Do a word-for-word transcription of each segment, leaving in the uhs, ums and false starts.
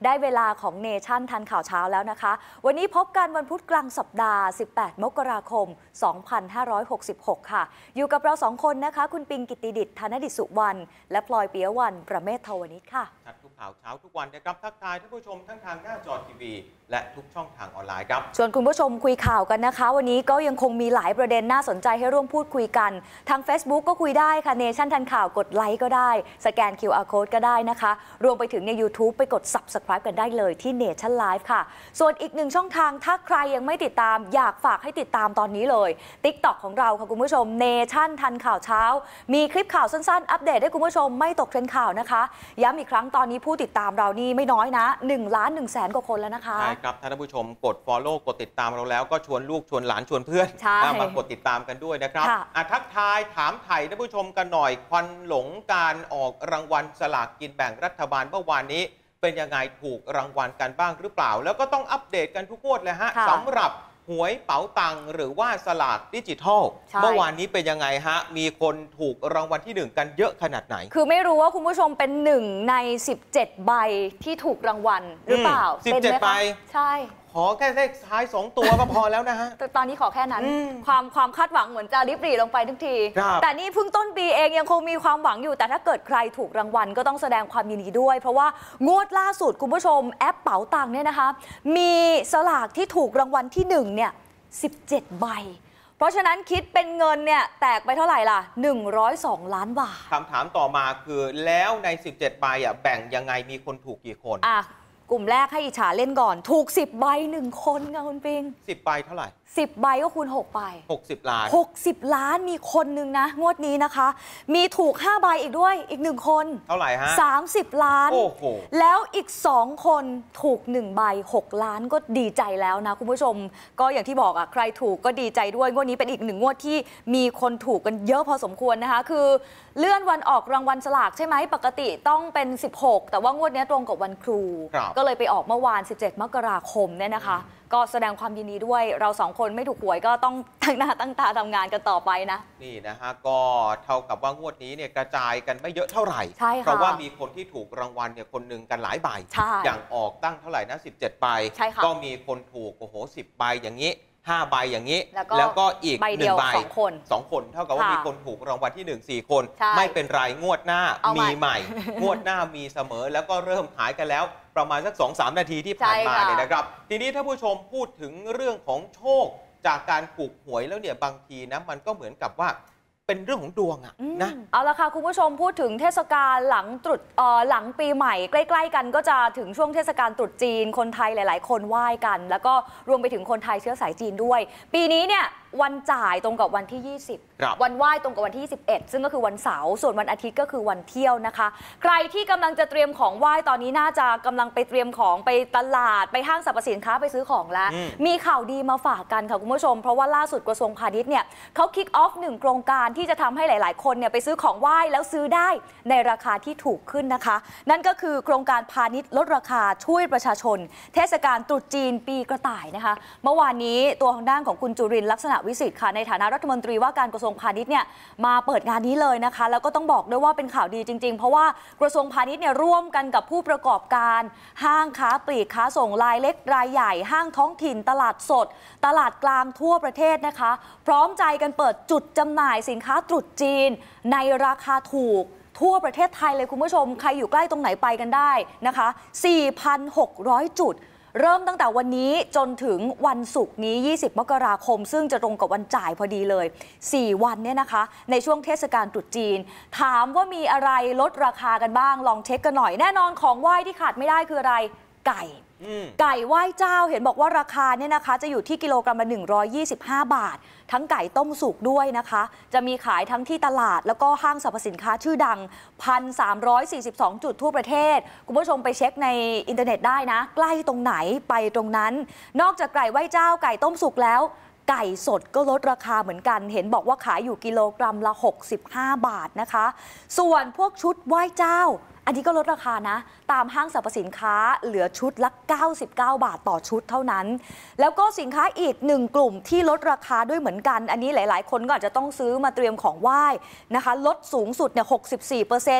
ได้เวลาของเนชั่นทันข่าวเช้าแล้วนะคะวันนี้พบกันวันพุธกลางสัปดาห์สิบแปดมกราคมสองพันห้าร้อยหกสิบหกค่ะอยู่กับเราสองคนนะคะคุณปิงกิตติดิษฐ์ธนดิษฐ์สุวรรณและพลอยปิยวรรณประเมศทวนิชค่ะทักทุกข่าวเช้าทุกวันนะครับทักทายท่านผู้ชมทั้งทางหน้าจอทีวีและทุกช่องทางออนไลน์ครับชวนคุณผู้ชมคุยข่าวกันนะคะวันนี้ก็ยังคงมีหลายประเด็นน่าสนใจให้ร่วมพูดคุยกันทาง Facebook ก็คุยได้ค่ะเนชั่นทันข่าวกดไลค์ก็ได้สแกน คิว อาร์ Code ก็ได้นะคะรวมไปถึงใน YouTube ไปกด Subscribe กันได้เลยที่ Nation Live ค่ะส่วนอีกหนึ่งช่องทางถ้าใครยังไม่ติดตามอยากฝากให้ติดตามตอนนี้เลย TikTok ของเราค่ะคุณผู้ชม Nation ทันข่าวเช้ามีคลิปข่าวสั้นๆอัปเดตให้คุณผู้ชมไม่ตกเทรนด์ข่าวนะคะย้ำอีกครั้งตอนนี้ผู้ติดตามเรานี่ไม่น้อยนะหนึ่งล้านหนึ่งแสนกว่าคนแล้วนะคะใช่ครับท่านผู้ชมกด Follow กดติดตามเราแล้วก็ชวนลูกชวนหลานชวนเพื่อนมากดติดตามกันด้วยนะครับทักทายถามไถ่ท่านผู้ชมกันหน่อยควันหลงการออกรางวัลสลากกินแบ่งรัฐบาลเมื่อวานนี้เป็นยังไงถูกรางวัลกันบ้างหรือเปล่าแล้วก็ต้องอัปเดตกันทุกงวดเลยฮะสำหรับหวยเป๋าตังหรือว่าสลากดิจิทัลเมื่อวานนี้เป็นยังไงฮะมีคนถูกรางวัลที่หนึ่งกันเยอะขนาดไหนคือไม่รู้ว่าคุณผู้ชมเป็นหนึ่งในสิบเจ็ดใบที่ถูกรางวัลหรือเปล่าสิบเจ็ดใบใช่ขอแค่เลขท้ายสองตัวก็พอแล้วนะฮะตอนนี้ขอแค่นั้นความความคาดหวังเหมือนจะริบหรี่ลงไปทุกทีแต่นี่เพิ่งต้นปีเองยังคงมีความหวังอยู่แต่ถ้าเกิดใครถูกรางวัลก็ต้องแสดงความยินดีด้วยเพราะว่างวดล่าสุดคุณผู้ชมแอปเป๋าตังเนี่ยนะคะมีสลากที่ถูกรางวัลที่หนึ่งเนี่ยสิบเจ็ดใบเพราะฉะนั้นคิดเป็นเงินเนี่ยแตกไปเท่าไหร่ล่ะหนึ่งร้อยสองล้านบาทคำถามต่อมาคือแล้วในสิบเจ็ดใบอ่ะแบ่งยังไงมีคนถูกกี่คนอ่ะกลุ่มแรกให้อิจฉาเล่นก่อนถูกสิบใบหนึ่งคนค่ะคุณปิงสิบใบเท่าไหร่สิบใบก็คูณหกใบหกสิบล้านหกสิบล้านมีคนหนึ่งนะงวดนี้นะคะมีถูกห้าใบอีกด้วยอีกหนึ่งคนเท่าไหร่ฮะสามสิบล้านโอ้โหแล้วอีกสองคนถูกหนึ่งใบหกล้านก็ดีใจแล้วนะคุณผู้ชมก็อย่างที่บอกอ่ะใครถูกก็ดีใจด้วยงวดนี้เป็นอีกหนึ่งงวดที่มีคนถูกกันเยอะพอสมควรนะคะคือเลื่อนวันออกรางวัลสลากใช่ไหมปกติต้องเป็นสิบหกแต่ว่างวดนี้ตรงกับวันครูก็เลยไปออกเมื่อวานสิบเจ็ดมกราคมเนี่ยนะคะก็แสดงความยินดีด้วยเราสองคนไม่ถูกหวยก็ต้องตั้งหน้าตั้งตาทำงานกันต่อไปนะนี่นะฮะก็เท่ากับว่างวดนี้เนี่ยกระจายกันไม่เยอะเท่าไหร่เพราะว่ามีคนที่ถูกรางวัลเนี่ยคนหนึ่งกันหลายใบอย่างออกตั้งเท่าไหร่นะสิบเจ็ดใบก็มีคนถูกโอ้โหสิบใบอย่างนี้ห้าใบอย่างนี้แล้วก็อีกหนึ่งใบสองคนสองคนเท่ากับว่ามีคนถูกรางวัลที่หนึ่งสี่คนไม่เป็นไรงวดหน้ามีใหม่งวดหน้ามีเสมอแล้วก็เริ่มขายกันแล้วประมาณสัก สองถึงสาม นาทีที่ผ่านมาเนี่ยนะครับทีนี้ถ้าผู้ชมพูดถึงเรื่องของโชคจากการถูกหวยแล้วเนี่ยบางทีนะมันก็เหมือนกับว่าเป็นเรื่องของดวงอะนะเอาละค่ะคุณผู้ชมพูดถึงเทศกาลหลังตรุษหลังปีใหม่ใกล้ๆกันก็จะถึงช่วงเทศกาลตรุษจีนคนไทยหลายๆคนไหว้กันแล้วก็รวมไปถึงคนไทยเชื้อสายจีนด้วยปีนี้เนี่ยวันจ่ายตรงกับวันที่ยี่สิบวันไหว้ตรงกับวันที่ยี่สิบเอ็ดซึ่งก็คือวันเสาร์ส่วนวันอาทิตย์ก็คือวันเที่ยวนะคะใครที่กำลังจะเตรียมของไหว้ตอนนี้น่าจะกำลังไปเตรียมของไปตลาดไปห้างสรรพสินค้าไปซื้อของแล้วมีข่าวดีมาฝากกันค่ะคุณผู้ชมเพราะว่าล่าสุดกระทรวงพาณิชย์เนี่ยเขาคิกออฟหนึ่งโครงการที่จะทำให้หลายๆคนเนี่ยไปซื้อของไหว้แล้วซื้อได้ในราคาที่ถูกขึ้นนะคะนั่นก็คือโครงการพาณิชย์ลดราคาช่วยประชาชนเทศกาลตรุษจีนปีกระต่ายนะคะเมื่อวานนี้ตัวทางด้านของคุณจุรินทร์ลักษณะวิสิทธิ์ค่ะในฐานะรัฐมนตรีว่าการกระทรวงพาณิชย์เนี่ยมาเปิดงานนี้เลยนะคะแล้วก็ต้องบอกด้วยว่าเป็นข่าวดีจริงๆเพราะว่ากระทรวงพาณิชย์เนี่ยร่วมกันกับผู้ประกอบการห้างค้าปลีกค้าส่งรายเล็กรายใหญ่ห้างท้องถิ่นตลาดสดตลาดกลางทั่วประเทศนะคะพร้อมใจกันเปิดจุดจำหน่ายสินค้าตรุษจีนในราคาถูกทั่วประเทศไทยเลยคุณผู้ชมใครอยู่ใกล้ตรงไหนไปกันได้นะคะ สี่พันหกร้อย จุดเริ่มตั้งแต่วันนี้จนถึงวันศุกร์นี้ยี่สิบมกราคมซึ่งจะตรงกับวันจ่ายพอดีเลยสี่วันเนี่ยนะคะในช่วงเทศกาลตรุษจีนถามว่ามีอะไรลดราคากันบ้างลองเช็คกันหน่อยแน่นอนของไหว้ที่ขาดไม่ได้คืออะไรไก่ไก่ไหว้เจ้าเห็นบอกว่าราคาเนี่ยนะคะจะอยู่ที่กิโลกรัมละหนึ่งร้อยยี่สิบห้าบาททั้งไก่ต้มสุกด้วยนะคะจะมีขายทั้งที่ตลาดแล้วก็ห้างสรรพสินค้าชื่อดัง หนึ่งพันสามร้อยสี่สิบสอง จุดทั่วประเทศคุณผู้ชมไปเช็คในอินเทอร์เน็ตได้นะใกล้ตรงไหนไปตรงนั้นนอกจากไก่ไหว้เจ้าไก่ต้มสุกแล้วไก่สดก็ลดราคาเหมือนกันเห็นบอกว่าขายอยู่กิโลกรัมละหกสิบห้าบาทนะคะส่วนพวกชุดไหว้เจ้าอันนี้ก็ลดราคานะตามห้างสรรพสินค้าเหลือชุดละเก้าสิบเก้าบาทต่อชุดเท่านั้นแล้วก็สินค้าอีกหนึ่งกลุ่มที่ลดราคาด้วยเหมือนกันอันนี้หลายๆคนก็อาจจะต้องซื้อมาเตรียมของไหว้นะคะลดสูงสุดเนี่ย หกสิบสี่เปอร์เซ็นต์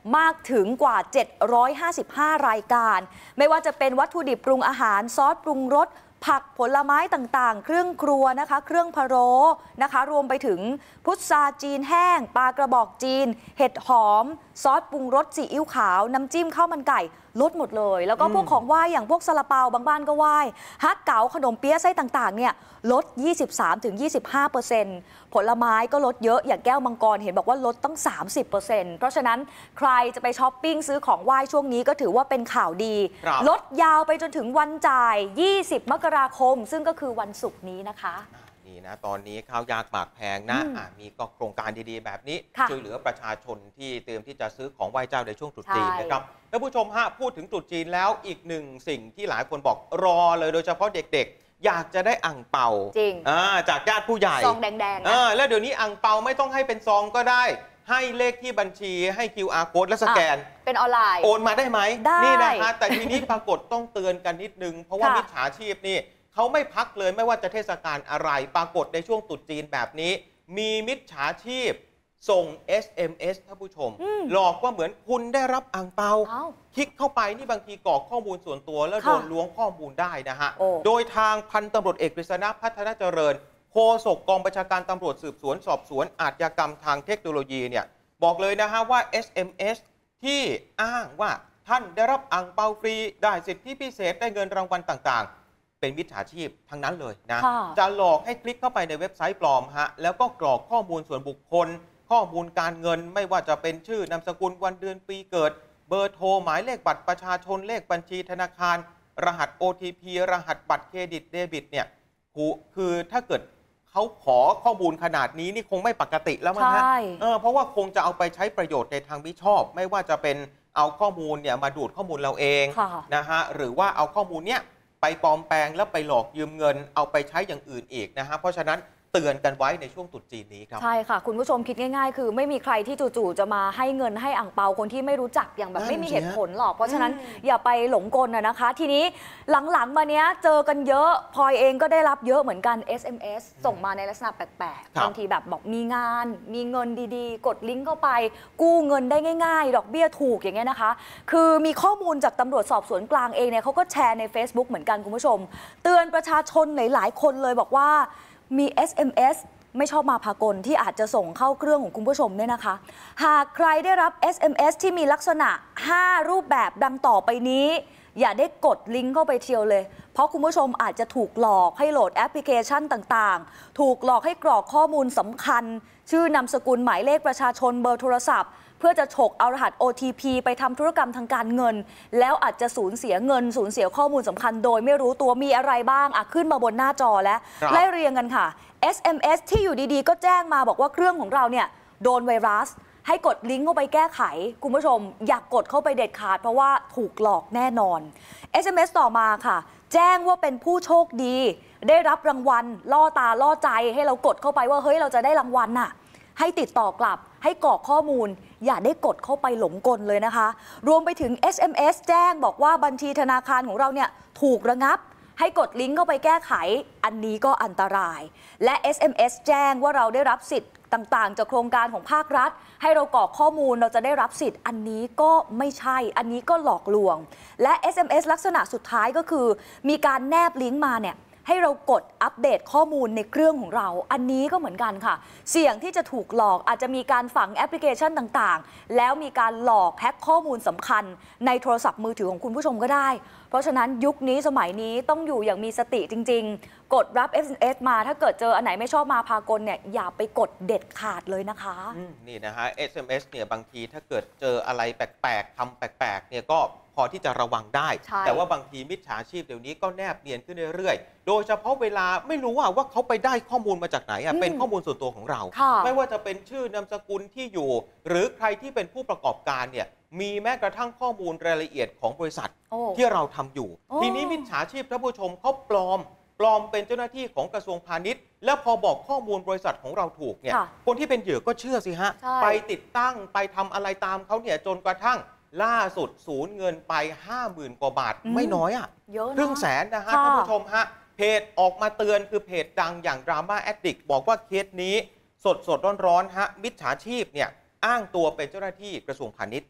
มากถึงกว่าเจ็ดร้อยห้าสิบห้ารายการไม่ว่าจะเป็นวัตถุดิบปรุงอาหารซอสปรุงรสผักผลไม้ต่างๆเครื่องครัวนะคะเครื่องพะโล้นะคะรวมไปถึงพุทราจีนแห้งปลากระบอกจีนเห็ดหอมซอสปรุงรสซีอิ๊วขาวน้ำจิ้มข้าวมันไก่ลดหมดเลยแล้วก็พวกของไหว้อย่างพวกซาลาเปาบางบ้านก็ไหว้ฮักเก๋าขนมเปี๊ยะไส้ต่างๆเนี่ยลด ยี่สิบสามถึงยี่สิบห้าเปอร์เซ็นต์ ผลไม้ก็ลดเยอะอย่างแก้วมังกรเห็นบอกว่าลดตั้ง สามสิบเปอร์เซ็นต์ เพราะฉะนั้นใครจะไปช้อปปิ้งซื้อของไหว้ช่วงนี้ก็ถือว่าเป็นข่าวดีลดยาวไปจนถึงวันจ่ายยี่สิบมกราคมซึ่งก็คือวันศุกร์นี้นะคะนี่นะตอนนี้ข้าวยากหมากแพงนะะมีก็โครงการดีๆแบบนี้ช่วยเหลือประชาชนที่เตรียมที่จะซื้อของไหว้เจ้าในช่วงตรุษจีนนะครับท่านผู้ชมฮะพูดถึงตรุษจีนแล้วอีกหนึ่งสิ่งที่หลายคนบอกรอเลยโดยเฉพาะเด็กๆอยากจะได้อั่งเปาจริงจากญาติผู้ใหญ่ซองแดงๆแล้วเดี๋ยวนี้อั่งเปาไม่ต้องให้เป็นซองก็ได้ให้เลขที่บัญชีให้ คิว อาร์ Code และสแกนเป็นออนไลน์โอนมาได้ไหมนี่นะฮะแต่ทีนี้ปรากฏต้องเตือนกันนิดนึงเพราะว่ามิจฉาชีพนี่เขาไม่พักเลยไม่ว่าจะเทศกาลอะไรปรากฏในช่วงตรุษจีนแบบนี้มีมิจฉาชีพส่ง เอส เอ็ม เอส ท่านผู้ชมหลอกว่าเหมือนคุณได้รับอั่งเปาคลิกเข้าไปนี่บางทีกรอกข้อมูลส่วนตัวแล้วโดนล้วงข้อมูลได้นะฮะโดยทางพันตำรวจเอกกฤษณะพัฒนาเจริญโฆษกกองบัญชาการตำรวจสืบสวนสอบสวนอาชญากรรมทางเทคโนโลยีเนี่ยบอกเลยนะฮะว่า เอส เอ็ม เอส ที่อ้างว่าท่านได้รับอั่งเปาฟรีได้สิทธิพิเศษได้เงินรางวัลต่างๆเป็นมิจฉาชีพทั้งนั้นเลยนะจะหลอกให้คลิกเข้าไปในเว็บไซต์ปลอมฮะแล้วก็กรอกข้อมูลส่วนบุคคลข้อมูลการเงินไม่ว่าจะเป็นชื่อนามสกุลวันเดือนปีเกิดเบอร์โทรหมายเลขบัตรประชาชนเลขบัญชีธนาคารรหัส โอ ที พี รหัสบัตรเครดิตเดบิตเนี่ยคือถ้าเกิดเขาขอข้อมูลขนาดนี้นี่คงไม่ปกติแล้วมั้งฮะเออเพราะว่าคงจะเอาไปใช้ประโยชน์ในทางมิชอบไม่ว่าจะเป็นเอาข้อมูลเนี่ยมาดูดข้อมูลเราเองนะฮะหรือว่าเอาข้อมูลเนี้ยไปปลอมแปลงแล้วไปหลอกยืมเงินเอาไปใช้อย่างอื่นอีกนะฮะเพราะฉะนั้นเตือนกันไว้ในช่วงตรุษจีนนี้ครับใช่ค่ะคุณผู้ชมคิดง่ายๆคือไม่มีใครที่จู่ๆจะมาให้เงินให้อั่งเปาคนที่ไม่รู้จักอย่างแบบไม่มีเหตุผลหรอกเพราะฉะนั้นอย่าไปหลงกลนะคะ ทีนี้หลังๆมาเนี้ยเจอกันเยอะพลอยเองก็ได้รับเยอะเหมือนกัน เอส เอ็ม เอส ส่งมาในลักษณะแปลกๆบางทีแบบบอกมีงานมีเงินดีๆกดลิงก์เข้าไปกู้เงินได้ง่ายๆดอกเบี้ยถูกอย่างเงี้ยนะคะคือมีข้อมูลจากตำรวจสอบสวนกลางเองเนี่ยเขาก็แชร์ใน Facebook เหมือนกันคุณผู้ชมเตือนประชาชนหลายๆคนเลยบอกว่ามี เอส เอ็ม เอสไม่ชอบมาพากลที่อาจจะส่งเข้าเครื่องของคุณผู้ชมเนี่ยนะคะหากใครได้รับ เอส เอ็ม เอส ที่มีลักษณะห้ารูปแบบดังต่อไปนี้อย่าได้กดลิงก์เข้าไปเทียวเลยเพราะคุณผู้ชมอาจจะถูกหลอกให้โหลดแอปพลิเคชันต่างๆถูกหลอกให้กรอกข้อมูลสำคัญชื่อนามสกุลหมายเลขประชาชนเบอร์โทรศัพท์เพื่อจะฉกเอารหัส โอ ที พี ไปทำธุรกรรมทางการเงินแล้วอาจจะสูญเสียเงินสูญเสียข้อมูลสำคัญโดยไม่รู้ตัวมีอะไรบ้างอ่ะขึ้นมาบนหน้าจอแล้วไล่เรียงกันค่ะ เอส เอ็ม เอส ที่อยู่ดีๆก็แจ้งมาบอกว่าเครื่องของเราเนี่ยโดนไวรัสให้กดลิงก์เข้าไปแก้ไขคุณผู้ชมอยากกดเข้าไปเด็ดขาดเพราะว่าถูกหลอกแน่นอน เอส เอ็ม เอส ต่อมาค่ะแจ้งว่าเป็นผู้โชคดีได้รับรางวัลล่อตาล่อใจให้เรากดเข้าไปว่าเฮ้ยเราจะได้รางวัลน่ะให้ติดต่อกลับให้กรอกข้อมูลอย่าได้กดเข้าไปหลงกลเลยนะคะรวมไปถึง เอส เอ็ม เอส แจ้งบอกว่าบัญชีธนาคารของเราเนี่ยถูกระงับให้กดลิงก์เข้าไปแก้ไขอันนี้ก็อันตรายและ เอส เอ็ม เอส แจ้งว่าเราได้รับสิทธิ์ต่างๆจากโครงการของภาครัฐให้เรากรอกข้อมูลเราจะได้รับสิทธิ์อันนี้ก็ไม่ใช่อันนี้ก็หลอกลวงและ เอส เอ็ม เอส ลักษณะสุดท้ายก็คือมีการแนบลิงก์มาเนี่ยให้เรากดอัปเดตข้อมูลในเครื่องของเราอันนี้ก็เหมือนกันค่ะเสี่ยงที่จะถูกหลอกอาจจะมีการฝังแอปพลิเคชันต่างๆแล้วมีการหลอกแฮ็กข้อมูลสำคัญในโทรศัพท์มือถือของคุณผู้ชมก็ได้เพราะฉะนั้นยุคนี้สมัยนี้ต้องอยู่อย่างมีสติจริงๆกดรับ เอส เอ็ม เอส มาถ้าเกิดเจออันไหนไม่ชอบมาพากลเนี่ยอย่าไปกดเด็ดขาดเลยนะคะนี่นะฮะ เอส เอ็ม เอส เนี่ยบางทีถ้าเกิดเจออะไรแปลกๆทำแปลกๆเนี่ยก็พอที่จะระวังได้แต่ว่าบางทีมิจฉาชีพเดี๋ยวนี้ก็แนบเนียนขึ้นเรื่อยๆโดยเฉพาะเวลาไม่รู้ว่าว่าเขาไปได้ข้อมูลมาจากไหนอ่ะเป็นข้อมูลส่วนตัวของเราไม่ว่าจะเป็นชื่อนามสกุลที่อยู่หรือใครที่เป็นผู้ประกอบการเนี่ยมีแม้กระทั่งข้อมูลรายละเอียดของบริษัทที่เราทำอยู่ทีนี้มิจฉาชีพท่านผู้ชมเขาปลอมปลอมเป็นเจ้าหน้าที่ของกระทรวงพาณิชย์แล้วพอบอกข้อมูลบริษัทของเราถูกเนี่ยคนที่เป็นเหยื่อก็เชื่อสิฮะไปติดตั้งไปทำอะไรตามเขาเนี่ยจนกระทั่งล่าสุดสูญเงินไป ห้าหมื่น กว่าบาทไม่น้อยอ่ะครึ่งแสนนะฮะท่านผู้ชมฮะเพจออกมาเตือนคือเพจดังอย่าง Drama Addict บอกว่าเคสนี้สดสดร้อนๆฮะมิจฉาชีพเนี่ยอ้างตัวเป็นเจ้าหน้าที่กระทรวงพาณิชย์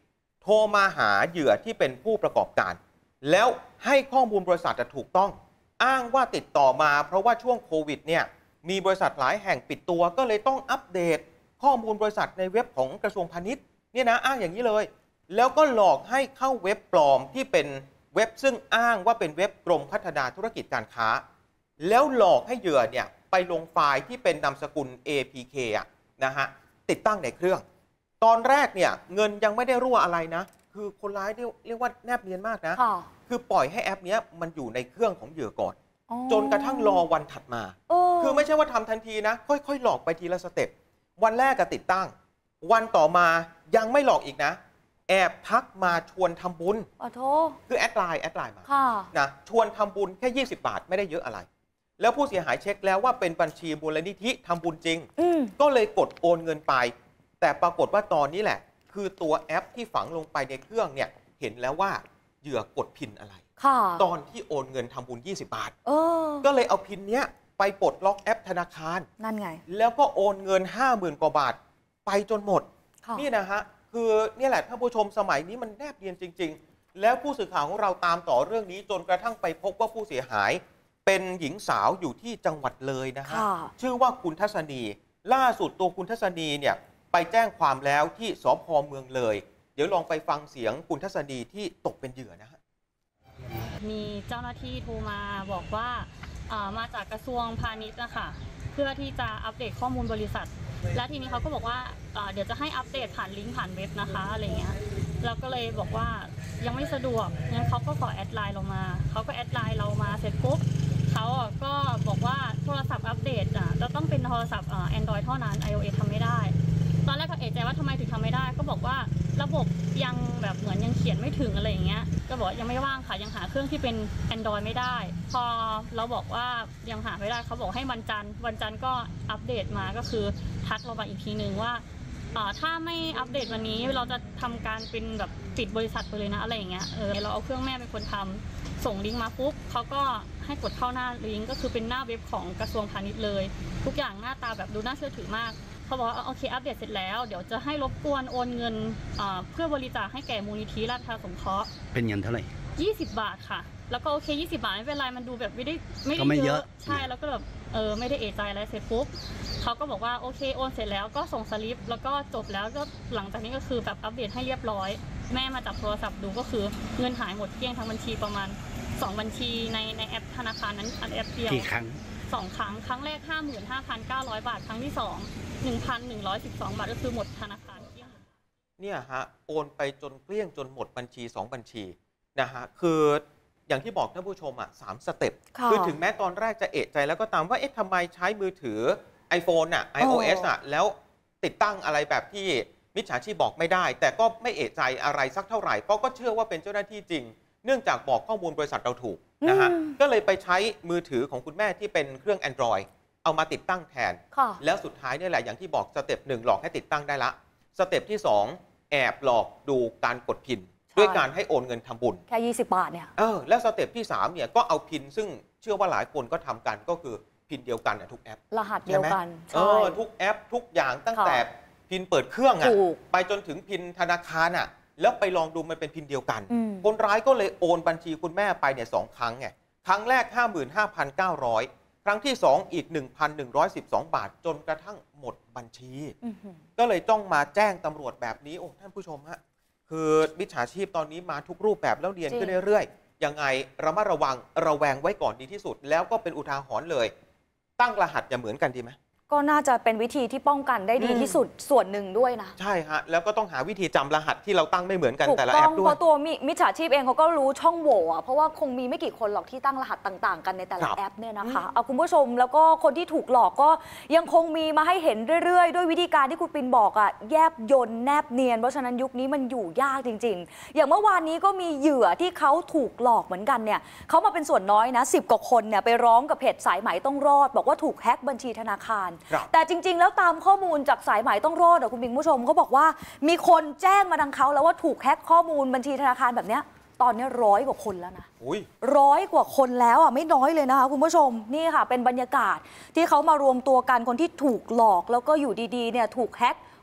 โทรมาหาเหยื่อที่เป็นผู้ประกอบการแล้วให้ข้อมูลบริษัทถูกต้องอ้างว่าติดต่อมาเพราะว่าช่วงโควิดเนี่ยมีบริษัทหลายแห่งปิดตัวก็เลยต้องอัปเดตข้อมูลบริษัทในเว็บของกระทรวงพาณิชย์เนี่ยนะอ้างอย่างนี้เลยแล้วก็หลอกให้เข้าเว็บปลอมที่เป็นเว็บซึ่งอ้างว่าเป็นเว็บกรมพัฒนาธุรกิจการค้าแล้วหลอกให้เหยื่อเนี่ยไปลงไฟล์ที่เป็นนามสกุล เอ พี เค อ่ะนะฮะติดตั้งในเครื่องตอนแรกเนี่ยเงินยังไม่ได้รั่วอะไรนะคือคนร้ายเรียกว่าแนบเนียนมากนะคือปล่อยให้แอปนี้มันอยู่ในเครื่องของเหยื่อก่อนจนกระทั่งรอวันถัดมาคือไม่ใช่ว่าทำทันทีนะค่อยๆหลอกไปทีละสเต็ปวันแรกก็ติดตั้งวันต่อมายังไม่หลอกอีกนะแอบทักมาชวนทำบุญอ๋อโธ่คือแอดไลน์แอดไลน์มานะชวนทำบุญแค่ยี่สิบบาทไม่ได้เยอะอะไรแล้วผู้เสียหายเช็คแล้วว่าเป็นบัญชีมูลนิธิทำบุญจริงก็เลยกดโอนเงินไปแต่ปรากฏว่าตอนนี้แหละคือตัวแอปที่ฝังลงไปในเครื่องเนี่ยเห็นแล้วว่าเหยื่อกดพินอะไรตอนที่โอนเงินทำบุญยี่สิบบาทก็เลยเอาพินเนี้ยไปปลดล็อกแอปธนาคารนั่นไงแล้วก็โอนเงิน ห้าหมื่น กว่าบาทไปจนหมดนี่นะฮะคือนี่แหละท่านผู้ชมสมัยนี้มันแนบเนียนจริงๆแล้วผู้สื่อข่าวของเราตามต่อเรื่องนี้จนกระทั่งไปพบว่าผู้เสียหายเป็นหญิงสาวอยู่ที่จังหวัดเลยนะฮะชื่อว่าคุณทัศนีล่าสุดตัวคุณทัศนีเนี่ยไปแจ้งความแล้วที่สภ.เมืองเลยเดี๋ยวลองไปฟังเสียงคุณทัศนีที่ตกเป็นเหยื่อนะฮะมีเจ้าหน้าที่โทรมาบอกว่ามาจากกระทรวงพาณิชย์นะคะเพื่อที่จะอัปเดตข้อมูลบริษัทและทีนี้เขาก็บอกว่าเดี๋ยวจะให้อัปเดตผ่านลิงก์ผ่านเว็บนะคะอะไรเงี้ยเราก็เลยบอกว่ายังไม่สะดวกงั้นเขาก็ขอแอดไลน์เรามาเขาก็แอดไลน์เรามาเสร็จปุ๊บเขาก็บอกว่าโทรศัพท์อัปเดตอ่ะจะต้องเป็นโทรศัพท์ Android เท่านั้น iOS ทำไม่ได้ตอนแรกก็เอะใจว่าทำไมถึงทำไม่ได้ก็บอกว่าระบบยังแบบเหมือนยังเขียนไม่ถึงอะไรอย่างเงี้ยก็บอกยังไม่ว่างค่ะยังหาเครื่องที่เป็น Android ไม่ได้พอเราบอกว่ายังหาไม่ได้เขาบอกให้วันจันทร์วันจันทร์ก็อัปเดตมาก็คือทักเรามาอีกทีนึงว่าถ้าไม่อัปเดตวันนี้เราจะทำการเป็นแบบปิดบริษัทไปเลยนะอะไรอย่างเงี้ยเออเราเอาเครื่องแม่เป็นคนทำส่งลิงก์มาปุ๊บเขาก็ให้กดเข้าหน้าลิงก์ก็คือเป็นหน้าเว็บของกระทรวงพาณิชย์เลยทุกอย่างหน้าตาแบบดูน่าเชื่อถือมากเขาบอกว่าโอเคอัปเดตเสร็จแล้วเดี๋ยวจะให้รบกวนโอนเงินเพื่อบริจาคให้แก่มูลนิธิราชประชาสงเคราะห์เป็นเงินเท่าไหร่ยี่สิบบาทค่ะแล้วก็โอเคยี่สิบบาทไม่เป็นไรมันดูแบบไม่ได้ไม่ได้เยอะใช่แล้วก็แบบเออไม่ได้เอะใจอะไรเสร็จปุ๊บเขาก็บอกว่าโอเคโอนเสร็จแล้วก็ส่งสลิปแล้วก็จบแล้วก็หลังจากนี้ก็คือแบบอัปเดตให้เรียบร้อยแม่มาจับโทรศัพท์ดูก็คือเงินหายหมดเกลี้ยงทั้งบัญชีประมาณสองบัญชีในในแอปธนาคารนั้นแอปเดียวกี่ครั้งสองครั้งครั้งแรก ห้าหมื่นห้าพันเก้าร้อย บาทครั้งที่สอง หนึ่งพันหนึ่งร้อยสิบสอง บาทก็คือหมดธนาคารเกลี้ยงเนี่ยฮะโอนไปจนเกลี้ยงจนหมดบัญชีสองบัญชีนะฮะคืออย่างที่บอกท่านผู้ชมอ่ะสามสเต็ปคือถึงแม้ตอนแรกจะเอะใจแล้วก็ตามว่าเอ๊ะทำไมใช้มือถือ iPhone อ่ะ iOS อ่ะแล้วติดตั้งอะไรแบบที่มิจฉาชีพบอกไม่ได้แต่ก็ไม่เอะใจอะไรสักเท่าไหร่เพราะก็เชื่อว่าเป็นเจ้าหน้าที่จริงเนื่องจากบอกข้อมูลบริษัทเราถูกนะฮะก็เลยไปใช้มือถือของคุณแม่ที่เป็นเครื่อง Android เอามาติดตั้งแทนแล้วสุดท้ายนี่แหละอย่างที่บอกสเต็ปหนึ่งหลอกให้ติดตั้งได้ละสเต็ปที่สองแอบหลอกดูการกดพินด้วยการให้โอนเงินทำบุญแค่ยี่สิบบาทเนี่ยเออแล้วสเต็ปที่สามเนี่ยก็เอาพินซึ่งเชื่อว่าหลายคนก็ทำกันก็คือพินเดียวกันทุกแอปรหัสเดียวกันเออทุกแอปทุกอย่างตั้งแต่พินเปิดเครื่องอ่ะไปจนถึงพินธนาคารอ่ะแล้วไปลองดูมันเป็นพินเดียวกันคนร้ายก็เลยโอนบัญชีคุณแม่ไปเนี่ยสองครั้งไงครั้งแรก ห้าหมื่นห้าพันเก้าร้อย ครั้งที่สองอีก หนึ่งพันหนึ่งร้อยสิบสอง บาทจนกระทั่งหมดบัญชีก็เลยต้องมาแจ้งตำรวจแบบนี้โอ้ท่านผู้ชมฮะคือมิจฉาชีพตอนนี้มาทุกรูปแบบแล้วเรียนขึ้นเรื่อยๆยังไงระมัดระวังระแวงไว้ก่อนดีที่สุดแล้วก็เป็นอุทาหรณ์เลยตั้งรหัสอย่าเหมือนกันดีไหมก็น่าจะเป็นวิธีที่ป้องกันได้ดีที่สุดส่วนหนึ่งด้วยนะใช่ฮะแล้วก็ต้องหาวิธีจำรหัสที่เราตั้งไม่เหมือนกันแต่ละแอปด้วยเพราะตัวมิจฉาชีพเองเขาก็รู้ช่องโหว่เพราะว่าคงมีไม่กี่คนหรอกที่ตั้งรหัสต่างๆกันในแต่ละแอปเนี่ยนะคะเอาคุณผู้ชมแล้วก็คนที่ถูกหลอกก็ยังคงมีมาให้เห็นเรื่อยๆด้วยวิธีการที่คุณปินบอกอ่ะแยบยลแนบเนียนเพราะฉะนั้นยุคนี้มันอยู่ยากจริงๆอย่างเมื่อวานนี้ก็มีเหยื่อที่เขาถูกหลอกเหมือนกันเนี่ยเขามาเป็นส่วนน้อยนะสิบกว่าคนเนี่ยไปร้องกับเพจสายไหมต้องรอดบอกว่าถูกแฮ็กบัญชีธนาคารแต่จริงแล้วตามข้อมูลจากสายไหมต้องรอดคุณปิงผู้ชมเขาบอกว่ามีคนแจ้งมาทางเขาแล้วว่าถูกแฮ็กข้อมูลบัญชีธนาคารแบบนี้ตอนนี้ร้อยกว่าคนแล้วนะร้อยกว่าคนแล้วอ่ะไม่น้อยเลยนะคะคุณผู้ชมนี่ค่ะเป็นบรรยากาศที่เขามารวมตัวกันคนที่ถูกหลอกแล้วก็อยู่ดีๆเนี่ยถูกแฮ็ก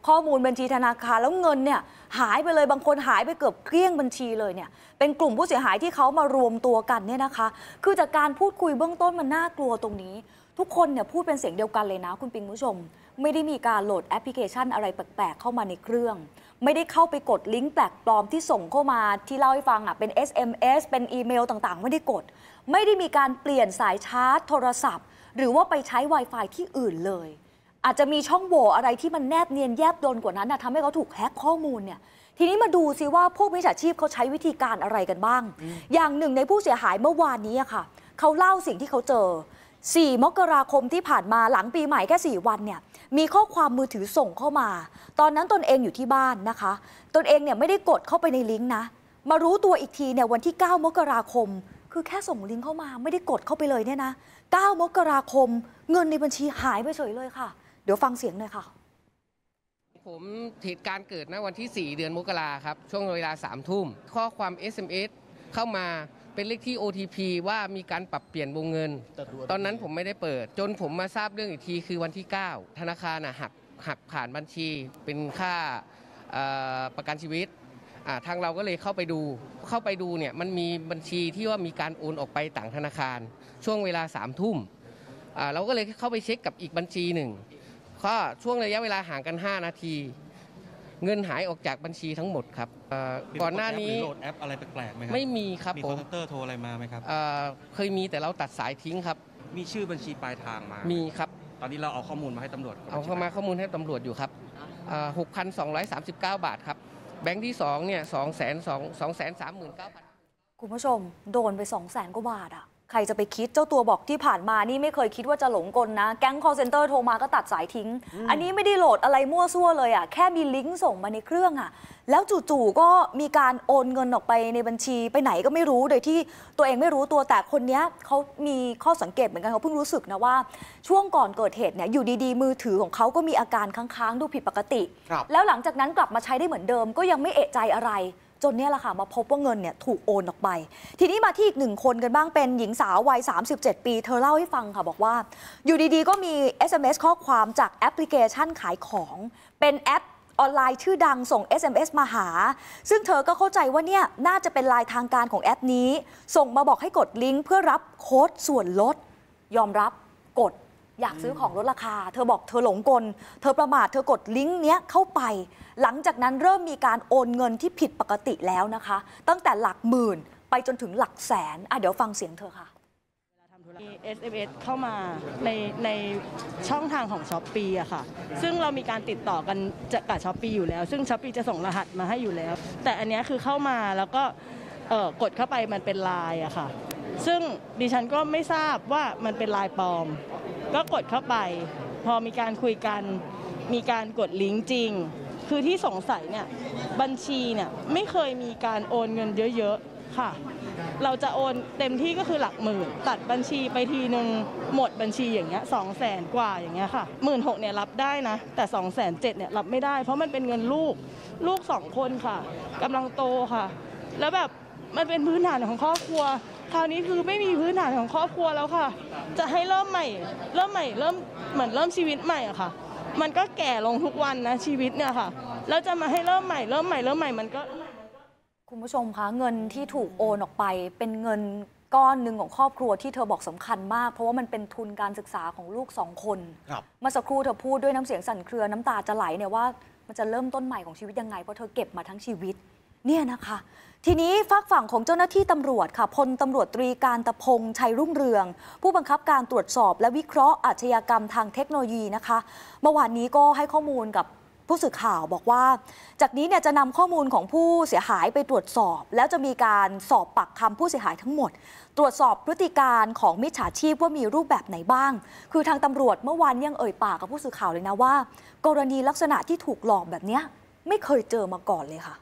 ข้อมูลบัญชีธนาคารแล้วเงินเนี่ยหายไปเลยบางคนหายไปเกือบเกลี้ยงบัญชีเลยเนี่ยเป็นกลุ่มผู้เสียหายที่เขามารวมตัวกันเนี่ยนะคะคือจากการพูดคุยเบื้องต้นมันน่ากลัวตรงนี้ทุกคนเนี่ยพูดเป็นเสียงเดียวกันเลยนะคุณปิงผู้ชมไม่ได้มีการโหลดแอปพลิเคชันอะไรแปลกๆเข้ามาในเครื่องไม่ได้เข้าไปกดลิงก์แปลกปลอมที่ส่งเข้ามาที่เล่าให้ฟังอ่ะเป็น เอส เอ็ม เอส เป็นอีเมลต่างๆไม่ได้กดไม่ได้มีการเปลี่ยนสายชาร์จโทรศัพท์หรือว่าไปใช้ Wi-Fi ที่อื่นเลยอาจจะมีช่องโหว่อะไรที่มันแนบเนียนแยบยลกว่านั้นนะทำให้เขาถูกแฮ็กข้อมูลเนี่ยทีนี้มาดูซิว่าพวกมิจฉาชีพเขาใช้วิธีการอะไรกันบ้างอย่างหนึ่งในผู้เสียหายเมื่อวานนี้ค่ะเขาเล่าสิ่งที่เขาเจอสี่มกราคมที่ผ่านมาหลังปีใหม่แค่สี่วันเนี่ยมีข้อความมือถือส่งเข้ามาตอนนั้นตนเองอยู่ที่บ้านนะคะตนเองเนี่ยไม่ได้กดเข้าไปในลิงก์นะมารู้ตัวอีกทีเนี่ยวันที่เก้ามกราคมคือแค่ส่งลิงก์เข้ามาไม่ได้กดเข้าไปเลยเนี่ยนะเก้ามกราคมเงินในบัญชีหายไปเฉยเลยค่ะเดี๋ยวฟังเสียงหน่อยค่ะผมเหตุการณ์เกิดนะวันที่สี่เดือนมกราครับช่วงเวลาสามทุ่มข้อความ เอส เอ็ม เอส เข้ามาเป็นเลขที่ โอ ที พี ว่ามีการปรับเปลี่ยนวงเงินตอนนั้นผมไม่ได้เปิดจนผมมาทราบเรื่องอีกทีคือวันที่เก้าธนาคารหักหักผ่านบัญชีเป็นค่าประกันชีวิตทางเราก็เลยเข้าไปดูเข้าไปดูเนี่ยมันมีบัญชีที่ว่ามีการโอนออกไปต่างธนาคารช่วงเวลาสามทุ่มเราก็เลยเข้าไปเช็คกับอีกบัญชีหนึ่งก็ช่วงระยะเวลาห่างกันห้านาทีเงินหายออกจากบัญชีทั้งหมดครับก่อนหน้านี้โหลดแอปอะไรแปลกๆไหมครับไม่มีครับมีคอนแทคเตอร์โทรอะไรมาไหมครับเคยมีแต่เราตัดสายทิ้งครับมีชื่อบัญชีปลายทางมามีครับตอนนี้เราเอาข้อมูลมาให้ตำรวจเอาเข้ามาข้อมูลให้ตำรวจอยู่ครับหกพันสองร้อยสามสิบเก้าบาทครับแบงค์ที่สองเนี่ยสองแสนสองสองแสนสามหมื่นเก้าพันคุณผู้ชมโดนไปสองแสนกว่าบาทอ่ะใครจะไปคิดเจ้าตัวบอกที่ผ่านมานี่ไม่เคยคิดว่าจะหลงกลนะแก๊ง call center โทรมาก็ตัดสายทิ้ง อ, อันนี้ไม่ได้โหลดอะไรมั่วซั่วเลยอ่ะแค่มีลิงก์ส่งมาในเครื่องอ่ะแล้วจู่ๆก็มีการโอนเงินออกไปในบัญชีไปไหนก็ไม่รู้โดยที่ตัวเองไม่รู้ตัวแต่คนนี้เขามีข้อสังเกตเหมือนกันเขาเพิ่งรู้สึกนะว่าช่วงก่อนเกิดเหตุเนี่ยอยู่ดีๆมือถือของเขาก็มีอาการค้างๆดูผิดปกติแล้วหลังจากนั้นกลับมาใช้ได้เหมือนเดิมก็ยังไม่เอะใจอะไรจนเนี่ยแหละค่ะมาพบว่าเงินเนี่ยถูกโอนออกไปทีนี้มาที่อีกหนึ่งคนกันบ้างเป็นหญิงสาววัยสามสิบเจ็ดปีเธอเล่าให้ฟังค่ะบอกว่าอยู่ดีๆก็มี เอส เอ็ม เอส ข้อความจากแอปพลิเคชันขายของเป็นแอปออนไลน์ชื่อดังส่ง เอส เอ็ม เอส มาหาซึ่งเธอก็เข้าใจว่าเนี่ยน่าจะเป็นลายทางการของแอปนี้ส่งมาบอกให้กดลิงก์เพื่อรับโค้ดส่วนลดยอมรับกดอยากซื้อของลดราคาเธอบอกเธอหลงกลเธอประมาทเธอกดลิงก์เนี้ยเข้าไปหลังจากนั้นเริ่มมีการโอนเงินที่ผิดปกติแล้วนะคะตั้งแต่หลักหมื่นไปจนถึงหลักแสนอ่ะเดี๋ยวฟังเสียงเธอค่ะมี เอส เอ็ม เอส เข้ามาในในช่องทางของ Shopee อะค่ะซึ่งเรามีการติดต่อกันกับ Shopee อยู่แล้วซึ่ง Shopee จะส่งรหัสมาให้อยู่แล้วแต่อันนี้คือเข้ามาแล้วก็กดเข้าไปมันเป็นไลน์อะค่ะซึ่งดิฉันก็ไม่ทราบว่ามันเป็นไลน์ปลอมก็กดเข้าไปพอมีการคุยกันมีการกดลิงก์จริงคือที่สงสัยเนี่ยบัญชีเนี่ยไม่เคยมีการโอนเงินเยอะๆค่ะเราจะโอนเต็มที่ก็คือหลักหมื่นตัดบัญชีไปทีนึงหมดบัญชีอย่างเงี้ยสองแสนกว่าอย่างเงี้ยค่ะหมื่นหกเนี่ยรับได้นะแต่สองแสนเจ็ดเนี่ยรับไม่ได้เพราะมันเป็นเงินลูกลูกสองคนค่ะกำลังโตค่ะแล้วแบบมันเป็นพื้นฐานของครอบครัวคราวนี้คือไม่มีพื้นฐานของครอบครัวแล้วค่ะจะให้เริ่มใหม่เริ่มใหม่เริ่มเหมือนเริ่มชีวิตใหม่อะค่ะมันก็แก่ลงทุกวันนะชีวิตเนี่ยค่ะแล้วจะมาให้เริ่มใหม่เริ่มใหม่เริ่มใหม่มันก็คุณผู้ชมคะเงินที่ถูกโอนออกไปเป็นเงินก้อนหนึ่งของครอบครัวที่เธอบอกสำคัญมากเพราะว่ามันเป็นทุนการศึกษาของลูกสองคนเมื่อสักครู่เธอพูดด้วยน้ำเสียงสั่นเครือน้ำตาจะไหลเนี่ยว่ามันจะเริ่มต้นใหม่ของชีวิตยังไงเพราะเธอเก็บมาทั้งชีวิตเนี่ยนะคะทีนี้ฝากฝั่งของเจ้าหน้าที่ตำรวจค่ะพลตำรวจตรีการตะพงษ์ชัยรุ่งเรืองผู้บังคับการตรวจสอบและวิเคราะห์อาชญากรรมทางเทคโนโลยีนะคะเมื่อวานนี้ก็ให้ข้อมูลกับผู้สื่อข่าวบอกว่าจากนี้เนี่ยจะนำข้อมูลของผู้เสียหายไปตรวจสอบแล้วจะมีการสอบปากคำผู้เสียหายทั้งหมดตรวจสอบพฤติการของมิจฉาชีพว่ามีรูปแบบไหนบ้างคือทางตำรวจเมื่อวานยังเอ่ยปากกับผู้สื่อข่าวเลยนะว่ากรณีลักษณะที่ถูกหลอกแบบนี้ไม่เคยเจอมาก่อนเลยค่ะ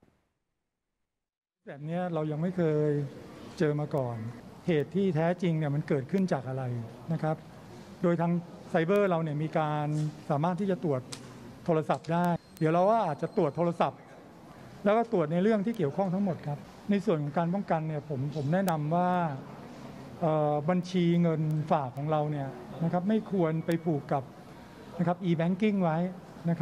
แบบนี้เรายังไม่เคยเจอมาก่อนเหตุที่แท้จริงเนี่ยมันเกิดขึ้นจากอะไรนะครับโดยทางไซเบอร์เราเนี่ยมีการสามารถที่จะตรวจโทรศัพท์ได้เดี๋ยวเราว่าอาจจะตรวจโทรศัพท์แล้วก็ตรวจในเรื่องที่เกี่ยวข้องทั้งหมดครับในส่วนของการป้องกันเนี่ยผมผมแนะนำว่าบัญชีเงินฝากของเราเนี่ยนะครับไม่ควรไปผูกกับนะครับ e-banking ไว้นะครับ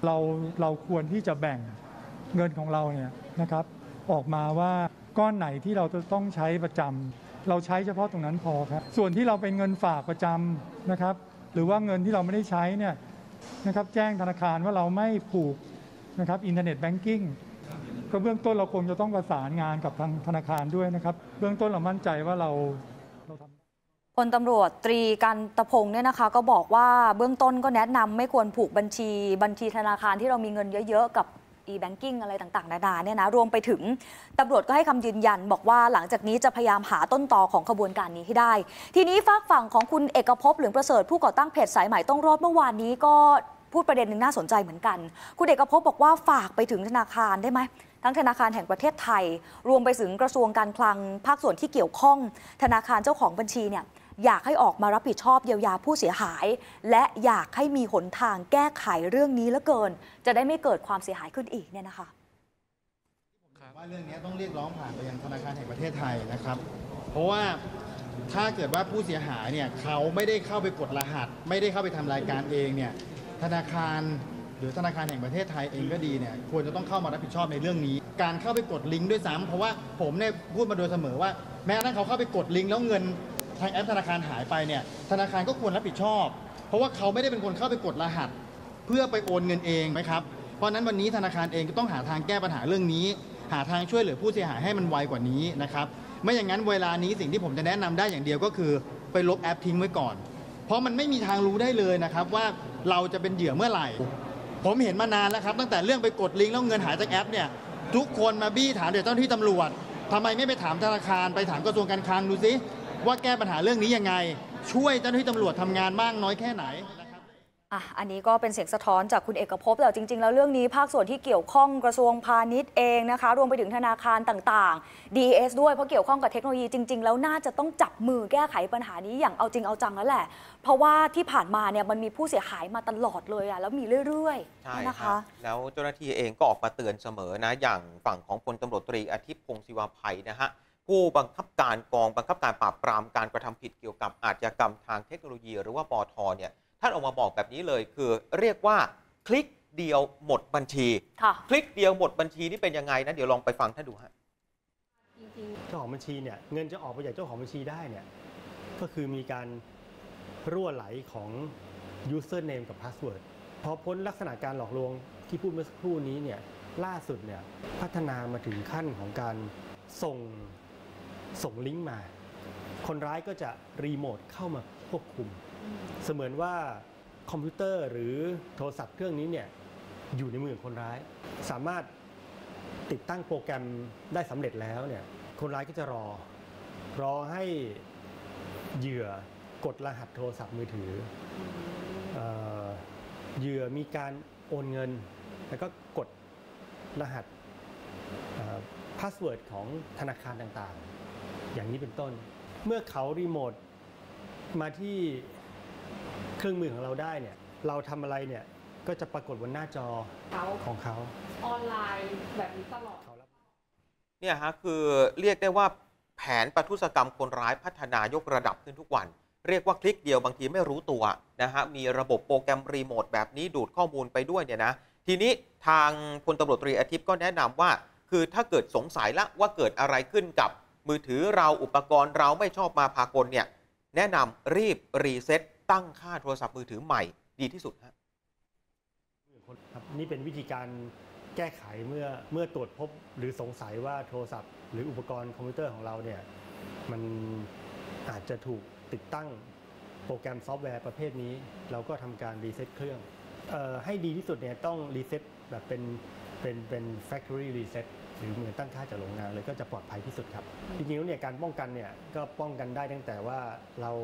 เราเราควรที่จะแบ่งเงินของเราเนี่ยนะครับออกมาว่าก้อนไหนที่เราจะต้องใช้ประจำเราใช้เฉพาะตรงนั้นพอครับส่วนที่เราเป็นเงินฝากประจำนะครับหรือว่าเงินที่เราไม่ได้ใช้เนี่ยนะครับแจ้งธนาคารว่าเราไม่ผูกนะครับอินเทอร์เน็ตแบงกิ้งก็เบื้องต้นเราคงจะต้องประสานงานกับทางธนาคารด้วยนะครับเบื้องต้นเรามั่นใจว่าเราเราทำพลตำรวจตรีกันตพงศ์เนี่ยนะคะก็บอกว่าเบื้องต้นก็แนะนำไม่ควรผูกบัญชีบัญชีธนาคารที่เรามีเงินเยอะๆกับ e-banking อะไรต่างๆนานาเนี่ยนะรวมไปถึงตำรวจก็ให้คำยืนยันบอกว่าหลังจากนี้จะพยายามหาต้นตอของขบวนการนี้ให้ได้ทีนี้ฝากฝั่งของคุณเอกภพเหลืองประเสริฐผู้ก่อตั้งเพจสายใหม่ต้องรอดเมื่อวานนี้ก็พูดประเด็นหนึ่งน่าสนใจเหมือนกันคุณเอกภพบอกว่าฝากไปถึงธนาคารได้ไหมทั้งธนาคารแห่งประเทศไทยรวมไปถึงกระทรวงการคลังภาคส่วนที่เกี่ยวข้องธนาคารเจ้าของบัญชีเนี่ยอยากให้ออกมารับผิดชอบเยียวยาผู้เสียหายและอยากให้มีหนทางแก้ไขเรื่องนี้เหลือเกินจะได้ไม่เกิดความเสียหายขึ้นอีกเนี่ยนะคะว่าเรื่องนี้ต้องเรียกร้องผ่านไปยังธนาคารแห่งประเทศไทยนะครับเพราะว่าถ้าเกิดว่าผู้เสียหายเนี่ยเขาไม่ได้เข้าไปกดรหัสไม่ได้เข้าไปทำรายการเองเนี่ยธนาคารหรือธนาคารแห่งประเทศไทยเองก็ดีเนี่ยควรจะต้องเข้ามารับผิดชอบในเรื่องนี้การเข้าไปกดลิงก์ด้วยซ้ำเพราะว่าผมเนี่ยพูดมาโดยเสมอว่าแม้กระทั่งเขาเข้าไปกดลิงก์แล้วเงินทางแอปธนาคารหายไปเนี่ยธนาคารก็ควรรับผิดชอบเพราะว่าเขาไม่ได้เป็นคนเข้าไปกดรหัสเพื่อไปโอนเงินเองไหมครับเพราะนั้นวันนี้ธนาคารเองก็ต้องหาทางแก้ปัญหาเรื่องนี้หาทางช่วยเหลือผู้เสียหายให้มันไวกว่านี้นะครับไม่อย่างนั้นเวลานี้สิ่งที่ผมจะแนะนำได้อย่างเดียวก็คือไปลบแอปทิ้งไว้ก่อนเพราะมันไม่มีทางรู้ได้เลยนะครับว่าเราจะเป็นเหยื่อเมื่อไหร่ผมเห็นมานานแล้วครับตั้งแต่เรื่องไปกดลิงก์แล้วเงินหายจากแอปเนี่ยทุกคนมาบี้ถามเดี๋ยวเจ้าหน้าที่ตำรวจทำไมไม่ไปถามธนาคารไปถามกระทรวงการคลังดูซิว่าแก้ปัญหาเรื่องนี้ยังไงช่วยเจ้าหน้าที่ตำรวจทำงานมากน้อยแค่ไหนอ่ะอันนี้ก็เป็นเสียงสะท้อนจากคุณเอกภพแต่จริงๆแล้วเรื่องนี้ภาคส่วนที่เกี่ยวข้องกระทรวงพาณิชย์เองนะคะรวมไปถึงธนาคารต่างๆ ดี เอส ด้วยเพราะเกี่ยวข้องกับเทคโนโลยีจริงๆแล้วน่าจะต้องจับมือแก้ไขปัญหานี้อย่างเอาจริงเอาจังแล้วแหละเพราะว่าที่ผ่านมาเนี่ยมันมีผู้เสียหายมาตลอดเลยอ่ะแล้วมีเรื่อยๆใช่นะคะแล้วเจ้าหน้าที่เองก็ออกมาเตือนเสมอนะอย่างฝั่งของพลตำรวจตรีอาทิตย์พงศ์ศิวาภัยนะฮะผู้บังคับการกองบังคับการปราบปรามการกระทำผิดเกี่ยวกับอาชญากรรมทางเทคโนโลยีหรือว่าปอทเนี่ยท่านออกมาบอกแบบนี้เลยคือเรียกว่าคลิกเดียวหมดบัญชีคลิกเดียวหมดบัญชีนี่เป็นยังไงนะเดี๋ยวลองไปฟังท่านดูฮะเจ้าของบัญชีเนี่ยเงินจะออกไปจากเจ้าของบัญชีได้เนี่ยก็คือมีการรั่วไหลของ username กับ password พอพ้นลักษณะการหลอกลวงที่พูดเมื่อสักครู่นี้เนี่ยล่าสุดเนี่ยพัฒนามาถึงขั้นของการส่งส่งลิงก์มาคนร้ายก็จะรีโมทเข้ามาควบคุมเสมือนว่าคอมพิวเตอร์หรือโทรศัพท์เครื่องนี้เนี่ยอยู่ในมือของคนร้ายสามารถติดตั้งโปรแกรมได้สำเร็จแล้วเนี่ยคนร้ายก็จะรอรอให้เหยื่อกดรหัสโทรศัพท์มือถือเอ่อเหยื่อมีการโอนเงินแล้วก็กดรหัสพาสเวิร์ดของธนาคารต่างๆอย่างนี้เป็นต้นเมื่อเขารีโมทมาที่เครื่องมือของเราได้เนี่ยเราทำอะไรเนี่ยก็จะปรากฏบนหน้าจอของเขาออนไลน์แบบนี้ตลอดเนี่ยฮะคือเรียกได้ว่าแผนประทุษกรรมคนร้ายพัฒนายกระดับขึ้นทุกวันเรียกว่าคลิกเดียวบางทีไม่รู้ตัวนะฮะมีระบบโปรแกรมรีโมทแบบนี้ดูดข้อมูลไปด้วยเนี่ยนะทีนี้ทางพลตำรวจตรีอาทิตย์ก็แนะนำว่าคือถ้าเกิดสงสัยละว่าเกิดอะไรขึ้นกับมือถือเราอุปกรณ์เราไม่ชอบมาพากลเนี่ยแนะนำรีบรีเซ็ตตั้งค่าโทรศัพท์มือถือใหม่ดีที่สุดฮะนี่เป็นวิธีการแก้ไขเมื่อเมื่อตรวจพบหรือสงสัยว่าโทรศัพท์หรืออุปกรณ์คอมพิวเตอร์ของเราเนี่ยมันอาจจะถูกติดตั้งโปรแกรมซอฟต์แวร์ประเภทนี้เราก็ทำการรีเซ็ตเครื่องเอ่อให้ดีที่สุดเนี่ยต้องรีเซ็ตแบบเป็นเป็นเป็น factory reset หรือเหมือนตั้งค่าจากโรงงานเลยก็จะปลอดภัยที่สุดครับจริงๆแล้วเนี่ยการป้องกันเนี่ยก็ป้องกันได้ตั้งแต่ว่าเรา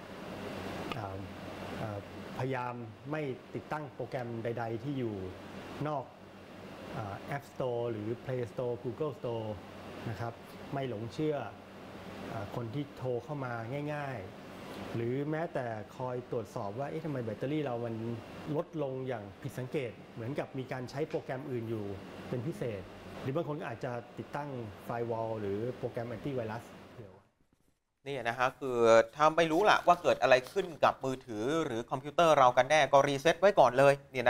พยายามไม่ติดตั้งโปรแกรมใดๆที่อยู่นอก App Store หรือ Play Store Google Store นะครับไม่หลงเชื่อคนที่โทรเข้ามาง่ายๆหรือแม้แต่คอยตรวจสอบว่าเอ๊ะทำไมแบตเตอรี่เรามันลดลงอย่างผิดสังเกตเหมือนกับมีการใช้โปรแกรมอื่นอยู่เป็นพิเศษหรือบางคนก็อาจจะติดตั้งไฟวอลหรือโปรแกรมแอนตี้ไวรัสนี่นะฮะคือถ้าไม่รู้ล่ะว่าเกิดอะไรขึ้นกับมือถือหรือคอมพิวเตอร์เรากันแน่ก็รีเซ็ตไว้ก่อนเลยเนี่ยนะฮะ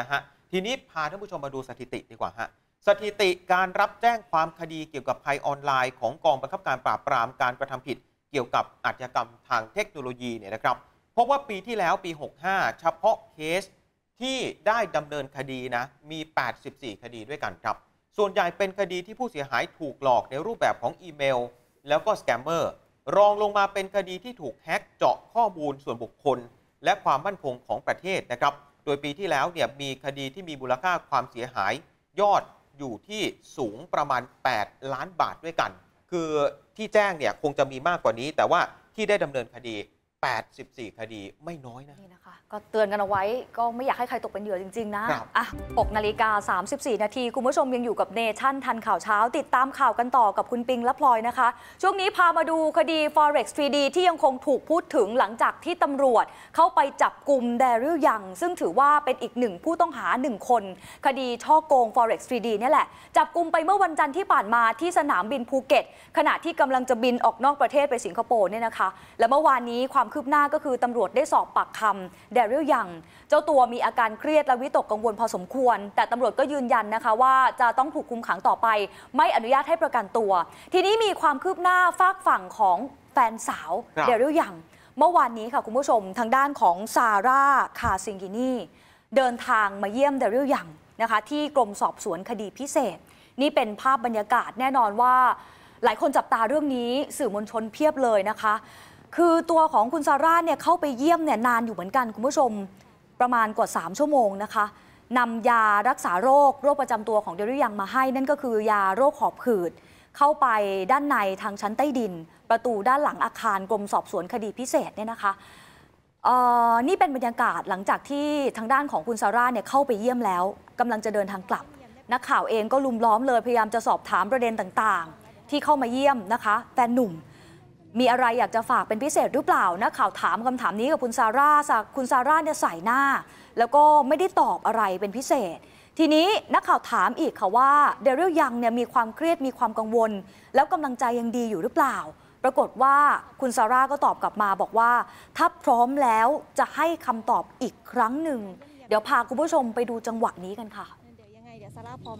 ทีนี้พาท่านผู้ชมมาดูสถิติดีกว่าฮะสถิติการรับแจ้งความคดีเกี่ยวกับภัยออนไลน์ของกองบังคับการปราบปรามการกระทำผิดเกี่ยวกับอาชญากรรมทางเทคโนโลยีเนี่ยนะครับพบว่าปีที่แล้วปีหกสิบห้าเฉพาะเคสที่ได้ดำเนินคดีนะมีแปดสิบสี่คดีด้วยกันครับส่วนใหญ่เป็นคดีที่ผู้เสียหายถูกหลอกในรูปแบบของอีเมลแล้วก็สแกมเมอร์รองลงมาเป็นคดีที่ถูกแฮ็กเจาะข้อมูลส่วนบุคคลและความมั่นคงของประเทศนะครับโดยปีที่แล้วเนี่ยมีคดีที่มีมูลค่าความเสียหายยอดอยู่ที่สูงประมาณแปดล้านบาทด้วยกันคือที่แจ้งเนี่ยคงจะมีมากกว่านี้แต่ว่าที่ได้ดำเนินคดีแปดสิบสี่คดีไม่น้อยนะนี่นะคะก็เตือนกันเอาไว้ก็ไม่อยากให้ใครตกเป็นเหยื่อจริงๆนะอ่ะหกนาฬิกาสามสิบสี่นาทีคุณผู้ชมยังอยู่กับเนชั่นทันข่าวเช้าติดตามข่าวกันต่อกับคุณปิงและพลอยนะคะช่วงนี้พามาดูคดี Forex ทรี ดี ที่ยังคงถูกพูดถึงหลังจากที่ตำรวจเข้าไปจับกลุ่มแดริลยังซึ่งถือว่าเป็นอีกหนึ่งผู้ต้องหาหนึ่งคนคดีช่อโกง Forex ทรี ดี นี่แหละจับกลุ่มไปเมื่อวันจันทร์ที่ผ่านมาที่สนามบินภูเก็ตขณะที่กำลังจะบินออกนอกประเทศไปสิงคโปร์เนี่ยนะคะและเมื่อวานนี้ความคืบหน้าก็คือตำรวจได้สอบปากคำแดริลยังเจ้าตัวมีอาการเครียดและวิตกกังวลพอสมควรแต่ตำรวจก็ยืนยันนะคะว่าจะต้องถูกคุมขังต่อไปไม่อนุญาตให้ประกันตัวทีนี้มีความคืบหน้าฝากฝั่งของแฟนสาวแดริลยังเมื่อวานนี้ค่ะคุณผู้ชมทางด้านของซาร่าคาซิงกินีเดินทางมาเยี่ยมแดริลยังนะคะที่กรมสอบสวนคดีพิเศษนี่เป็นภาพบรรยากาศแน่นอนว่าหลายคนจับตาเรื่องนี้สื่อมวลชนเพียบเลยนะคะคือตัวของคุณซาร่าเนี่ยเข้าไปเยี่ยมเนี่ยนานอยู่เหมือนกันคุณผู้ชมประมาณกว่าสามชั่วโมงนะคะนำยารักษาโรคโรคประจำตัวของเดริลยังมาให้นั่นก็คือยาโรคหอบหืดเข้าไปด้านในทางชั้นใต้ดินประตูด้านหลังอาคารกรมสอบสวนคดีพิเศษเนี่ยนะคะนี่เป็นบรรยากาศหลังจากที่ทางด้านของคุณซาร่าเนี่ยเข้าไปเยี่ยมแล้วกำลังจะเดินทางกลับนักข่าวเองก็ลุมล้อมเลยพยายามจะสอบถามประเด็นต่างๆที่เข้ามาเยี่ยมนะคะแฟนหนุ่มมีอะไรอยากจะฝากเป็นพิเศษหรือเปล่านักข่าวถามคำถามนี้กับคุณซาร่าคุณซาร่าเนี่ยใส่หน้าแล้วก็ไม่ได้ตอบอะไรเป็นพิเศษทีนี้นักข่าวถามอีกค่ะว่าเดริลยังเนี่ยมีความเครียดมีความกังวลแล้วกำลังใจยังดีอยู่หรือเปล่าปรากฏว่าคุณซาร่าก็ตอบกลับมาบอกว่าถ้าพร้อมแล้วจะให้คำตอบอีกครั้งหนึ่งเดี๋ยวพาคุณผู้ชมไปดูจังหวะนี้กันค่ะเดี๋ยวยังไงเดี๋ยวซาร่าพร้อม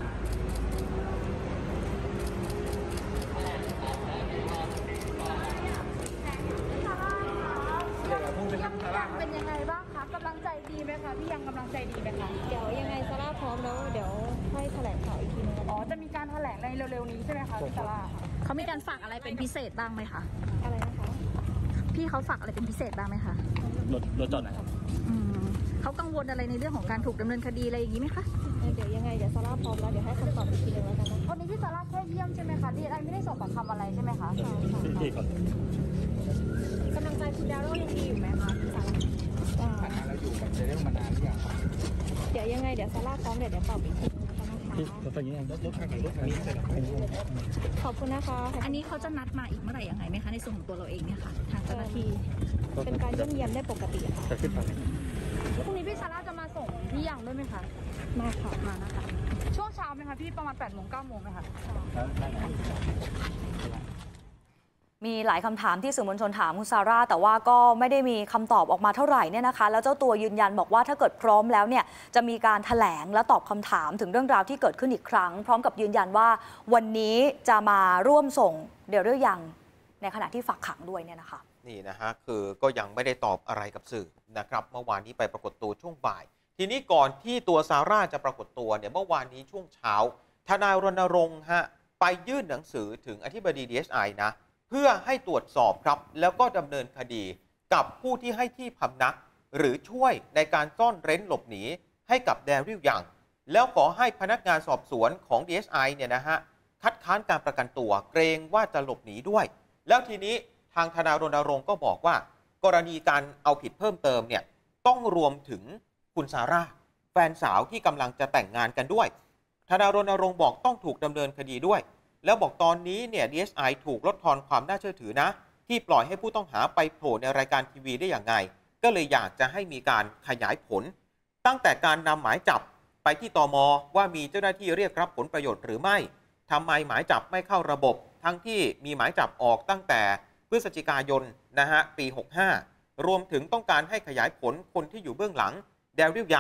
เป็นยังไงบ้างคะกำลังใจดีไหมคะพี่ยังกำลังใจดีไหมคะเดี๋ยวยังไงซาร่าพร้อมแล้วเดี๋ยวให้แถลงข่าวอีกทีนึงอ๋อจะมีการแถลงในเร็วๆนี้ใช่ไหมคะพี่ซาร่าเขามีการฝากอะไรเป็นพิเศษบ้างไหมคะอะไรนะคะพี่เขาฝากอะไรเป็นพิเศษบ้างไหมคะรถรถจอดไหนครับเขากังวลอะไรในเรื่องของการถูกดำเนินคดีอะไรอย่างนี้ไหมคะเดี๋ยวยังไงเดี๋ยวซาร่าพร้อมแล้วเดี๋ยวให้คำตอบอีกทีนึงแล้วกันนะวันนี้พี่ซาร่าแค่เยี่ยมใช่ไหมคะดีไอไม่ได้สอบปากคำอะไรใช่ไหมคะพี่ก่อนกำลังใจคุณดาวยังดีอยู่ไหมคะพี่ซาร่าปัญหาเราอยู่กับเรื่องมานานหรือยังครับเดี๋ยวยังไงเดี๋ยวซาร่าพร้อมเดี๋ยวเดี๋ยวตอบอีกทีพี่รถไฟนี้รถรถทางไหนรถทางนี้ใช่ไหมขอบคุณนะคะอันนี้เขาจะนัดมาอีกเมื่อไหร่ยังไงไหมคะในส่วนของตัวเราเองเนี่ยค่ะทางเจ้าหน้าที่เป็นการเยี่ยมเยียนได้ปกติค่ะจะขึ้นไปพรุ่งนี้พี่ซาร่าจะมาส่งพี่ยังด้วยไหมคะมาค่ะมานะคะช่วงเช้าไหมคะพี่ประมาณแปดโมงเก้าโมงไหมคะมีหลายคำถามที่สื่อมวลชนถามคุณซาร่าแต่ว่าก็ไม่ได้มีคำตอบออกมาเท่าไหร่เนี่ยนะคะแล้วเจ้าตัวยืนยันบอกว่าถ้าเกิดพร้อมแล้วเนี่ยจะมีการแถลงและตอบคำถามถึงเรื่องราวที่เกิดขึ้นอีกครั้งพร้อมกับยืนยันว่าวันนี้จะมาร่วมส่งเดริลยังในขณะที่ฝากขังด้วยเนี่ยนะคะนี่นะฮะคือก็ยังไม่ได้ตอบอะไรกับสื่อนะครับเมื่อวานนี้ไปปรากฏตัวช่วงบ่ายทีนี้ก่อนที่ตัวซาร่าจะปรากฏตัวเนี่ยเมื่อวานนี้ช่วงเช้าทนายรณรงค์ฮะไปยื่นหนังสือถึงอธิบดี ดี เอส ไอ นะเพื่อให้ตรวจสอบครับแล้วก็ดำเนินคดีกับผู้ที่ให้ที่พำนักหรือช่วยในการซ่อนเร้นหลบหนีให้กับแดริลยังแล้วขอให้พนักงานสอบสวนของ ดี เอส ไอ เนี่ยนะฮะคัดค้านการประกันตัวเกรงว่าจะหลบหนีด้วยแล้วทีนี้ทางทนายรณรงค์ก็บอกว่ากรณีการเอาผิดเพิ่มเติมเนี่ยต้องรวมถึงคุณซาร่าแฟนสาวที่กำลังจะแต่งงานกันด้วยทนายรณรงค์บอกต้องถูกดำเนินคดีด้วยแล้วบอกตอนนี้เนี่ย ดี เอส ไอ ถูกลดทอนความน่าเชื่อถือนะที่ปล่อยให้ผู้ต้องหาไปโผล่ในรายการทีวีได้อย่างไงก็เลยอยากจะให้มีการขยายผลตั้งแต่การนำหมายจับไปที่ตม.ว่ามีเจ้าหน้าที่เรียกรับผลประโยชน์หรือไม่ทำไมหมายจับไม่เข้าระบบทั้งที่มีหมายจับออกตั้งแต่พฤศจิกายนนะฮะปีหกสิบห้ารวมถึงต้องการให้ขยายผลคนที่อยู่เบื้องหลังแดริลยัง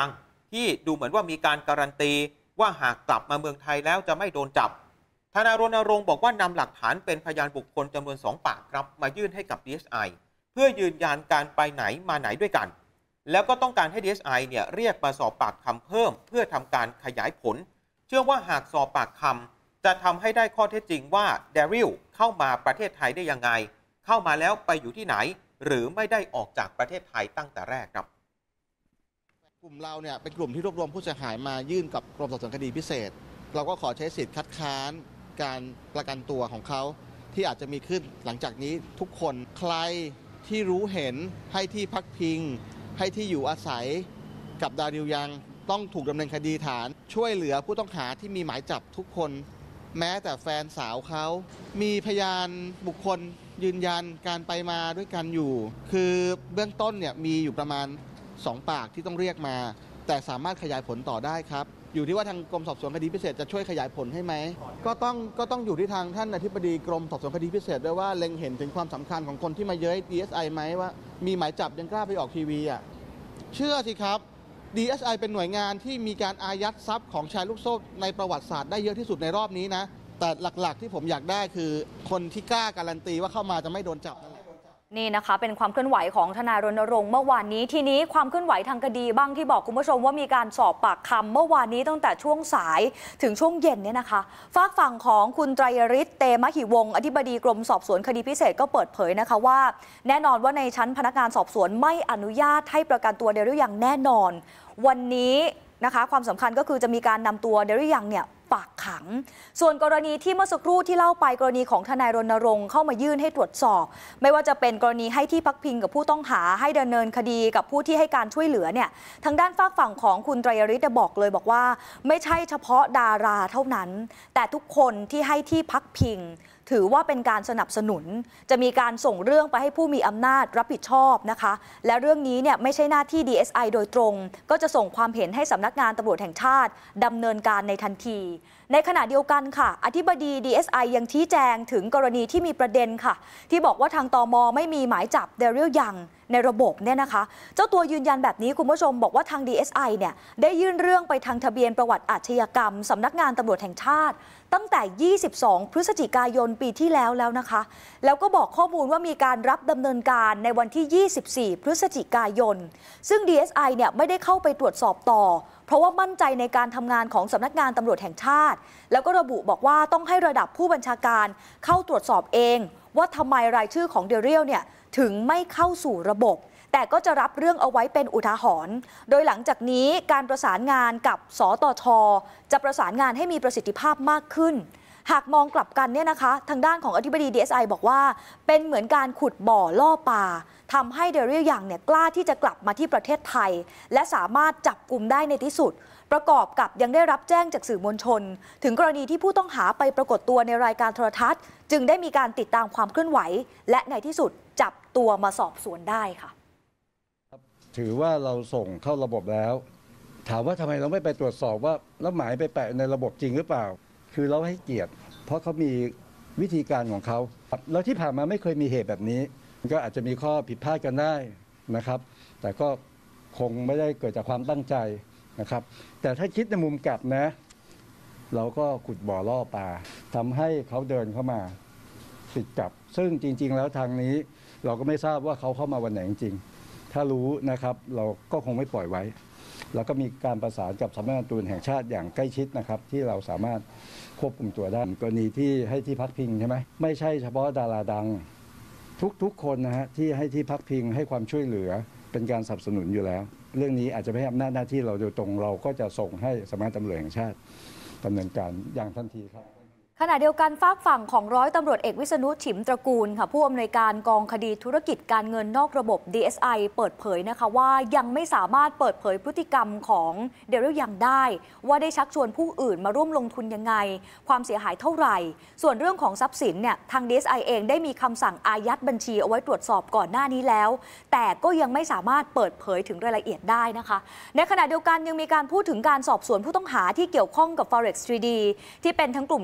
ที่ดูเหมือนว่ามีการการันตีว่าหากกลับมาเมืองไทยแล้วจะไม่โดนจับทนายรณรงค์บอกว่านำหลักฐานเป็นพยานบุคคลจำนวนสองปากครับมายื่นให้กับ ดี เอส ไอ เพื่อยืนยันการไปไหนมาไหนด้วยกันแล้วก็ต้องการให้ ดี เอส ไอ เนี่ยเรียกมาสอบปากคำเพิ่มเพื่อทำการขยายผลเชื่อว่าหากสอบปากคำจะทำให้ได้ข้อเท็จจริงว่าแดริลเข้ามาประเทศไทยได้ยังไงเข้ามาแล้วไปอยู่ที่ไหนหรือไม่ได้ออกจากประเทศไทยตั้งแต่แรกครับกลุ่มเราเนี่ยเป็นกลุ่มที่รวบรวมผู้เสียหายมายื่นกับกรมสอบสวนคดีพิเศษเราก็ขอใช้สิทธิ์คัดค้านการประกันตัวของเขาที่อาจจะมีขึ้นหลังจากนี้ทุกคนใครที่รู้เห็นให้ที่พักพิงให้ที่อยู่อาศัยกับดาริลยังต้องถูกดำเนินคดีฐานช่วยเหลือผู้ต้องหาที่มีหมายจับทุกคนแม้แต่แฟนสาวเขามีพยานบุคคลยืนยันการไปมาด้วยกันอยู่คือเบื้องต้นเนี่ยมีอยู่ประมาณสองปากที่ต้องเรียกมาแต่สามารถขยายผลต่อได้ครับอยู่ที่ว่าทางกรมสอบสวนคดีพิเศษจะช่วยขยายผลให้ไหมก็ต้องก็ต้องอยู่ที่ทางท่านอธิบดีกรมสอบสวนคดีพิเศษด้วยว่าเล็งเห็นถึงความสำคัญของคนที่มาเย้ย ดี เอส ไอ ไหมว่ามีหมายจับยังกล้าไปออกทีวีอ่ะเชื่อสิครับ ดี เอส ไอ เป็นหน่วยงานที่มีการอายัดทรัพย์ของแชร์ลูกโซ่ในประวัติศาสตร์ได้เยอะที่สุดในรอบนี้นะแต่หลักๆที่ผมอยากได้คือคนที่กล้าการันตีว่าเข้ามาจะไม่โดนจับนี่นะคะเป็นความเคลื่อนไหวของทนายรณรงค์เมื่อวานนี้ทีนี้ความเคลื่อนไหวทางคดีบ้างที่บอกคุณผู้ชมว่ามีการสอบปากคำเมื่อวานนี้ตั้งแต่ช่วงสายถึงช่วงเย็นเนี่ยนะคะฝากฝั่งของคุณไตรฤทธิ์เตมหิวงศ์อธิบดีกรมสอบสวนคดีพิเศษก็เปิดเผยนะคะว่าแน่นอนว่าในชั้นพนักงานสอบสวนไม่อนุญาตให้ประกันตัวเดริลอย่างแน่นอนวันนี้นะคะความสำคัญก็คือจะมีการนำตัวเดริลยังเนี่ยฝากขังส่วนกรณีที่เมื่อสักครู่ที่เล่าไปกรณีของทนายรณรงค์เข้ามายื่นให้ตรวจสอบไม่ว่าจะเป็นกรณีให้ที่พักพิงกับผู้ต้องหาให้ดำเนินคดีกับผู้ที่ให้การช่วยเหลือเนี่ยทางด้านฝากฝั่งของคุณไตรฤทธิ์บอกเลยบอกว่าไม่ใช่เฉพาะดาราเท่านั้นแต่ทุกคนที่ให้ที่พักพิงถือว่าเป็นการสนับสนุนจะมีการส่งเรื่องไปให้ผู้มีอำนาจรับผิดชอบนะคะและเรื่องนี้เนี่ยไม่ใช่หน้าที่ ดี เอส ไอ โดยตรงก็จะส่งความเห็นให้สำนักงานตำรวจแห่งชาติดำเนินการในทันทีในขณะเดียวกันค่ะอธิบดี ดี เอส ไอ ยังชี้แจงถึงกรณีที่มีประเด็นค่ะที่บอกว่าทางตม.ไม่มีหมายจับเดริลยังในระบบเนี่ยนะคะเจ้าตัวยืนยันแบบนี้คุณผู้ชมบอกว่าทาง ดี เอส ไอ เนี่ยได้ยื่นเรื่องไปทางทะเบียนประวัติอาชญากรรมสำนักงานตำรวจแห่งชาติตั้งแต่ยี่สิบสองพฤศจิกายนปีที่แล้วแล้วนะคะแล้วก็บอกข้อมูลว่ามีการรับดำเนินการในวันที่ยี่สิบสี่พฤศจิกายนซึ่ง ดี เอส ไอ เนี่ยไม่ได้เข้าไปตรวจสอบต่อเพราะว่ามั่นใจในการทำงานของสำนักงานตำรวจแห่งชาติแล้วก็ระบุบอกว่าต้องให้ระดับผู้บัญชาการเข้าตรวจสอบเองว่าทำไมรายชื่อของเดริลเนี่ยถึงไม่เข้าสู่ระบบแต่ก็จะรับเรื่องเอาไว้เป็นอุทาหรณ์โดยหลังจากนี้การประสานงานกับสตช.จะประสานงานให้มีประสิทธิภาพมากขึ้นหากมองกลับกันเนี่ยนะคะทางด้านของอธิบดี ดี เอส ไอ บอกว่าเป็นเหมือนการขุดบ่อล่อปลาทำให้เดริลยังเนี่ยกล้าที่จะกลับมาที่ประเทศไทยและสามารถจับกุมได้ในที่สุดประกอบกับยังได้รับแจ้งจากสื่อมวลชนถึงกรณีที่ผู้ต้องหาไปปรากฏตัวในรายการโทรทัศน์จึงได้มีการติดตามความเคลื่อนไหวและในที่สุดจับตัวมาสอบสวนได้ค่ะถือว่าเราส่งเข้าระบบแล้วถามว่าทำไมเราไม่ไปตรวจสอบว่าแล้วหมายไปแปะในระบบจริงหรือเปล่าคือเราให้เกียรติเพราะเขามีวิธีการของเขาแล้วที่ผ่านมาไม่เคยมีเหตุแบบนี้ก็อาจจะมีข้อผิดพลาดกันได้นะครับแต่ก็คงไม่ได้เกิดจากความตั้งใจนะครับแต่ถ้าคิดในมุมกลับนะเราก็ขุดบ่อล่อปลาทำให้เขาเดินเข้ามาติดกับซึ่งจริงๆแล้วทางนี้เราก็ไม่ทราบว่าเขาเข้ามาวันไหนจริงถ้ารู้นะครับเราก็คงไม่ปล่อยไว้แล้วก็มีการประสานกับสำนักงานตำรวจแห่งชาติอย่างใกล้ชิดนะครับที่เราสามารถควบคุมตัวได้กรณีที่ให้ที่พักพิงใช่ไหมไม่ใช่เฉพาะดาราดังทุกๆคนนะฮะที่ให้ที่พักพิงให้ความช่วยเหลือเป็นการสนับสนุนอยู่แล้วเรื่องนี้อาจจะไม่ใช่อำนาจหน้าที่เราโดยตรงเราก็จะส่งให้สำนักงานตำรวจแห่งชาติดำเนินการอย่างทันทีครับขณะเดียวกันฝากฝั่งของร้อยตำรวจเอกวิษณุฉิมตระกูลค่ะผู้อำนวยการกองคดีธุรกิจการเงินนอกระบบ ดี เอส ไอ เปิดเผยนะคะว่ายังไม่สามารถเปิดเผยพฤติกรรมของเดริลยังได้ว่าได้ชักชวนผู้อื่นมาร่วมลงทุนยังไงความเสียหายเท่าไหร่ส่วนเรื่องของทรัพย์สินเนี่ยทาง ดี เอส ไอ เองได้มีคำสั่งอายัดบัญชีเอาไว้ตรวจสอบก่อนหน้านี้แล้วแต่ก็ยังไม่สามารถเปิดเผยถึงรายละเอียดได้นะคะในขณะเดียวกันยังมีการพูดถึงการสอบสวนผู้ต้องหาที่เกี่ยวข้องกับ Forex ทรี ดี ที่เป็นทั้งกลุ่มนักแสดง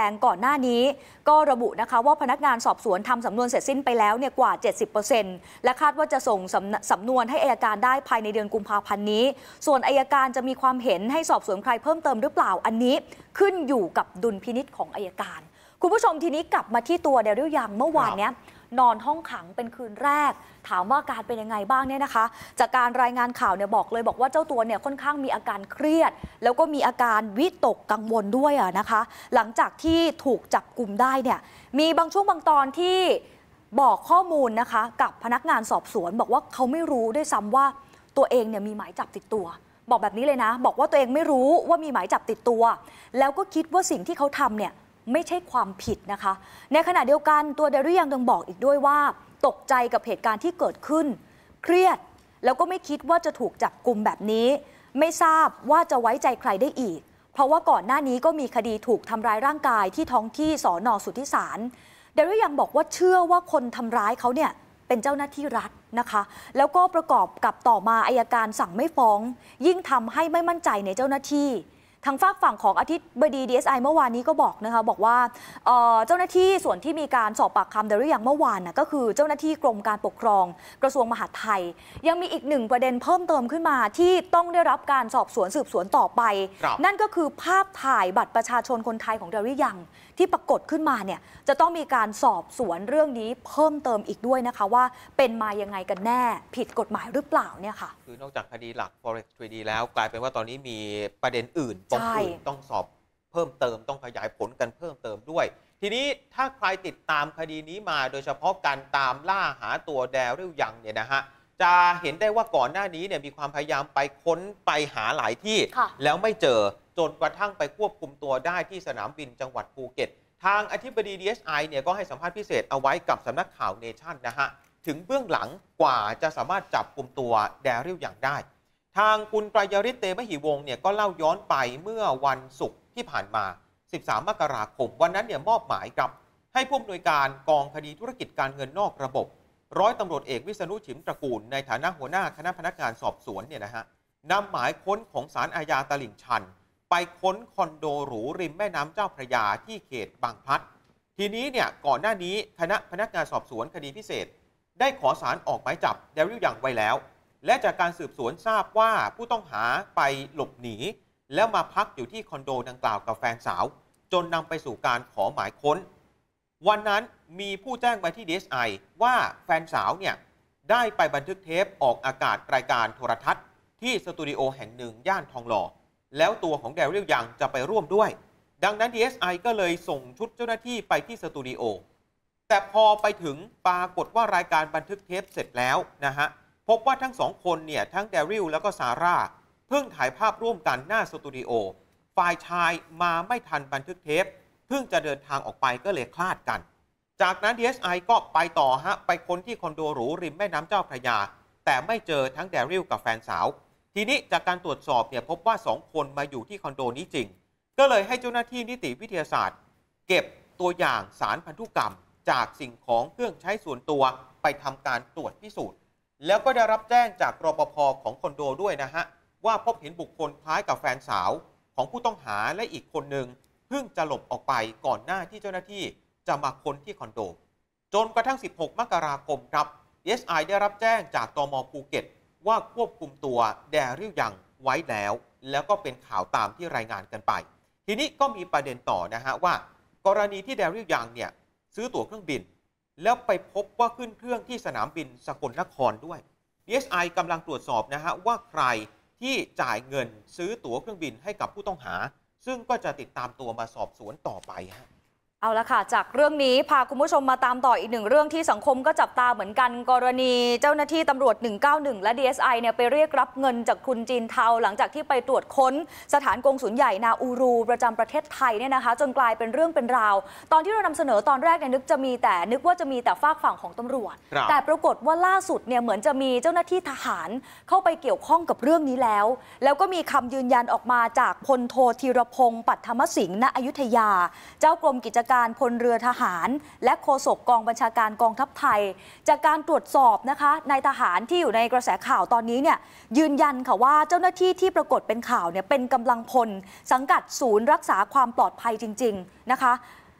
งก่อนหน้านี้ก็ระบุนะคะว่าพนักงานสอบสวนทำสำนวนเสร็จสิ้นไปแล้วเนี่ยกว่า เจ็ดสิบเปอร์เซ็นต์ และคาดว่าจะส่งสำสำนวนให้อัยการได้ภายในเดือนกุมภาพันธ์นี้ส่วนอัยการจะมีความเห็นให้สอบสวนใครเพิ่มเติมหรือเปล่าอันนี้ขึ้นอยู่กับดุลพินิจของอัยการคุณผู้ชมทีนี้กลับมาที่ตัวเดริลยังเมื่อวานเนี้ยนอนห้องขังเป็นคืนแรกถามว่าการเป็นยังไงบ้างเนี่ยนะคะจากการรายงานข่าวเนี่ยบอกเลยบอกว่าเจ้าตัวเนี่ยค่อนข้างมีอาการเครียดแล้วก็มีอาการวิตกกังวลด้วยอะนะคะหลังจากที่ถูกจับกุมได้เนี่ยมีบางช่วงบางตอนที่บอกข้อมูลนะคะกับพนักงานสอบสวนบอกว่าเขาไม่รู้ด้วยซ้ำว่าตัวเองเนี่ยมีหมายจับติดตัวบอกแบบนี้เลยนะบอกว่าตัวเองไม่รู้ว่ามีหมายจับติดตัวแล้วก็คิดว่าสิ่งที่เขาทำเนี่ยไม่ใช่ความผิดนะคะในขณะเดียวกันตัวเดริลยังยังบอกอีกด้วยว่าตกใจกับเหตุการณ์ที่เกิดขึ้นเครียดแล้วก็ไม่คิดว่าจะถูกจับกุมแบบนี้ไม่ทราบว่าจะไว้ใจใครได้อีกเพราะว่าก่อนหน้านี้ก็มีคดีถูกทำร้ายร่างกายที่ท้องที่สน.สุทธิสารเดริลยังบอกว่าเชื่อว่าคนทำร้ายเขาเนี่ยเป็นเจ้าหน้าที่รัฐนะคะแล้วก็ประกอบกับต่อมาอัยการสั่งไม่ฟ้องยิ่งทำให้ไม่มั่นใจในเจ้าหน้าที่ทางฝากฝั่งของอธิบดี ดี เอส ไอ เมื่อวานนี้ก็บอกนะคะบอกว่าเอ่อเจ้าหน้าที่ส่วนที่มีการสอบปากคำเดริลยังเมื่อวานนะก็คือเจ้าหน้าที่กรมการปกครองกระทรวงมหาดไทยยังมีอีกหนึ่งประเด็นเพิ่มเติมขึ้นมาที่ต้องได้รับการสอบสวนสืบสวนต่อไปนั่นก็คือภาพถ่ายบัตรประชาชนคนไทยของเดริลยังที่ปรากฏขึ้นมาเนี่ยจะต้องมีการสอบสวนเรื่องนี้เพิ่มเติมอีกด้วยนะคะว่าเป็นมายังไงกันแน่ผิดกฎหมายหรือเปล่าเนี่ยค่ะคือนอกจากคดีหลัก Forex ทรี ดี แล้วกลายเป็นว่าตอนนี้มีประเด็นอื่นปมอื่นต้องสอบเพิ่มเติมต้องขยายผลกันเพิ่มเติมด้วยทีนี้ถ้าใครติดตามคดีนี้มาโดยเฉพาะการตามล่าหาตัวเดริลยังเนี่ยนะฮะจะเห็นได้ว่าก่อนหน้านี้เนี่ยมีความพยายามไปค้นไปหาหลายที่แล้วไม่เจอจนกระทั่งไปควบคุมตัวได้ที่สนามบินจังหวัดภูเก็ตทางอธิบดี ดี เอส ไอ เนี่ยก็ให้สัมภาษณ์พิเศษเอาไว้กับสำนักข่าวเนชั่นนะฮะถึงเบื้องหลังกว่าจะสามารถจับกุมตัวเดริลยังได้ทางคุณไตรยฤทธิ์ เตมหิวงศ์เนี่ยก็เล่าย้อนไปเมื่อวันศุกร์ที่ผ่านมาสิบสามมกราคมวันนั้นเนี่ยมอบหมายกับให้ผู้อำนวยการกองคดีธุรกิจการเงินนอกระบบร้อยตำรวจเอกวิษณุฉิมตระกูลในฐานะหัวหน้าคณะพนักงานสอบสวนเนี่ยนะฮะนำหมายค้นของศาลอาญาตลิ่งชันไปค้นคอนโดหรูริมแม่น้ำเจ้าพระยาที่เขตบางพลัดทีนี้เนี่ยก่อนหน้านี้คณะพนักงานสอบสวนคดีพิเศษได้ขอศาลออกหมายจับเดริลยังไว้แล้วและจากการสืบสวนทราบว่าผู้ต้องหาไปหลบหนีแล้วมาพักอยู่ที่คอนโดดังกล่าวกับแฟนสาวจนนำไปสู่การขอหมายค้นวันนั้นมีผู้แจ้งไปที่ ดี เอส ไอ ว่าแฟนสาวเนี่ยได้ไปบันทึกเทปออกอากาศรายการโทรทัศน์ที่สตูดิโอแห่งหนึ่งย่านทองหล่อแล้วตัวของเดริลยังจะไปร่วมด้วยดังนั้น ดี เอส ไอ ก็เลยส่งชุดเจ้าหน้าที่ไปที่สตูดิโอแต่พอไปถึงปรากฏว่ารายการบันทึกเทปเสร็จแล้วนะฮะพบว่าทั้งสองคนเนี่ยทั้งเดริลแล้วก็ซาร่าเพิ่งถ่ายภาพร่วมกันหน้าสตูดิโอฝ่ายชายมาไม่ทันบันทึกเทปเพิ่งจะเดินทางออกไปก็เลยคลาดกันจากนั้น ดี เอส ไอ ก็ไปต่อฮะไปค้นที่คอนโดหรูริมแม่น้ำเจ้าพระยาแต่ไม่เจอทั้งเดริลกับแฟนสาวทีนี้จากการตรวจสอบเนี่ยพบว่าสองคนมาอยู่ที่คอนโดนี้จริงก็เลยให้เจ้าหน้าที่นิติวิทยาศาสตร์เก็บตัวอย่างสารพันธุกรรมจากสิ่งของเครื่องใช้ส่วนตัวไปทำการตรวจพิสูจน์แล้วก็ได้รับแจ้งจากรปภ.ของคอนโดด้วยนะฮะว่าพบเห็นบุคคลคล้ายกับแฟนสาวของผู้ต้องหาและอีกคนหนึ่งเพิ่งจะหลบออกไปก่อนหน้าที่เจ้าหน้าที่จะมาค้นที่คอนโดจนกระทั่งสิบหกมกราคมครับ ดี เอส ไอ ได้รับแจ้งจากตม.ภูเก็ตว่าควบคุมตัวเดริลยังไว้แล้วแล้วก็เป็นข่าวตามที่รายงานกันไปทีนี้ก็มีประเด็นต่อนะฮะว่ากรณีที่เดริลยังเนี่ยซื้อตั๋วเครื่องบินแล้วไปพบว่าขึ้นเครื่องที่สนามบินสกลนครด้วย ดี เอส ไอ กำลังตรวจสอบนะฮะว่าใครที่จ่ายเงินซื้อตั๋วเครื่องบินให้กับผู้ต้องหาซึ่งก็จะติดตามตัวมาสอบสวนต่อไปฮะเอาละค่ะจากเรื่องนี้พาคุณผู้ชมมาตามต่ออีกหนึ่งเรื่องที่สังคมก็จับตาเหมือนกันกรณีเจ้าหน้าที่ตำรวจหนึ่งเก้าหนึ่งและ ดี เอส ไอ เนี่ยไปเรียกรับเงินจากทุนจีนเทาหลังจากที่ไปตรวจค้นสถานกงสุลใหญ่นาอูรูประจำประเทศไทยเนี่ยนะคะจนกลายเป็นเรื่องเป็นราวตอนที่เรานำเสนอตอนแรกเนี่ยนึกจะมีแต่นึกว่าจะมีแต่ฝากฝั่งของตำรวจแต่ปรากฏว่าล่าสุดเนี่ยเหมือนจะมีเจ้าหน้าที่ทหารเข้าไปเกี่ยวข้องกับเรื่องนี้แล้วแล้วก็มีคำยืนยันออกมาจากพลโทธีรพงศ์ปัทมสิงห์ณอยุธยาเจ้ากรมกิจการพลเรือทหารและโฆษกกองบัญชาการกองทัพไทยจากการตรวจสอบนะคะนายทหารที่อยู่ในกระแสข่าวตอนนี้เนี่ยยืนยันค่ะว่าเจ้าหน้าที่ที่ปรากฏเป็นข่าวเนี่ยเป็นกำลังพลสังกัดศูนย์รักษาความปลอดภัยจริงๆนะคะ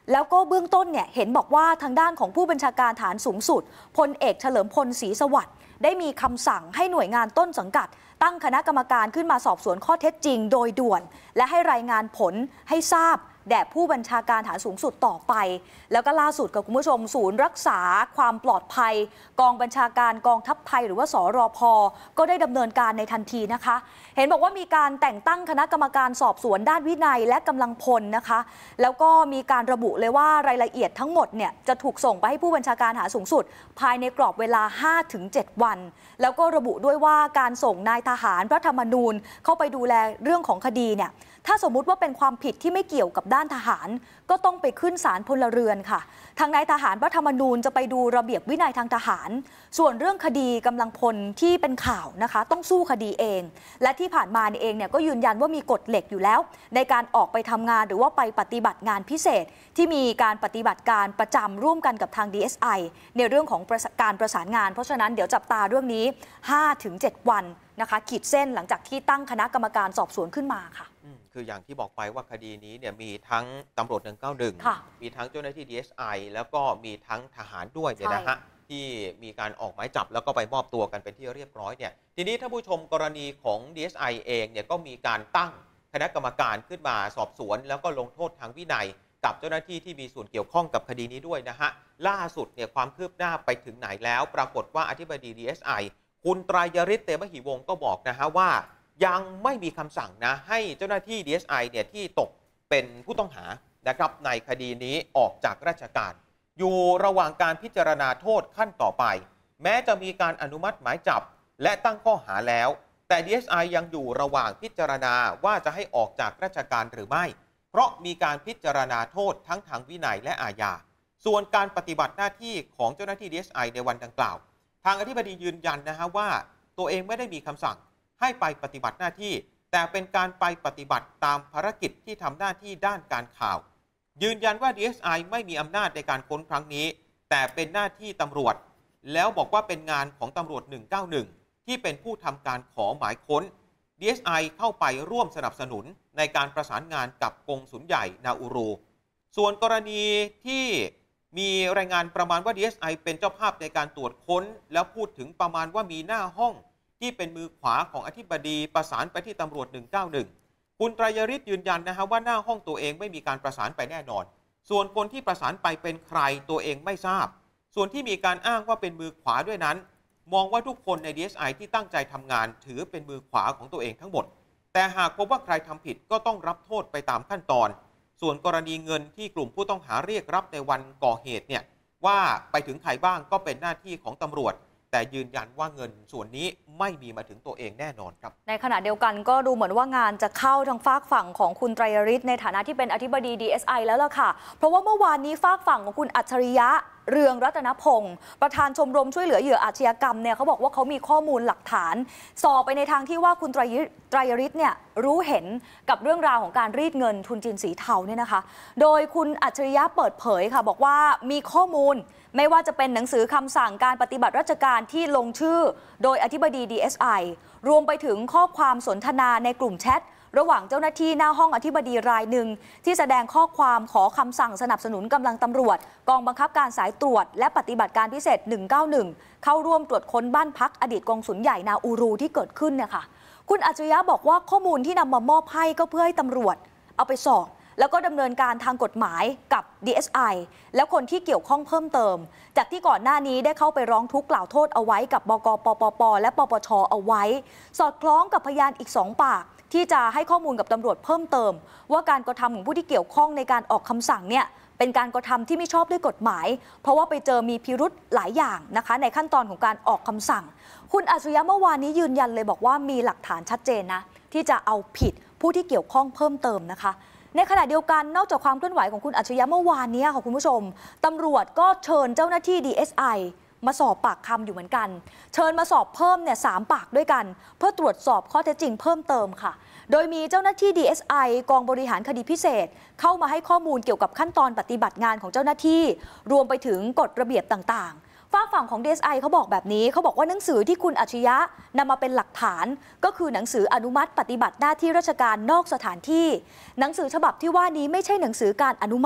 แล้วก็เบื้องต้นเนี่ยเห็นบอกว่าทางด้านของผู้บัญชาการฐานสูงสุดพลเอกเฉลิมพลศรีสวัสดิ์ได้มีคำสั่งให้หน่วยงานต้นสังกัดตั้งคณะกรรมการขึ้นมาสอบสวนข้อเท็จจริงโดยด่วนและให้รายงานผลให้ทราบแด่ผู้บัญชาการฐานสูงสุดต่อไปแล้วก็ล่าสุดกับคุณผู้ชมศูนย์รักษาความปลอดภัยกองบัญชาการกองทัพไทยหรือว่าสรพ.ก็ได้ดำเนินการในทันทีนะคะเห็นบอกว่ามีการแต่งตั้งคณะกรรมการสอบสวนด้านวินัยและกำลังพลนะคะแล้วก็มีการระบุเลยว่ารายละเอียดทั้งหมดเนี่ยจะถูกส่งไปให้ผู้บัญชาการฐานสูงสุดภายในกรอบเวลา ห้าถึงเจ็ด วันแล้วก็ระบุด้วยว่าการส่งนายทหารพระธรรมนูญเข้าไปดูแลเรื่องของคดีเนี่ยถ้าสมมุติว่าเป็นความผิดที่ไม่เกี่ยวกับด้านทหารก็ต้องไปขึ้นศาลพลเรือนค่ะทางนายทหารพระธรรมนูญจะไปดูระเบียบวินัยทางทหารส่วนเรื่องคดีกำลังพลที่เป็นข่าวนะคะต้องสู้คดีเองและที่ผ่านมาเองเนี่ยก็ยืนยันว่ามีกฎเหล็กอยู่แล้วในการออกไปทำงานหรือว่าไปปฏิบัติงานพิเศษที่มีการปฏิบัติการประจำร่วมกันกับทาง ดี เอส ไอ ในเรื่องของการประสานงานเพราะฉะนั้นเดี๋ยวจับตาเรื่องนี้ ห้าถึงเจ็ด วันนะคะขีดเส้นหลังจากที่ตั้งคณะกรรมการสอบสวนขึ้นมาค่ะคืออย่างที่บอกไปว่าคดีนี้เนี่ยมีทั้งตำรวจหนึ่งเก้าหนึ่งมีทั้งเจ้าหน้าที่ ดี เอส ไอ แล้วก็มีทั้งทหารด้วยเนี่ยนะฮะที่มีการออกหมายจับแล้วก็ไปมอบตัวกันเป็นที่เรียบร้อยเนี่ยทีนี้ถ้าผู้ชมกรณีของ ดี เอส ไอ เองเนี่ยก็มีการตั้งคณะกรรมการขึ้นมาสอบสวนแล้วก็ลงโทษทางวินัยกับเจ้าหน้าที่ที่มีส่วนเกี่ยวข้องกับคดีนี้ด้วยนะฮะล่าสุดเนี่ยความคืบหน้าไปถึงไหนแล้วปรากฏว่าอธิบดี ดี เอส ไอ คุณไตรยฤทธิ์เตมหิวงศ์ก็บอกนะฮะว่ายังไม่มีคำสั่งนะให้เจ้าหน้าที่ ดี เอส ไอ เนี่ยที่ตกเป็นผู้ต้องหานะครับในคดีนี้ออกจากราชการอยู่ระหว่างการพิจารณาโทษขั้นต่อไปแม้จะมีการอนุมัติหมายจับและตั้งข้อหาแล้วแต่ ดี เอส ไอ ยังอยู่ระหว่างพิจารณาว่าจะให้ออกจากราชการหรือไม่เพราะมีการพิจารณาโทษทั้งทางวินัยและอาญาส่วนการปฏิบัติหน้าที่ของเจ้าหน้าที่ ดี เอส ไอ ในวันดังกล่าวทางอธิบดียืนยันนะฮะว่าตัวเองไม่ได้มีคำสั่งให้ไปปฏิบัติหน้าที่แต่เป็นการไปปฏิบัติตามภารกิจที่ทำหน้าที่ด้านการข่าวยืนยันว่า ดี เอส ไอ ไม่มีอำนาจในการค้นครั้งนี้แต่เป็นหน้าที่ตำรวจแล้วบอกว่าเป็นงานของตำรวจหนึ่งเก้าหนึ่งที่เป็นผู้ทำการขอหมายค้น ดี เอส ไอ เข้าไปร่วมสนับสนุนในการประสานงานกับกงสุลใหญ่นาอูรูส่วนกรณีที่มีรายงานประมาณว่า ดี เอส ไอ เป็นเจ้าภาพในการตรวจค้นแล้วพูดถึงประมาณว่ามีหน้าห้องที่เป็นมือขวาของอธิบดีประสานไปที่ตำรวจหนึ่งเก้าหนึ่งคุณไตรยฤทธิ์ยืนยันนะฮะว่าหน้าห้องตัวเองไม่มีการประสานไปแน่นอนส่วนคนที่ประสานไปเป็นใครตัวเองไม่ทราบส่วนที่มีการอ้างว่าเป็นมือขวาด้วยนั้นมองว่าทุกคนใน ดี เอส ไอ ที่ตั้งใจทำงานถือเป็นมือขวาของตัวเองทั้งหมดแต่หากพบว่าใครทำผิดก็ต้องรับโทษไปตามขั้นตอนส่วนกรณีเงินที่กลุ่มผู้ต้องหาเรียกรับในวันก่อเหตุเนี่ยว่าไปถึงใครบ้างก็เป็นหน้าที่ของตำรวจแต่ยืนยันว่าเงินส่วนนี้ไม่มีมาถึงตัวเองแน่นอนครับในขณะเดียวกันก็ดูเหมือนว่างานจะเข้าทางฝากฝั่งของคุณไตรยฤทธิ์ในฐานะที่เป็นอธิบดี ดี เอส ไอ แล้วล่ะค่ะเพราะว่าเมื่อวานนี้ฝากฝั่งของคุณอัจฉริยะเรืองรัตนพงศ์ประธานชมรมช่วยเหลือเหยื่ออาชญากรรมเนี่ยเขาบอกว่าเขามีข้อมูลหลักฐานสอบไปในทางที่ว่าคุณไตรยฤทธิ์เนี่ยรู้เห็นกับเรื่องราวของการรีดเงินทุนจีนสีเทาเนี่ยนะคะโดยคุณอัจฉริยะเปิดเผยค่ะบอกว่ามีข้อมูลไม่ว่าจะเป็นหนังสือคำสั่งการปฏิบัติราชการที่ลงชื่อโดยอธิบดี ดี เอส ไอ รวมไปถึงข้อความสนทนาในกลุ่มแชทระหว่างเจ้าหน้าที่หน้าห้องอธิบดีรายหนึ่งที่แสดงข้อความขอคำสั่งสนับสนุนกำลังตำรวจกองบังคับการสายตรวจและปฏิบัติการพิเศษหนึ่งเก้าหนึ่งเข้าร่วมตรวจค้นบ้านพักอดีตกงสุลใหญ่นาอูรูที่เกิดขึ้นเนี่ยค่ะคุณอัจฉริยะบอกว่าข้อมูลที่นำมามอบให้ก็เพื่อให้ตำรวจเอาไปสอบแล้วก็ดำเนินการทางกฎหมายกับ ดี เอส ไอ และคนที่เกี่ยวข้องเพิ่มเติมจากที่ก่อนหน้านี้ได้เข้าไปร้องทุกข์กล่าวโทษเอาไว้กับบก.ปปป.และปปช.เอาไว้สอดคล้องกับพยานอีกสองปากที่จะให้ข้อมูลกับตำรวจเพิ่มเติมว่าการกระทำของผู้ที่เกี่ยวข้องในการออกคำสั่งเนี่ยเป็นการกระทำที่ไม่ชอบด้วยกฎหมายเพราะว่าไปเจอมีพิรุธหลายอย่างนะคะในขั้นตอนของการออกคำสั่งคุณอัจฉริยะเมื่อวานนี้ยืนยันเลยบอกว่ามีหลักฐานชัดเจนนะที่จะเอาผิดผู้ที่เกี่ยวข้องเพิ่มเติมนะคะในขณะเดียวกันนอกจากความเคลื่อนไหวของคุณอัจฉริยะเมื่อวานนี้ค่ะคุณผู้ชมตำรวจก็เชิญเจ้าหน้าที่ ดี เอส ไอ มาสอบปากคำอยู่เหมือนกันเชิญมาสอบเพิ่มเนี่ยสามปากด้วยกันเพื่อตรวจสอบข้อเท็จจริงเพิ่มเติมค่ะโดยมีเจ้าหน้าที่ ดี เอส ไอ กองบริหารคดีพิเศษเข้ามาให้ข้อมูลเกี่ยวกับขั้นตอนปฏิบัติงานของเจ้าหน้าที่รวมไปถึงกฎระเบียบต่างๆฝากฝั่งของ ดี เอส ไอ เขาบอกแบบนี้เขาบอกว่าหนังสือที่คุณอัจฉริยะนำมาเป็นหลักฐานก็คือหนังสืออนุมัติปฏิบัติหน้าที่ราชการนอกสถานที่หนังสือฉบับที่ว่านี้ไม่ใช่หนังสือการอนุมัติ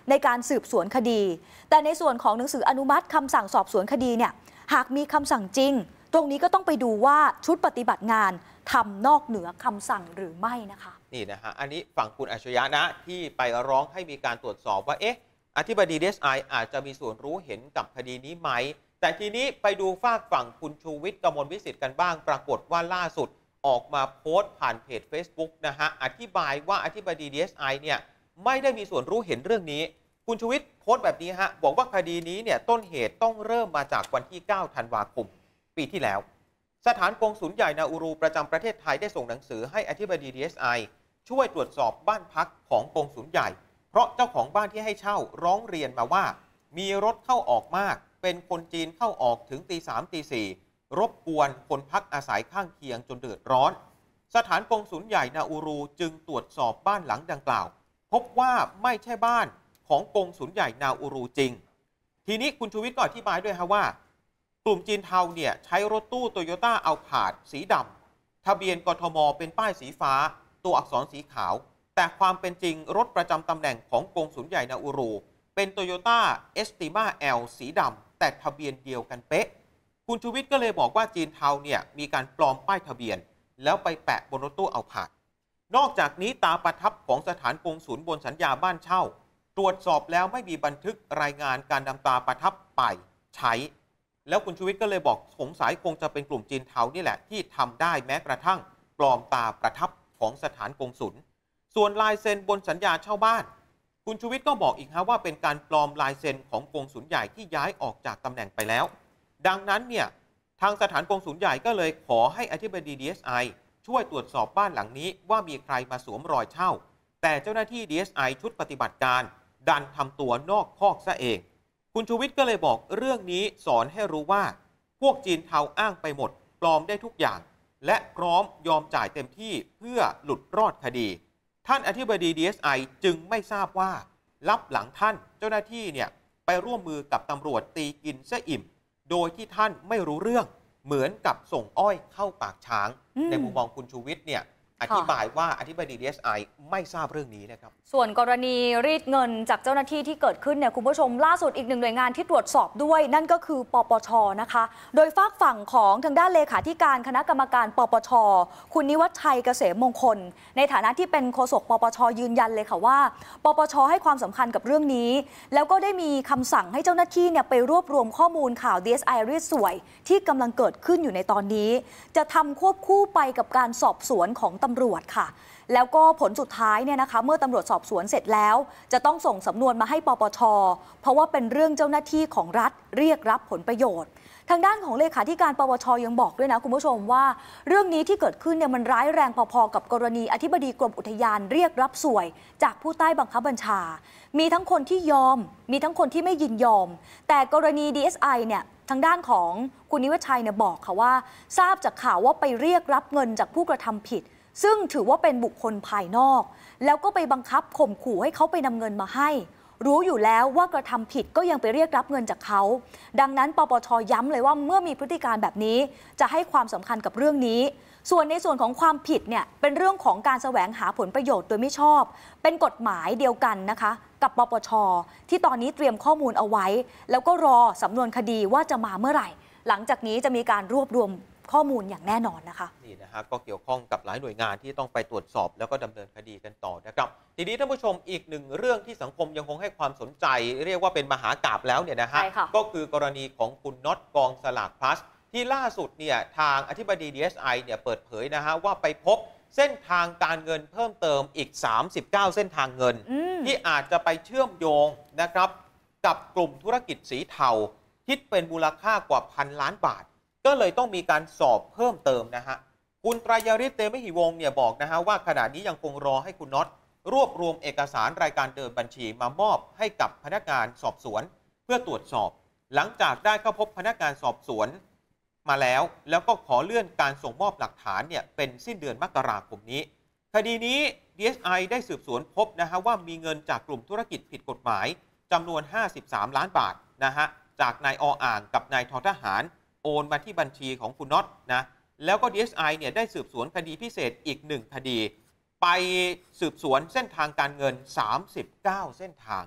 ในการสืบสวนคดีแต่ในส่วนของหนังสืออนุมัติคำสั่งสอบสวนคดีเนี่ยหากมีคำสั่งจริงตรงนี้ก็ต้องไปดูว่าชุดปฏิบัติงานทำนอกเหนือคำสั่งหรือไม่นะคะนี่นะฮะอันนี้ฝั่งคุณอัจฉริยะนะที่ไปร้องให้มีการตรวจสอบว่าเอ๊ะอธิบดี ดี เอส ไอ อาจจะมีส่วนรู้เห็นกับคดีนี้ไหมแต่ทีนี้ไปดูฝากฝั่งคุณชูวิทย์กมลวิสิทธิ์กันบ้างปรากฏว่าล่าสุดออกมาโพสต์ผ่านเพจ Facebook นะฮะอธิบายว่าอธิบดี ดี เอส ไอ เนี่ยไม่ได้มีส่วนรู้เห็นเรื่องนี้คุณชูวิทย์โพสต์แบบนี้ฮะบอกว่าคดีนี้เนี่ยต้นเหตุต้องเริ่มมาจากวันที่เก้าธันวาคมปีที่แล้วสถานกงสุลใหญ่นาอูรูประจำประเทศไทยได้ส่งหนังสือให้อธิบดี ดี เอส ไอ ช่วยตรวจสอบบ้านพักของกงสุลใหญ่เพราะเจ้าของบ้านที่ให้เช่าร้องเรียนมาว่ามีรถเข้าออกมากเป็นคนจีนเข้าออกถึงตีสามตีสี่รบกวนคนพักอาศัยข้างเคียงจนเดือดร้อนสถานกงสุลใหญ่นาอูรูจึงตรวจสอบบ้านหลังดังกล่าวพบว่าไม่ใช่บ้านของกงสุลใหญ่นาอูรูจริงทีนี้คุณชูวิทย์ก็อธิบายด้วยฮะว่ากลุ่มจีนเทาเนี่ยใช้รถตู้โตโยต้าอัลพาร์ดสีดำทะเบียนกทมเป็นป้ายสีฟ้าตัวอักษรสีขาวแต่ความเป็นจริงรถประจำตำแหน่งของกงสุลใหญ่นาอูรูเป็นโตโยต้าเอสติมาแอลสีดำแต่ทะเบียนเดียวกันเป๊ะคุณชูวิทย์ก็เลยบอกว่าจีนเทาเนี่ยมีการปลอมป้ายทะเบียนแล้วไปแปะบนรถตู้อัลพาร์ดนอกจากนี้ตาประทับของสถานกงสุลบนสัญญาบ้านเช่าตรวจสอบแล้วไม่มีบันทึกรายงานการนำตาประทับไปใช้แล้วคุณชูวิทย์ก็เลยบอกสงสัยคงจะเป็นกลุ่มจีนเทานี่แหละที่ทำได้แม้กระทั่งปลอมตาประทับของสถานกงสุลส่วนลายเซ็นบนสัญญาเช่าบ้านคุณชูวิทย์ก็บอกอีกฮะว่าเป็นการปลอมลายเซ็นของกงสุลใหญ่ที่ย้ายออกจากตำแหน่งไปแล้วดังนั้นเนี่ยทางสถานกงสุลใหญ่ก็เลยขอให้อธิบดี ดี เอส ไอ ช่วยตรวจสอบบ้านหลังนี้ว่ามีใครมาสวมรอยเช่าแต่เจ้าหน้าที่ ดี เอส ไอ ชุดปฏิบัติการดันทำตัวนอกคอกซะเองคุณชูวิทย์ก็เลยบอกเรื่องนี้สอนให้รู้ว่าพวกจีนเทาอ้างไปหมดปลอมได้ทุกอย่างและพร้อมยอมจ่ายเต็มที่เพื่อหลุดรอดคดีท่านอธิบดี ดี เอส ไอ จึงไม่ทราบว่าลับหลังท่านเจ้าหน้าที่เนี่ยไปร่วมมือกับตำรวจตีกินซะอิ่มโดยที่ท่านไม่รู้เรื่องเหมือนกับส่งอ้อยเข้าปากช้างในมุมมองคุณชูวิทย์เนี่ยอธิบายว่าอธิบดี ดี เอส ไอ ไม่ทราบเรื่องนี้นะครับส่วนกรณีรีดเงินจากเจ้าหน้าที่ที่เกิดขึ้นเนี่ยคุณผู้ชมล่าสุดอีกหนึ่งหน่วยงานที่ตรวจสอบด้วยนั่นก็คือปปชนะคะโดยฝากฝั่งของทางด้านเลขาธิการคณะกรรมการปปชคุณนิวัฒน์ชัยเกษมมงคลในฐานะที่เป็นโฆษกปปชยืนยันเลยค่ะว่าปปชให้ความสำคัญกับเรื่องนี้แล้วก็ได้มีคำสั่งให้เจ้าหน้าที่เนี่ยไปรวบรวมข้อมูลข่าว ดี เอส ไอ รีดสวยที่กำลังเกิดขึ้นอยู่ในตอนนี้จะทำควบคู่ไปกับการสอบสวนของตำรวจค่ะแล้วก็ผลสุดท้ายเนี่ยนะคะเมื่อตำรวจสอบสวนเสร็จแล้วจะต้องส่งสำนวนมาให้ปปชเพราะว่าเป็นเรื่องเจ้าหน้าที่ของรัฐเรียกรับผลประโยชน์ทางด้านของเลขาธิการปปชยังบอกด้วยนะคุณผู้ชมว่าเรื่องนี้ที่เกิดขึ้นเนี่ยมันร้ายแรงพอๆกับกรณีอธิบดีกรมอุทยานเรียกรับสวยจากผู้ใต้บังคับบัญชามีทั้งคนที่ยอมมีทั้งคนที่ไม่ยินยอมแต่กรณี ดี เอส ไอ เนี่ยทางด้านของคุณนิวัฒน์ชัยเนี่ยบอกค่ะว่าทราบจากข่าวว่าไปเรียกรับเงินจากผู้กระทำผิดซึ่งถือว่าเป็นบุคคลภายนอกแล้วก็ไปบังคับข่มขู่ให้เขาไปนำเงินมาให้รู้อยู่แล้วว่ากระทำผิดก็ยังไปเรียกรับเงินจากเขาดังนั้นปปชย้ำเลยว่าเมื่อมีพฤติการแบบนี้จะให้ความสำคัญกับเรื่องนี้ส่วนในส่วนของความผิดเนี่ยเป็นเรื่องของการแสวงหาผลประโยชน์โดยไม่ชอบเป็นกฎหมายเดียวกันนะคะกับปปชที่ตอนนี้เตรียมข้อมูลเอาไว้แล้วก็รอสำนวนคดีว่าจะมาเมื่อไหร่หลังจากนี้จะมีการรวบรวมข้อมูลอย่างแน่นอนนะคะนี่นะฮะก็เกี่ยวข้องกับหลายหน่วยงานที่ต้องไปตรวจสอบแล้วก็ดำเนินคดีกันต่อนะครับทีนี้ท่านผู้ชมอีกหนึ่งเรื่องที่สังคมยังคงให้ความสนใจเรียกว่าเป็นมหากาพย์แล้วเนี่ยนะฮะก็คือกรณีของคุณน็อตกองสลากพลัสที่ล่าสุดเนี่ยทางอธิบดี ดี เอส ไอ เนี่ยเปิดเผยนะฮะว่าไปพบเส้นทางการเงินเพิ่มเติมอีกสามสิบเก้าเส้นทางเงินที่อาจจะไปเชื่อมโยงนะครับกับกลุ่มธุรกิจสีเทาคิดเป็นมูลค่ากว่าพันล้านบาทก็เลยต้องมีการสอบเพิ่มเติมนะฮะคุณไตรยฤทธิ์เตมิหิวงศ์เนี่ยบอกนะฮะว่าขณะนี้ยังคงรอให้คุณน็อตรวบรวมเอกสารรายการเดินบัญชีมามอบให้กับพนักงานสอบสวนเพื่อตรวจสอบหลังจากได้เข้าพบพนักงานสอบสวนมาแล้วแล้วก็ขอเลื่อนการส่งมอบหลักฐานเนี่ยเป็นสิ้นเดือนมกราคมนี้คดีนี้ ดี เอส ไอ ได้สืบสวนพบนะฮะว่ามีเงินจากกลุ่มธุรกิจผิดกฎหมายจำนวนห้าสิบสามล้านบาทนะฮะจากนายออ่างกับนายททหารโอนมาที่บัญชีของคุณน็อตนะแล้วก็ ดี เอส ไอ เนี่ยได้สืบสวนคดีพิเศษอีกหนึ่งคดีไปสืบสวนเส้นทางการเงินสามสิบเก้าเส้นทาง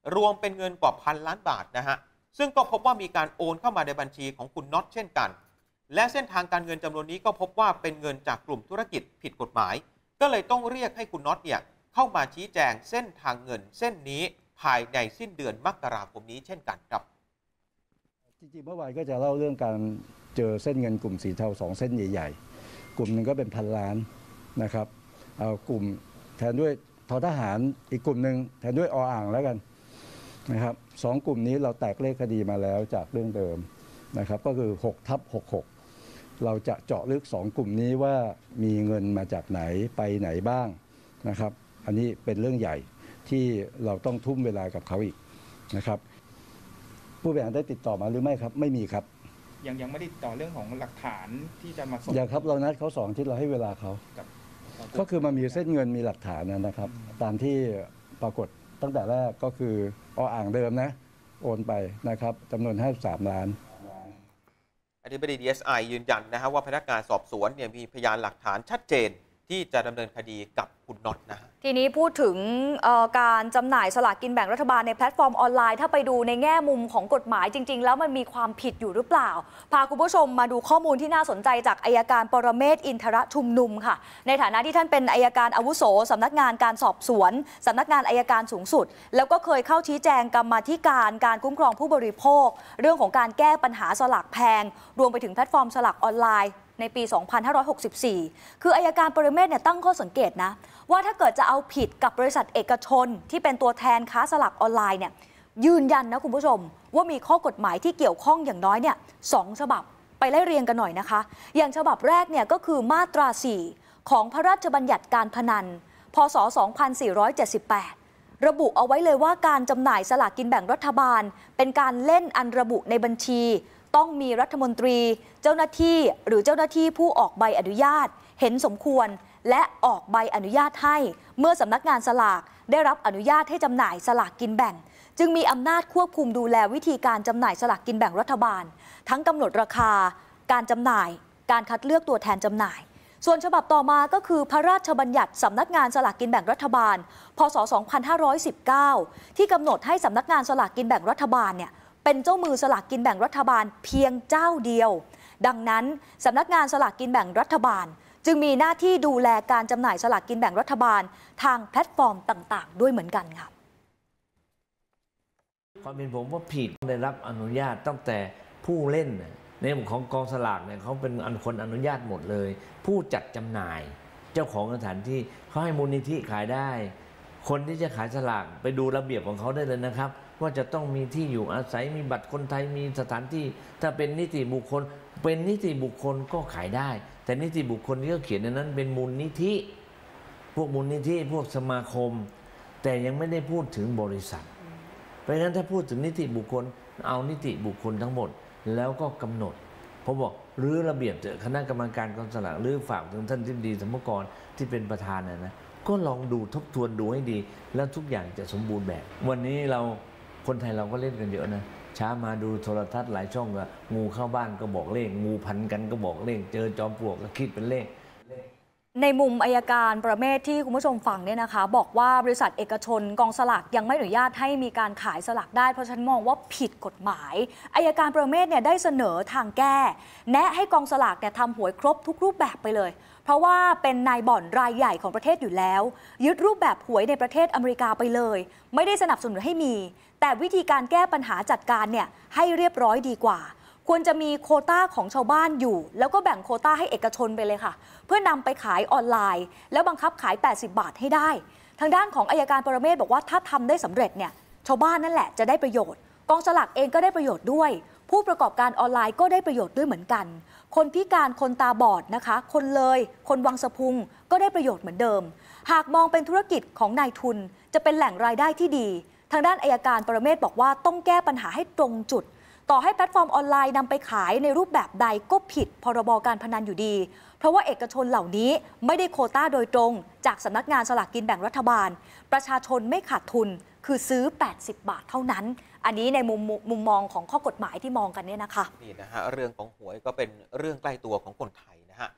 รวมเป็นเงินกว่าพันล้านบาทนะฮะซึ่งก็พบว่ามีการโอนเข้ามาในบัญชีของคุณน็อตเช่นกันและเส้นทางการเงินจำนวนนี้ก็พบว่าเป็นเงินจากกลุ่มธุรกิจผิดกฎหมายก็เลยต้องเรียกให้คุณน็อตเนี่ยเข้ามาชี้แจงเส้นทางเงินเส้นนี้ภายในสิ้นเดือนมกราคมนี้เช่นกันครับจริงๆเมื่อวานก็จะเล่าเรื่องการเจอเส้นเงินกลุ่มสีเทาสองเส้นใหญ่ๆกลุ่มหนึ่งก็เป็นพันล้านนะครับเอากลุ่มแทนด้วยททหารอีกกลุ่มหนึ่งแทนด้วยออ่างแล้วกันนะครับสองกลุ่มนี้เราแตกเลขคดีมาแล้วจากเรื่องเดิมนะครับก็คือหกทับหกหกเราจะเจาะลึกสองกลุ่มนี้ว่ามีเงินมาจากไหนไปไหนบ้างนะครับอันนี้เป็นเรื่องใหญ่ที่เราต้องทุ่มเวลากับเขาอีกนะครับผู้บริหารได้ติดต่อมาหรือไม่ครับไม่มีครับยังยังไม่ได้ติดต่อเรื่องของหลักฐานที่จะมาส่งอย่างครับเรานัดเขาสองที่เราให้เวลาเขาก็คือมันมีเส้นเงินมีหลักฐานนะครับตามที่ปรากฏตั้งแต่แรกก็คือออ่างเดิมนะโอนไปนะครับจำนวนห้าสิบสามล้านอธิบดี ดี เอส ไอ ยืนยันนะฮะว่าพนักงานสอบสวนเนี่ยมีพยานหลักฐานชัดเจนที่จะดำเนินคดีกับคุณน็อตนะทีนี้พูดถึงการจำหน่ายสลากกินแบ่งรัฐบาลในแพลตฟอร์มออนไลน์ถ้าไปดูในแง่มุมของกฎหมายจริงๆแล้วมันมีความผิดอยู่หรือเปล่าพาคุณผู้ชมมาดูข้อมูลที่น่าสนใจจากอัยการปรเมศวร์อินทรชุมนุมค่ะในฐานะที่ท่านเป็นอัยการอาวุโสสำนักงานการสอบสวนสำนักงานอัยการสูงสุดแล้วก็เคยเข้าชี้แจงกรรมาธิการการคุ้มครองผู้บริโภคเรื่องของการแก้ปัญหาสลากแพงรวมไปถึงแพลตฟอร์มสลากออนไลน์ในปี สองพันห้าร้อยหกสิบสี่ คืออัยการปรเมศวร์เนี่ยตั้งข้อสังเกตนะว่าถ้าเกิดจะเอาผิดกับบริษัทเอกชนที่เป็นตัวแทนค้าสลากออนไลน์เนี่ยยืนยันนะคุณผู้ชมว่ามีข้อกฎหมายที่เกี่ยวข้องอย่างน้อยเนี่ยสองฉบับไปไล่เรียงกันหน่อยนะคะอย่างฉบับแรกเนี่ยก็คือมาตราสี่ของพระราชบัญญัติการพนันพ.ศ. สองพันสี่ร้อยเจ็ดสิบแปดระบุเอาไว้เลยว่าการจำหน่ายสลากกินแบ่งรัฐบาลเป็นการเล่นอันระบุในบัญชีต้องมีรัฐมนตรีเจ้าหน้าที่หรือเจ้าหน้าที่ผู้ออกใบอนุญาตเห็นสมควรและออกใบอนุญาตให้เมื่อสำนักงานสลากได้รับอนุญาตให้จำหน่ายสลากกินแบ่งจึงมีอำนาจควบคุมดูแลวิธีการจำหน่ายสลากกินแบ่งรัฐบาลทั้งกำหนดราคาการจำหน่ายการคัดเลือกตัวแทนจำหน่ายส่วนฉบับต่อมาก็คือพระราชบัญญัติสำนักงานสลากกินแบ่งรัฐบาลพ.ศ. สองพันห้าร้อยสิบเก้าที่กำหนดให้สำนักงานสลากกินแบ่งรัฐบาลเนี่ยเป็นเจ้ามือสลากกินแบ่งรัฐบาลเพียงเจ้าเดียวดังนั้นสำนักงานสลากกินแบ่งรัฐบาลจึงมีหน้าที่ดูแลการจำหน่ายสลากกินแบ่งรัฐบาลทางแพลตฟอร์มต่างๆด้วยเหมือนกันค่ะความเป็นผมว่าผิดได้รับอนุญาตตั้งแต่ผู้เล่นในเรื่องของกองสลากเนี่ยเขาเป็นคนอนุญาตหมดเลยผู้จัดจำหน่ายเจ้าของสถานที่เขาให้มูลนิธิขายได้คนที่จะขายสลากไปดูระเบียบของเขาได้เลยนะครับว่าจะต้องมีที่อยู่อาศัยมีบัตรคนไทยมีสถานที่ถ้าเป็นนิติบุคคลเป็นนิติบุคคลก็ขายได้แต่นิติบุคคลที่เขาเขียนในนั้นเป็นมูลนิธิพวกมูลนิธิพวกสมาคมแต่ยังไม่ได้พูดถึงบริษัทเพราะฉะนั้นถ้าพูดถึงนิติบุคคลเอานิติบุคคลทั้งหมดแล้วก็กำหนดผมบอกหรือระเบียบเจอคณะกรรมการกองสลากหรือฝากถึงท่านทิบดีสรรพากรที่เป็นประธานนะนะก็ลองดูทบทวนดูให้ดีแล้วทุกอย่างจะสมบูรณ์แบบวันนี้เราคนไทยเราก็เล่นกันเยอะนะช้ามาดูโทรทัศน์หลายช่องก็งูเข้าบ้านก็บอกเลขงูพันกันก็บอกเลขเจอจอมปลวกก็คิดเป็นเลขในมุมอัยการประเมศที่คุณผู้ชมฟังเนี่ยนะคะบอกว่าบริษัทเอกชนกองสลากยังไม่อนุญาตให้มีการขายสลากได้เพราะฉันมองว่าผิดกฎหมายอัยการประเมศเนี่ยได้เสนอทางแก้แนะให้กองสลากเนี่ยทำหวยครบทุกรูปแบบไปเลยเพราะว่าเป็นนายบ่อนรายใหญ่ของประเทศอยู่แล้วยึดรูปแบบหวยในประเทศอเมริกาไปเลยไม่ได้สนับสนุนให้มีแต่วิธีการแก้ปัญหาจัดการเนี่ยให้เรียบร้อยดีกว่าควรจะมีโควต้าของชาวบ้านอยู่แล้วก็แบ่งโควต้าให้เอกชนไปเลยค่ะเพื่อนำไปขายออนไลน์แล้วบังคับขายแปดสิบบาทให้ได้ทางด้านของอัยการปรเมศวร์บอกว่าถ้าทำได้สำเร็จเนี่ยชาวบ้านนั่นแหละจะได้ประโยชน์กองสลากเองก็ได้ประโยชน์ด้วยผู้ประกอบการออนไลน์ก็ได้ประโยชน์ด้วยเหมือนกันคนพิการคนตาบอดนะคะคนเลยคนวังสะพุงก็ได้ประโยชน์เหมือนเดิมหากมองเป็นธุรกิจของนายทุนจะเป็นแหล่งรายได้ที่ดีทางด้านอัยการปรเมศวร์บอกว่าต้องแก้ปัญหาให้ตรงจุดต่อให้แพลตฟอร์มออนไลน์นำไปขายในรูปแบบใดก็ผิดพรบการพนันอยู่ดีเพราะว่าเอกชนเหล่านี้ไม่ได้โควต้าโดยตรงจากสำนักงานสลากกินแบ่งรัฐบาลประชาชนไม่ขาดทุนคือซื้อแปดสิบบาทเท่านั้นอันนี้ในมุมมุมมองของข้อกฎหมายที่มองกันเนี่ยนะคะนี่นะฮะเรื่องของหวยก็เป็นเรื่องใกล้ตัวของคนไทยนะฮะ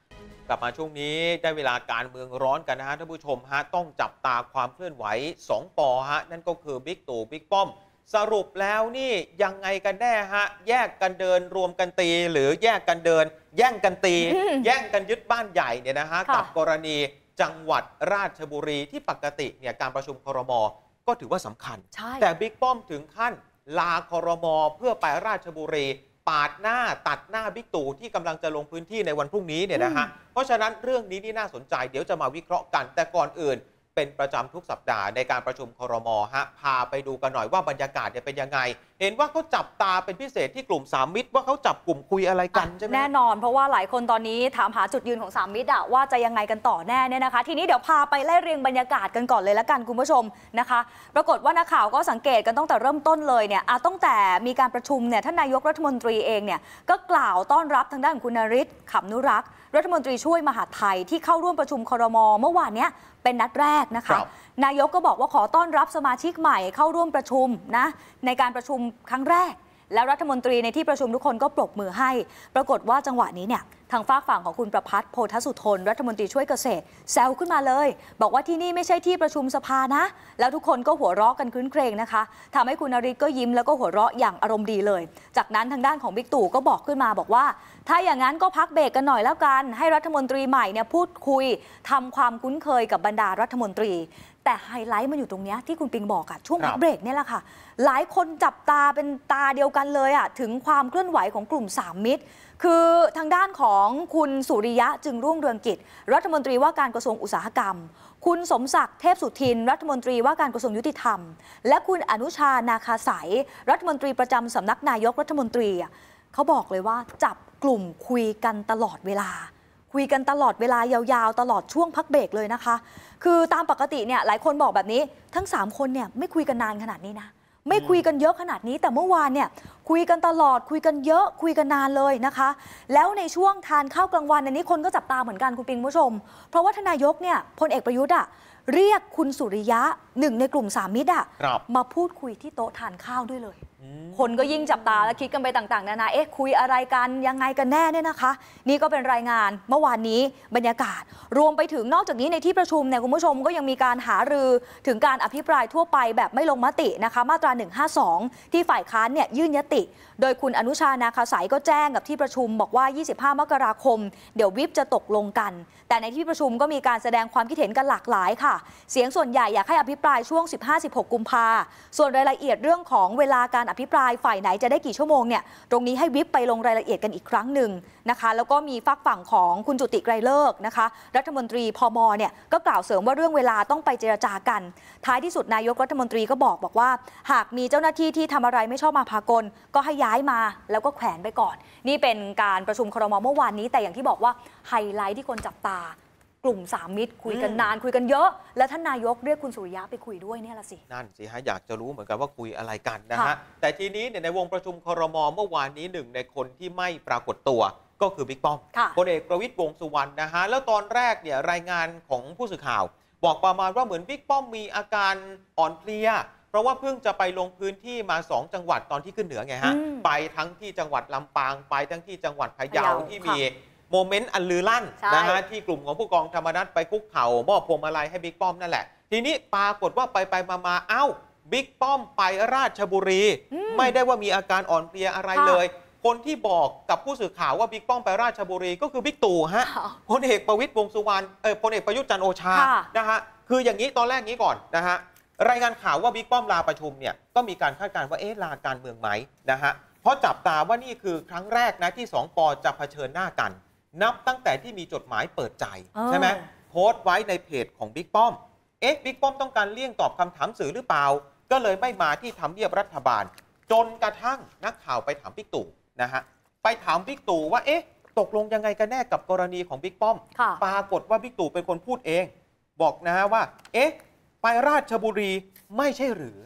กลับมาช่วงนี้ได้เวลาการเมืองร้อนกันนะฮะท่านผู้ชมฮะต้องจับตาความเคลื่อนไหวสองปฮะนั่นก็คือบิ๊กตู่บิ๊กป้อมสรุปแล้วนี่ยังไงกันแน่ฮะแยกกันเดินรวมกันตีหรือแยกกันเดิน แย่งกันตี แย่งกันยึดบ้านใหญ่เนี่ยนะฮะกับกรณีจังหวัดราชบุรีที่ปกติเนี่ยการประชุมครม.ก็ถือว่าสำคัญแต่บิ๊กป้อมถึงขั้นลาครม.เพื่อไปราชบุรีปาดหน้าตัดหน้าบิ๊กตู่ที่กำลังจะลงพื้นที่ในวันพรุ่งนี้เนี่ยนะฮะเพราะฉะนั้นเรื่องนี้ที่น่าสนใจเดี๋ยวจะมาวิเคราะห์กันแต่ก่อนอื่นเป็นประจำทุกสัปดาห์ในการประชุมครม.ฮะพาไปดูกันหน่อยว่าบรรยากาศเนี่ยเป็นยังไงเห็นว่าเขาจับตาเป็นพิเศษที่กลุ่มสามมิตรว่าเขาจับกลุ่มคุยอะไรกันใช่ไหมแน่นอนเพราะว่าหลายคนตอนนี้ถามหาจุดยืนของสามมิตรอะว่าจะยังไงกันต่อแน่เนี่ยนะคะทีนี้เดี๋ยวพาไปไล่เรียงบรรยากาศกันก่อนเลยละกันคุณผู้ชมนะคะปรากฏว่านักข่าวก็สังเกตกันตั้งแต่เริ่มต้นเลยเนี่ยตั้งแต่มีการประชุมเนี่ยท่านนายกรัฐมนตรีเองเนี่ยก็กล่าวต้อนรับทางด้านของคุณนฤทธิ์ขำนุรักษ์รัฐมนตรีช่วยมหาดไทยที่เข้าร่วมประชุมครม.เมื่อวานนี้เป็นนัดแรกนะคะนายกก็บอกว่าขอต้อนรับสมาชิกใหม่เข้าร่วมประชุมนะในการประชุมครั้งแรกแล้วรัฐมนตรีในที่ประชุมทุกคนก็ปรบมือให้ปรากฏว่าจังหวะนี้เนี่ยทางฝากฝั่งของคุณประภัส โพธสุทนรัฐมนตรีช่วยเกษตรแซวขึ้นมาเลยบอกว่าที่นี่ไม่ใช่ที่ประชุมสภานะแล้วทุกคนก็หัวเราะกันครื้นเครงนะคะทำให้คุณนฤทธิ์ก็ยิ้มแล้วก็หัวเราะอย่างอารมณ์ดีเลยจากนั้นทางด้านของบิ๊กตู่ก็บอกขึ้นมาบอกว่าถ้าอย่างนั้นก็พักเบรกกันหน่อยแล้วกันให้รัฐมนตรีใหม่เนี่ยพูดคุยทำความคุ้นเคยกับบรรดารัฐมนตรีแต่ไฮไลท์มันอยู่ตรงนี้ที่คุณปิงบอกอะช่วงพักเบรกเนี่ยแหละค่ะหลายคนจับตาเป็นตาเดียวกันเลยอะถึงความเคลื่อนไหวของกลุ่มสามมิตรคือทางด้านของคุณสุริยะจึงรุ่งเรืองกิจรัฐมนตรีว่าการกระทรวงอุตสาหกรรมคุณสมศักดิ์เทพสุทินรัฐมนตรีว่าการกระทรวงยุติธรรมและคุณอนุชานาคาสายรัฐมนตรีประจำสำนักนายกรัฐมนตรีเขาบอกเลยว่าจับกลุ่มคุยกันตลอดเวลาคุยกันตลอดเวลายาวๆตลอดช่วงพักเบรกเลยนะคะคือตามปกติเนี่ยหลายคนบอกแบบนี้ทั้งสามคนเนี่ยไม่คุยกันนานขนาดนี้นะไม่คุยกันเยอะขนาดนี้แต่เมื่อวานเนี่ยคุยกันตลอดคุยกันเยอะคุยกันนานเลยนะคะแล้วในช่วงทานข้าวกลางวันอันนี้คนก็จับตาเหมือนกันคุณปิงผู้ชมเพราะว่าทนายกเนี่ยพลเอกประยุทธ์อะเรียกคุณสุริยะหนึ่งในกลุ่มสามมิตรอะมาพูดคุยที่โต๊ะทานข้าวด้วยเลยคนก็ยิ่งจับตาและคิดกันไปต่างๆนานาเอ๊ะคุยอะไรกันยังไงกันแน่เนี่ยนะคะนี่ก็เป็นรายงานเมื่อวานนี้บรรยากาศรวมไปถึงนอกจากนี้ในที่ประชุมเนี่ยคุณผู้ชมก็ยังมีการหารือถึงการอภิปรายทั่วไปแบบไม่ลงมตินะคะมาตราหนึ่งห้าสองที่ฝ่ายค้านเนี่ยยื่นยติโดยคุณอนุชานาคาสายก็แจ้งกับที่ประชุมบอกว่ายี่สิบห้ามกราคมเดี๋ยววิปจะตกลงกันแต่ในที่ประชุมก็มีการแสดงความคิดเห็นกันหลากหลายค่ะเสียงส่วนใหญ่อยากให้อภิปรายช่วง สิบห้าถึงสิบหก กุมภาส่วนรายละเอียดเรื่องของเวลาการอภิปรายฝ่ายไหนจะได้กี่ชั่วโมงเนี่ยตรงนี้ให้วิปไปลงรายละเอียดกันอีกครั้งหนึ่งนะคะแล้วก็มีฝักฝั่งของคุณจุติไกรเลิกษ์นะคะรัฐมนตรีพมเนี่ยก็กล่าวเสริมว่าเรื่องเวลาต้องไปเจรจากันท้ายที่สุดนายกรัฐมนตรีก็บอกบอกว่าหากมีเจ้าหน้าที่ที่ทำอะไรไม่ชอบมาพากลก็ให้ย้ายมาแล้วก็แขวนไปก่อนนี่เป็นการประชุมครม.เมื่อวานนี้แต่อย่างที่บอกว่าไฮไลท์ที่คนจับตากลุ่มสามมิตรคุยกันนานคุยกันเยอะแล้วท่านนายกเรียกคุณสุริยะไปคุยด้วยเนี่ยละสินั่นสิฮะอยากจะรู้เหมือนกันว่าคุยอะไรกันนะฮะแต่ทีนี้ในวงประชุมครม.เมื่อวานนี้หนึ่งในคนที่ไม่ปรากฏตัวก็คือบิ๊กป้อมพลเอกประวิตรวงษ์สุวรรณนะฮะแล้วตอนแรกเนี่ยรายงานของผู้สื่อข่าวบอกประมาณว่าเหมือนบิ๊กป้อมมีอาการอ่อนเพลียเพราะว่าเพิ่งจะไปลงพื้นที่มาสองจังหวัดตอนที่ขึ้นเหนือไงฮะไปทั้งที่จังหวัดลำปางไปทั้งที่จังหวัดพะเยาที่มีโมเมนต์อันลือลั่นนะฮะที่กลุ่มของผู้กองธรรมนัสไปคุกเข่ามอบพวงมาลัยให้บิ๊กป้อมนั่นแหละทีนี้ปรากฏว่าไปไปมาๆเอ้าบิ๊กป้อมไปราชบุรีไม่ได้ว่ามีอาการอ่อนเพลียอะไรเลยคนที่บอกกับผู้สื่อข่าวว่าบิ๊กป้อมไปราชบุรีก็คือบิ๊กตู่ฮะพลเอกประวิตรวงษ์สุวรรณเออพลเอกประยุทธ์จันทร์โอชานะฮะคืออย่างนี้ตอนแรกนี้ก่อนนะฮะรายงานข่าวว่าบิ๊กป้อมลาประชุมเนี่ยก็มีการคาดการณ์ว่าเอ๊ะลาการเมืองไหมนะฮะเพราะจับตาว่านี่คือครั้งแรกนะที่สองป.จะเผชิญหน้ากันนับตั้งแต่ที่มีจดหมายเปิดใจใช่ไหมโพสต์ไว้ในเพจของบิ๊กป้อมเอ๊ะบิ๊กป้อมต้องการเลี่ยงตอบคำถามสื่อหรือเปล่าก็เลยไม่มาที่ทำเนียบรัฐบาลจนกระทั่งนักข่าวไปถามบิ๊กตู่นะฮะไปถามบิ๊กตู่ว่าเอ๊ะตกลงยังไงกันแน่กับกรณีของบิ๊กป้อมปรากฏว่าบิ๊กตู่เป็นคนพูดเองบอกนะฮะว่าเอ๊ะไปราชบุรีไม่ใช่หรือ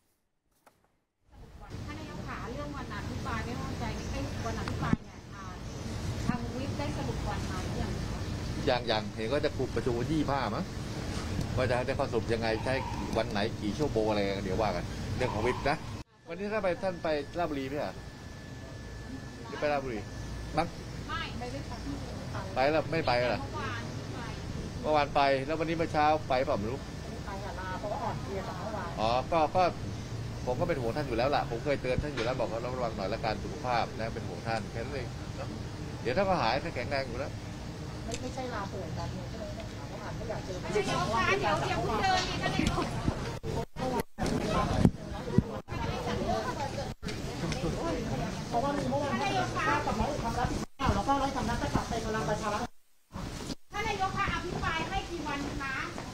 ท่านนายกขาเรื่องวันอภิปรายไม่ไว้วางใจไอ้วันอภิปรายเนี่ยทางวิปได้สรุปวันมาหรือยังอย่างอย่างเห็นก็จะกลุ่มประชุมวันที่ยี่สิบห้ามั้งว่าจะได้ข้อสรุปยังไงใช้วันไหนกี่ชั่วโมงอะไรเดี๋ยวว่ากันเรื่องของวิปนะวันนี้ถ้าไปท่านไปราชบุรีไหมอ่ะจะไปราชบุรีมั้งไม่ไปด้วยกันไปแล้วไม่ไปเหรอเมื่อวานไปแล้ววันนี้เมื่อเช้าไปเปล่าไม่รู้ไปกับลาเพราะว่าอ่อนเพลียจากเมื่อวานอ๋อก็ก็ผมก็เป็นห่วงท่านอยู่แล้วล่ะผมเคยเตือนท่านอยู่แล้วบอกว่าระวังหน่อยละการสุขภาพนะเป็นห่วงท่านแค่นั้นเองเดี๋ยวถ้าก็หายท่านแข็งแรงอยู่แล้วไม่ไม่ใช่ลาป่วยการเมืองใช่ไหมครับว่าอ่านไม่อยากเจอเดี๋ยวเดี๋ยวเดี๋ยวเดี๋ยวเดินนี่กันเลยเพราะว่ามีเมื่อวานท่านนายกคะกับร้อยคำรับผิดชอบแล้วก็ร้อยคำรับจะกลับไปพลังประชารัฐท่านนายกคะอภิปรายให้กี่วันนะ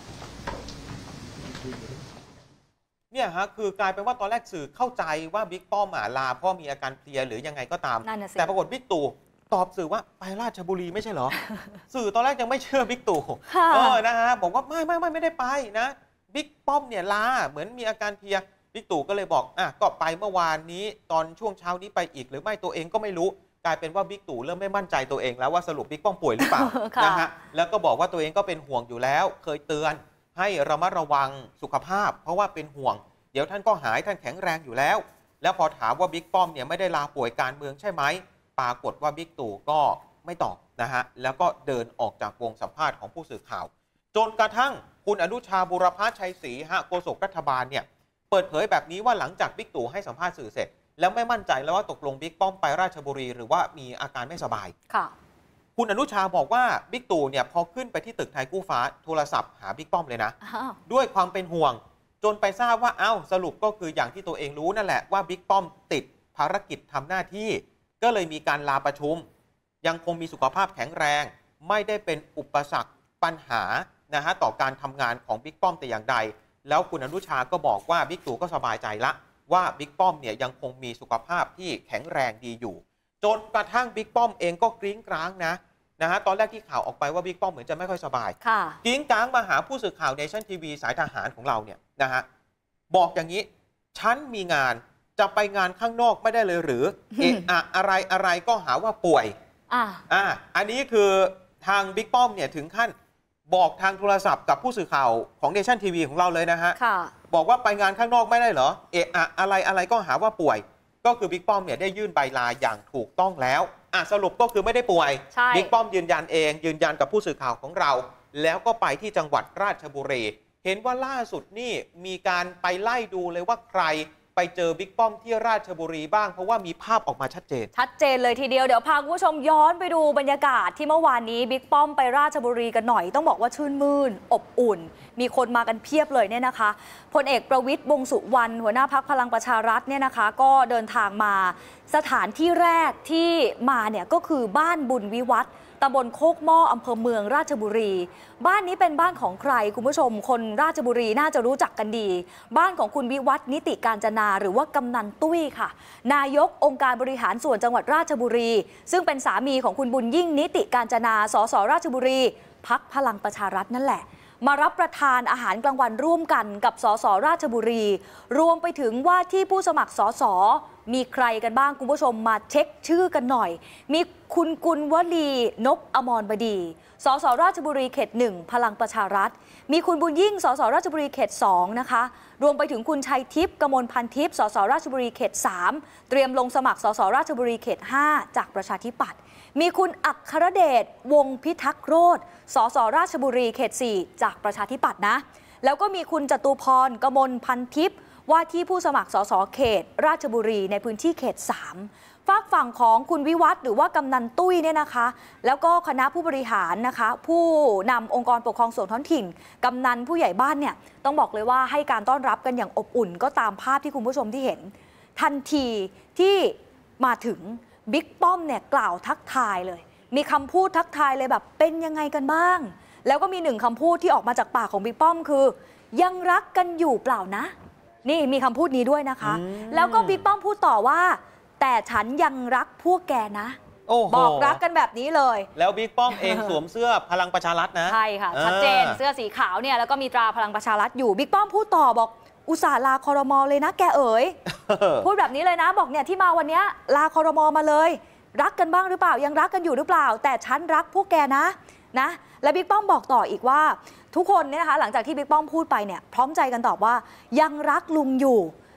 เนี่ยฮะคือกลายเป็นว่าตอนแรกสื่อเข้าใจว่าบิ๊กป้อมลาเพราะมีอาการเพลียหรือยังไงก็ตามแต่ปรากฏบิ๊กตู่ตอบสื่อว่าไปราชบุรีไม่ใช่เหรอ สื่อตอนแรกยังไม่เชื่อบิ๊กตู่เออนะฮะบอกว่าไม่ไม่ไม่ไม่ได้ไปนะบิ๊กป้อมเนี่ยลาเหมือนมีอาการเพลียบิ๊กตู่ก็เลยบอกอ่ะก็ไปเมื่อวานนี้ตอนช่วงเช้านี้ไปอีกหรือไม่ตัวเองก็ไม่รู้กลายเป็นว่าบิ๊กตู่เริ่มไม่มั่นใจตัวเองแล้วว่าสรุปบิ๊กป้อมป่วยหรือเปล่า นะฮะแล้วก็บอกว่าตัวเองก็เป็นห่วงอยู่แล้วเคยเตือนให้ระมัดระวังสุขภาพเพราะว่าเป็นห่วงเดี๋ยวท่านก็หายท่านแข็งแรงอยู่แล้วแล้วพอถามว่าบิ๊กป้อมเนี่ยไม่ได้ลาป่วยการเมืองใช่ไหมปรากฏว่าบิ๊กตู่ก็ไม่ตอบนะฮะแล้วก็เดินออกจากวงสัมภาษณ์ของผู้สื่อข่าวจนกระทั่งคุณอนุชาบุรพชัยศรีฮะโฆษกรัฐบาลเนี่ยเปิดเผยแบบนี้ว่าหลังจากบิ๊กตู่ให้สัมภาษณ์สื่อเสร็จแล้วไม่มั่นใจแล้วว่าตกลงบิ๊กป้อมไปราชบุรีหรือว่ามีอาการไม่สบายค่ะคุณอนุชาบอกว่าบิ๊กตู่เนี่ยพอขึ้นไปที่ตึกไทยกู้ฟ้าโทรศัพท์หาบิ๊กป้อมเลยนะด้วยความเป็นห่วงจนไปทราบว่าเอ้าสรุปก็คืออย่างที่ตัวเองรู้นั่นแหละว่าบิ๊กป้อมติดภารกิจทำหน้าที่ก็เลยมีการลาประชุมยังคงมีสุขภาพแข็งแรงไม่ได้เป็นอุปสรรคปัญหานะฮะต่อการทำงานของบิ๊กป้อมแต่อย่างใดแล้วคุณอนุชาก็บอกว่าบิ๊กตู่ก็สบายใจละว่าบิ๊กป้อมเนี่ยยังคงมีสุขภาพที่แข็งแรงดีอยู่จนกระทั่งบิ๊กป้อมเองก็กริ้งกร้างนะนะฮะตอนแรกที่ข่าวออกไปว่าบิ๊กป้อมเหมือนจะไม่ค่อยสบายกริ้งกร้างมาหาผู้สื่อข่าวเนชั่นทีวีสายทหารของเราเนี่ยนะฮะบอกอย่างนี้ฉันมีงานจะไปงานข้างนอกไม่ได้เลยหรือ เอะอะอะไรอะไรก็หาว่าป่วยอ่าอ่าอันนี้คือทางบิ๊กป้อมเนี่ยถึงขั้นบอกทางโทรศัพท์กับผู้สื่อข่าวของเนชั่นทีวีของเราเลยนะฮะบอกว่าไปงานข้างนอกไม่ได้เหรอเอะอะอะไรอะไรก็หาว่าป่วยก็คือบิ๊กป้อมเนี่ยได้ยื่นใบลาอย่างถูกต้องแล้วอ่ะสรุปก็คือไม่ได้ป่วยบิ๊กป้อมยืนยันเองยืนยันกับผู้สื่อข่าวของเราแล้วก็ไปที่จังหวัดราชบุรีเห็นว่าล่าสุดนี่มีการไปไล่ดูเลยว่าใครไปเจอบิ๊กป้อมที่ราชบุรีบ้างเพราะว่ามีภาพออกมาชัดเจนชัดเจนเลยทีเดียวเดี๋ยวพาคุณผู้ชมย้อนไปดูบรรยากาศที่เมื่อวานนี้บิ๊กป้อมไปราชบุรีกันหน่อยต้องบอกว่าชื่นมื่นอบอุ่นมีคนมากันเพียบเลยเนี่ยนะคะพลเอกประวิตรวงษ์สุวรรณหัวหน้าพรรคพลังประชารัฐเนี่ยนะคะก็เดินทางมาสถานที่แรกที่มาเนี่ยก็คือบ้านบุญวิวัฒน์ตำบลโคกหม้ออำเภอเมืองราชบุรีบ้านนี้เป็นบ้านของใครคุณผู้ชมคนราชบุรีน่าจะรู้จักกันดีบ้านของคุณวิวัฒน์นิติการจนาหรือว่ากำนันตุ้ยค่ะนายกองค์การบริหารส่วนจังหวัดราชบุรีซึ่งเป็นสามีของคุณบุญยิ่งนิติการจนาสสราชบุรีพรรคพลังประชารัฐนั่นแหละมารับประทานอาหารกลางวันร่วมกันกับสสราชบุรีรวมไปถึงว่าที่ผู้สมัครสสมีใครกันบ้างคุณผู้ชมมาเช็คชื่อกันหน่อยมีคุณกุลวลีนพอมรบดีสสราชบุรีเขตหนึ่งพลังประชารัฐมีคุณบุญยิ่งสสราชบุรีเขตสองนะคะรวมไปถึงคุณชัยทิพย์กมลพันทิพย์สสราชบุรีเขตสามเตรียมลงสมัครสสราชบุรีเขตห้าจากประชาธิปัตย์มีคุณอัครเดชวงศ์พิทักษ์โรจน์สสราชบุรีเขตสี่จากประชาธิปัตย์นะแล้วก็มีคุณจตุพรกมลพันทิพย์ว่าที่ผู้สมัครสสเขตราชบุรีในพื้นที่เขตสามฝากฝั่งของคุณวิวัฒน์หรือว่ากำนันตุ้ยเนี่ยนะคะแล้วก็คณะผู้บริหารนะคะผู้นำองค์กรปกครองส่วนท้องถิ่นกำนันผู้ใหญ่บ้านเนี่ยต้องบอกเลยว่าให้การต้อนรับกันอย่างอบอุ่นก็ตามภาพที่คุณผู้ชมที่เห็นทันทีที่มาถึงบิ๊กป้อมเนี่ยกล่าวทักทายเลยมีคำพูดทักทายเลยแบบเป็นยังไงกันบ้างแล้วก็มีหนึ่งคำพูดที่ออกมาจากปากของบิ๊กป้อมคือยังรักกันอยู่เปล่านะนี่มีคำพูดนี้ด้วยนะคะแล้วก็บิ๊กป้อมพูดต่อว่าแต่ฉันยังรักพวกแกนะบอกรักกันแบบนี้เลยแล้วบิ๊กป้อมเองสวมเสื้อพลังประชารัฐนะใช่ค่ะชัดเจนเสื้อสีขาวเนี่ยแล้วก็มีตราพลังประชารัฐอยู่บิ๊กป้อมพูดต่อบอกอุตส่าห์ลาครม.เลยนะแกเอ๋ย พูดแบบนี้เลยนะบอกเนี่ยที่มาวันนี้ลาครม.มาเลยรักกันบ้างหรือเปล่ายังรักกันอยู่หรือเปล่าแต่ฉันรักพวกแกนะนะและบิ๊กป้อมบอกต่ออีกว่าทุกคนเนี่ยนะคะหลังจากที่บิ๊กป้อมพูดไปเนี่ยพร้อมใจกันตอบว่ายังรักลุงอยู่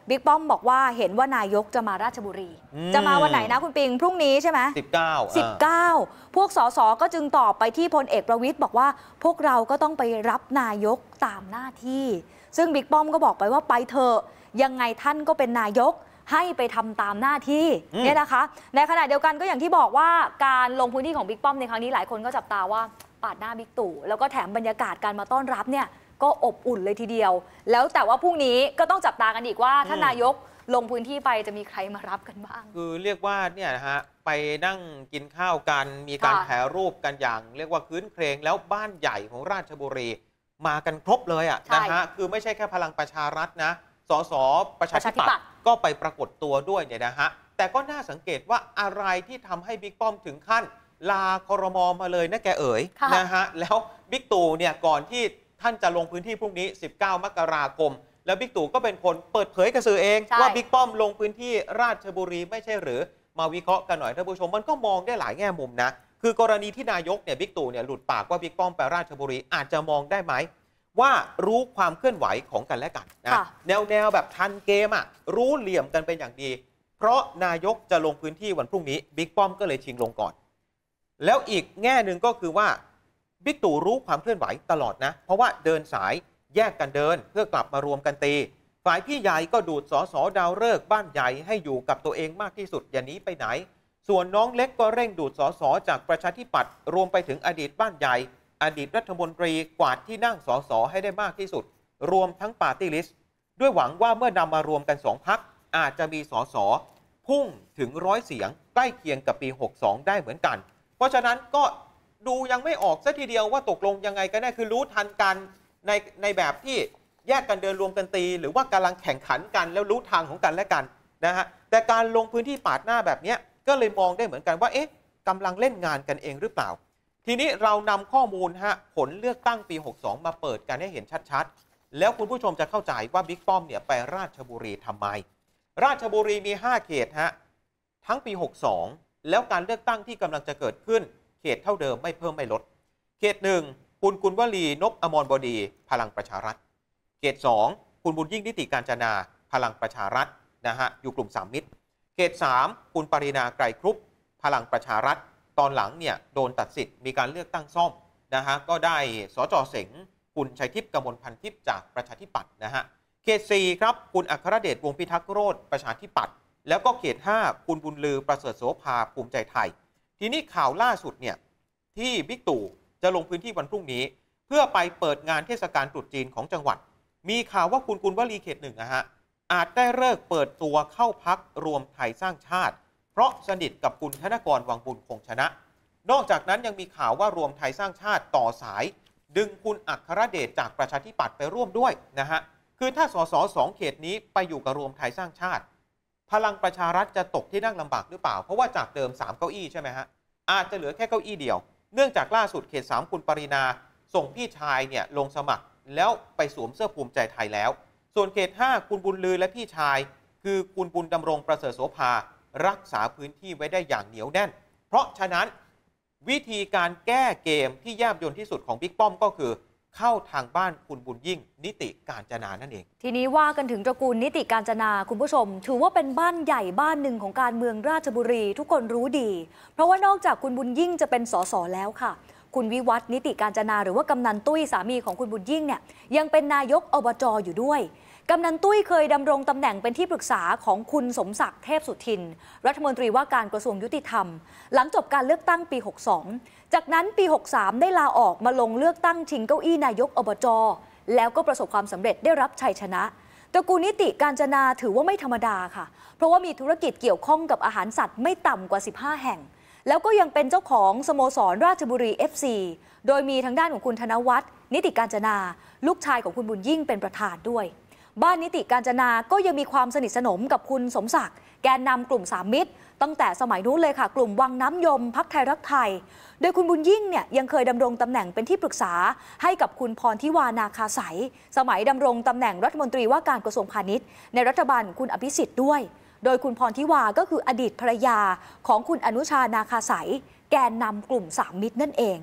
บิ๊กป้อมบอกว่าเห็นว่านายกจะมาราชบุรี จะมาวันไหนนะคุณปิงพรุ่งนี้ใช่ไหมสิบเก้าสิบเก้าพวกสสก็จึงตอบไปที่พลเอกประวิตรบอกว่าพวกเราก็ต้องไปรับนายกตามหน้าที่ซึ่งบิ๊กป้อมก็บอกไปว่าไปเถอะยังไงท่านก็เป็นนายกให้ไปทำตามหน้าที่เนี่ยนะคะในขณะเดียวกันก็อย่างที่บอกว่าการลงพื้นที่ของบิ๊กป้อมในครั้งนี้หลายคนก็จับตาว่าปาดหน้าบิ๊กตู่แล้วก็แถมบรรยากาศการมาต้อนรับเนี่ยก็อบอุ่นเลยทีเดียวแล้วแต่ว่าพรุ่งนี้ก็ต้องจับตากันอีกว่าท่านนายกลงพื้นที่ไปจะมีใครมารับกันบ้างคือเรียกว่าเนี่ยนะฮะไปนั่งกินข้าวกันมีการถ่ายรูปกันอย่างเรียกว่าคืนเครงแล้วบ้านใหญ่ของราชบุรีมากันครบเลยอ่ะนะฮะคือไม่ใช่แค่พลังประชารัฐนะสสประชาธิปัตย์ก็ไปปรากฏตัวด้วยเนี่ยนะฮะแต่ก็น่าสังเกตว่าอะไรที่ทำให้บิ๊กป้อมถึงขั้นลาครม.มาเลยนะแกเอ๋ยนะฮะแล้วบิ๊กตู่เนี่ยก่อนที่ท่านจะลงพื้นที่พรุ่งนี้สิบเก้ามกราคมแล้วบิ๊กตู่ก็เป็นคนเปิดเผยกับสื่อเองว่าบิ๊กป้อมลงพื้นที่ราชบุรีไม่ใช่หรือมาวิเคราะห์กันหน่อยท่านผู้ชมมันก็มองได้หลายแง่มุมนะคือกรณีที่นายกเนี่ยบิ๊กตู่เนี่ยหลุดปากว่าบิ๊กป้อมไปราชบุรีอาจจะมองได้ไหมว่ารู้ความเคลื่อนไหวของกันและกันนะแนวแนวแบบทันเกมอ่ะรู้เหลี่ยมกันเป็นอย่างดีเพราะนายกจะลงพื้นที่วันพรุ่งนี้บิ๊กป้อมก็เลยชิงลงก่อนแล้วอีกแง่หนึ่งก็คือว่าบิ๊กตู่รู้ความเคลื่อนไหวตลอดนะเพราะว่าเดินสายแยกกันเดินเพื่อกลับมารวมกันตีฝ่ายพี่ใหญ่ก็ดูดสสดาวฤกษ์บ้านใหญ่ให้อยู่กับตัวเองมากที่สุดอย่าหนีไปไหนส่วนน้องเล็กก็เร่งดูดสสจากประชาธิปัตย์รวมไปถึงอดีตบ้านใหญ่อดีตรัฐมนตรีกวาดที่นั่งสสให้ได้มากที่สุดรวมทั้งปาร์ตี้ลิสต์ด้วยหวังว่าเมื่อนำมารวมกันสองพรรคอาจจะมีสสพุ่งถึงร้อยเสียงใกล้เคียงกับปีหกสองได้เหมือนกันเพราะฉะนั้นก็ดูยังไม่ออกซะทีเดียวว่าตกลงยังไงกันแน่คือรู้ทันกันในในแบบที่แยกกันเดินรวมกันตีหรือว่ากำลังแข่งขันกันแล้วรู้ทางของกันและกันนะฮะแต่การลงพื้นที่ปาดหน้าแบบนี้ก็เลยมองได้เหมือนกันว่าเอ๊ะกำลังเล่นงานกันเองหรือเปล่าทีนี้เรานำข้อมูลฮะผลเลือกตั้งปีหกสองมาเปิดกันให้เห็นชัดๆแล้วคุณผู้ชมจะเข้าใจว่าบิ๊กป้อมเนี่ยไปราชบุรีทำไมราชบุรีมีห้าเขตฮะทั้งปีหกสองแล้วการเลือกตั้งที่กำลังจะเกิดขึ้นเขตเท่าเดิมไม่เพิ่มไม่ลดเขตหนึ่งคุณกุลวลีนพอมรบดีพลังประชารัฐเขตสองคุณบุญยิ่งนิติการจนาพลังประชารัฐนะฮะอยู่กลุ่มสามมิตรเขตสามคุณปรินาไกรครุบพลังประชารัฐตอนหลังเนี่ยโดนตัดสิทธิ์มีการเลือกตั้งซ่อมนะฮะก็ได้สจ.เสงคุณชัยทิพย์กมลพันทิพย์จากประชาธิปัตย์นะฮะเขตสี่ครับคุณอัครเดชวงศ์พิทักษ์โรจน์ประชาธิปัตย์แล้วก็เขตห้าคุณบุญลือประเสริฐโสภาภูมิใจไทยทีนี้ข่าวล่าสุดเนี่ยที่บิ๊กตู่จะลงพื้นที่วันพรุ่งนี้เพื่อไปเปิดงานเทศกาลตรุษจีนของจังหวัดมีข่าวว่าคุณกุลวลีเขตหนึ่งนะฮะอาจได้เลิกเปิดตัวเข้าพักรวมไทยสร้างชาติเพราะสนิทกับคุณธนกรวังบุญคงชนะนอกจากนั้นยังมีข่าวว่ารวมไทยสร้างชาติต่อสายดึงคุณอัครเดชจากประชาธิปัตย์ไปร่วมด้วยนะฮะคือถ้าสสสองเขตนี้ไปอยู่กับรวมไทยสร้างชาติพลังประชารัฐจะตกที่นั่งลำบากหรือเปล่าเพราะว่าจากเดิมสามเก้าอี้ใช่ไหมฮะอาจจะเหลือแค่เก้าอี้เดียวเนื่องจากล่าสุดเขตสามคุณปรินาส่งพี่ชายเนี่ยลงสมัครแล้วไปสวมเสื้อภูมิใจไทยแล้วส่วนเขตห้าคุณบุญลือและพี่ชายคือคุณบุญดำรงประเสริฐโสภารักษาพื้นที่ไว้ได้อย่างเหนียวแน่นเพราะฉะนั้นวิธีการแก้เกมที่แยบยลที่สุดของบิ๊กป้อมก็คือเข้าทางบ้านคุณบุญยิ่งนิติการจนานั่นเองทีนี้ว่ากันถึงตระกูลนิติการจนาคุณผู้ชมถือว่าเป็นบ้านใหญ่บ้านหนึ่งของการเมืองราชบุรีทุกคนรู้ดีเพราะว่านอกจากคุณบุญยิ่งจะเป็นสสแล้วค่ะคุณวิวัฒน์นิติการจนาหรือว่ากำนันตุ้ยสามีของคุณบุญยิ่งเนี่ยยังเป็นนายกอบจ.อยู่ด้วยกำนันตุ้ยเคยดำรงตำแหน่งเป็นที่ปรึกษาของคุณสมศักดิ์เทพสุทินรัฐมนตรีว่าการกระทรวงยุติธรรมหลังจบการเลือกตั้งปีหกสองจากนั้นปีหกสามได้ลาออกมาลงเลือกตั้งชิงเก้าอี้นายกอบจ.แล้วก็ประสบความสำเร็จได้รับชัยชนะตระกูลนิติการจนาถือว่าไม่ธรรมดาค่ะเพราะว่ามีธุรกิจเกี่ยวข้องกับอาหารสัตว์ไม่ต่ำกว่าสิบห้าแห่งแล้วก็ยังเป็นเจ้าของสโมสรราชบุรี เอฟ ซี โดยมีทางด้านของคุณธนวัฒน์นิติการจนาลูกชายของคุณบุญยิ่งเป็นประธานด้วยบ้านนิติการจนาก็ยังมีความสนิทสนมกับคุณสมศักดิ์แกนนำกลุ่มสามมิตรตั้งแต่สมัยนู้นเลยค่ะกลุ่มวังน้ำยมพรรคไทยรักไทยโดยคุณบุญยิ่งเนี่ยยังเคยดำรงตำแหน่งเป็นที่ปรึกษาให้กับคุณพรทิวานาคาสายสมัยดำรงตำแหน่งรัฐมนตรีว่าการกระทรวงพาณิชย์ในรัฐบาลคุณอภิสิทธิ์ด้วยโดยคุณพรทิวาก็คืออดีตภรรยาของคุณอนุชานาคาสายแกนนำกลุ่มสามมิตรนั่นเอง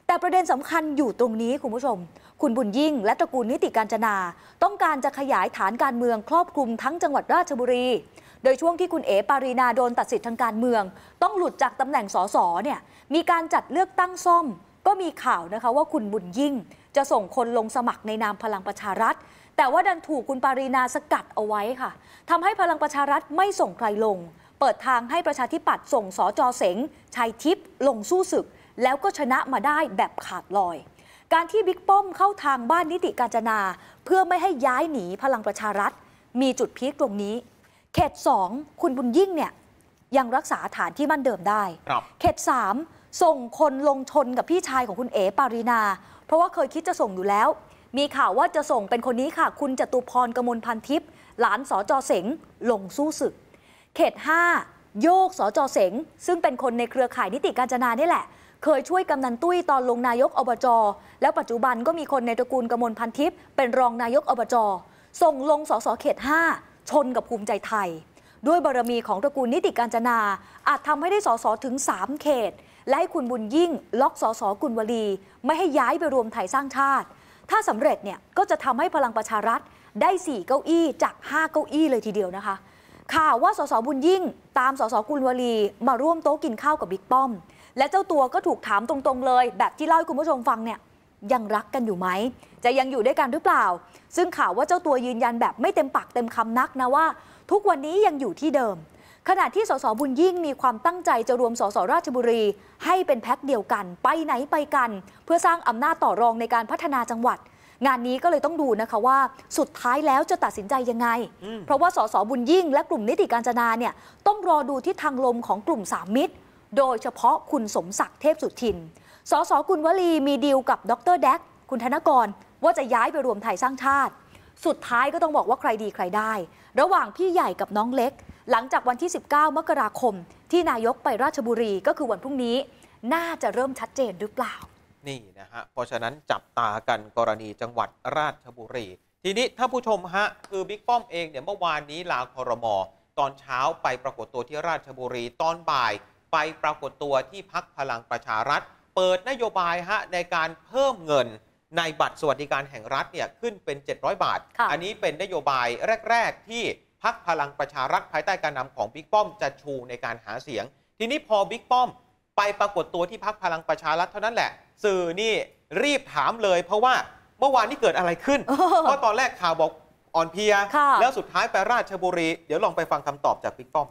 แต่ประเด็นสำคัญอยู่ตรงนี้คุณผู้ชมคุณบุญยิ่งและตระกูลนิติกาญจนาต้องการจะขยายฐานการเมืองครอบคลุมทั้งจังหวัดราชบุรีโดยช่วงที่คุณเอ๋ปารีนาโดนตัดสิทธิ์ทางการเมืองต้องหลุดจากตำแหน่งสสเนี่ยมีการจัดเลือกตั้งซ่อมก็มีข่าวนะคะว่าคุณบุญยิ่งจะส่งคนลงสมัครในนามพลังประชารัฐแต่ว่าดันถูกคุณปารีนาสกัดเอาไว้ค่ะทำให้พลังประชารัฐไม่ส่งใครลงเปิดทางให้ประชาธิปัตย์ส่งสจ.เสงชัยทิพย์ลงสู้ศึกแล้วก็ชนะมาได้แบบขาดลอยการที่บิ๊กป้อมเข้าทางบ้านนิติกาญจนาเพื่อไม่ให้ย้ายหนีพลังประชารัฐมีจุดพีคตรงนี้เขตสองคุณบุญยิ่งเนี่ยยังรักษาฐานที่มั่นเดิมได้เขตสามส่งคนลงชนกับพี่ชายของคุณเอ๋ปารีนาเพราะว่าเคยคิดจะส่งอยู่แล้วมีข่าวว่าจะส่งเป็นคนนี้ค่ะคุณจตุพรกมลพันทิพย์หลานสจ.เสงลงสู้ศึกเขตห้าโยกสจ.เสงซึ่งเป็นคนในเครือข่ายนิติกาญจนานี่แหละเคยช่วยกำนันตุ้ยตอนลงนายกอบจ.แล้วปัจจุบันก็มีคนในตระกูลกมลพันทิพย์เป็นรองนายกอบจ.ส่งลงสสเขตห้าชนกับภูมิใจไทยด้วยบารมีของตระกูลนิติกาญจนาอาจทำให้ได้สสถึงสามเขตและให้คุณบุญยิ่งล็อกสสกุลวลีไม่ให้ย้ายไปรวมไทยสร้างชาติถ้าสำเร็จเนี่ยก็จะทำให้พลังประชารัฐได้สี่เก้าอี้จากห้าเก้าอี้เลยทีเดียวนะคะข่าวว่าสสบุญยิ่งตามสสกุลวลีมาร่วมโต๊ะกินข้าวกับบิ๊กป้อมและเจ้าตัวก็ถูกถามตรงๆเลยแบบที่เล่าให้คุณผู้ชมฟังเนี่ยยังรักกันอยู่ไหมจะยังอยู่ด้วยกันหรือเปล่าซึ่งข่าวว่าเจ้าตัวยืนยันแบบไม่เต็มปากเต็มคำนักนะว่าทุกวันนี้ยังอยู่ที่เดิมขณะที่สสบุญยิ่งมีความตั้งใจจะรวมสสราชบุรีให้เป็นแพ็คเดียวกันไปไหนไปกันเพื่อสร้างอำนาจต่อรองในการพัฒนาจังหวัดงานนี้ก็เลยต้องดูนะคะว่าสุดท้ายแล้วจะตัดสินใจยังไงเพราะว่าสสบุญยิ่งและกลุ่มนิติกาญจนาเนี่ยต้องรอดูทิศทางลมของกลุ่มสามมิตรโดยเฉพาะคุณสมศักดิ์เทพสุทินสสกุลวลีมีดีลกับดร.แดกคุณธนกรว่าจะย้ายไปรวมไทยสร้างชาติสุดท้ายก็ต้องบอกว่าใครดีใครได้ระหว่างพี่ใหญ่กับน้องเล็กหลังจากวันที่สิบเก้ามกราคมที่นายกไปราชบุรีก็คือวันพรุ่งนี้น่าจะเริ่มชัดเจนหรือเปล่านี่นะฮะเพราะฉะนั้นจับตากันกรณีจังหวัดราชบุรีทีนี้ถ้าผู้ชมฮะคือบิ๊กป้อมเองเนี่ยเมื่อวานนี้ลาครม.ตอนเช้าไปปรากฏตัวที่ราชบุรีตอนบ่ายไปปรากฏตัวที่พรรคพลังประชารัฐเปิดนโยบายฮะในการเพิ่มเงินในบัตรสวัสดิการแห่งรัฐเนี่ยขึ้นเป็นเจ็ดร้อยบาทอันนี้เป็นนโยบายแรกๆที่พรรคพลังประชารัฐภายใต้การนำของบิ๊กป้อมจะชูในการหาเสียงทีนี้พอบิ๊กป้อมไปปรากฏตัวที่พรรคพลังประชารัฐเท่านั้นแหละสื่อนี่รีบถามเลยเพราะว่าเมื่อวานนี้เกิดอะไรขึ้น เพราะตอนแรกข่าวบอกอ่อนเพลียแล้วสุดท้ายไปราชบุรีเดี๋ยวลองไปฟังคำตอบจากบิ๊กป้อม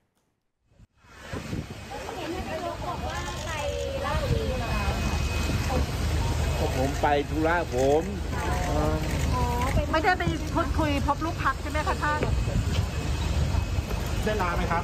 ผมไปธุระผมไม่ได้ไปพูดคุยพบลูกพักใช่ไหมคะท่านได้ลาไหมครับ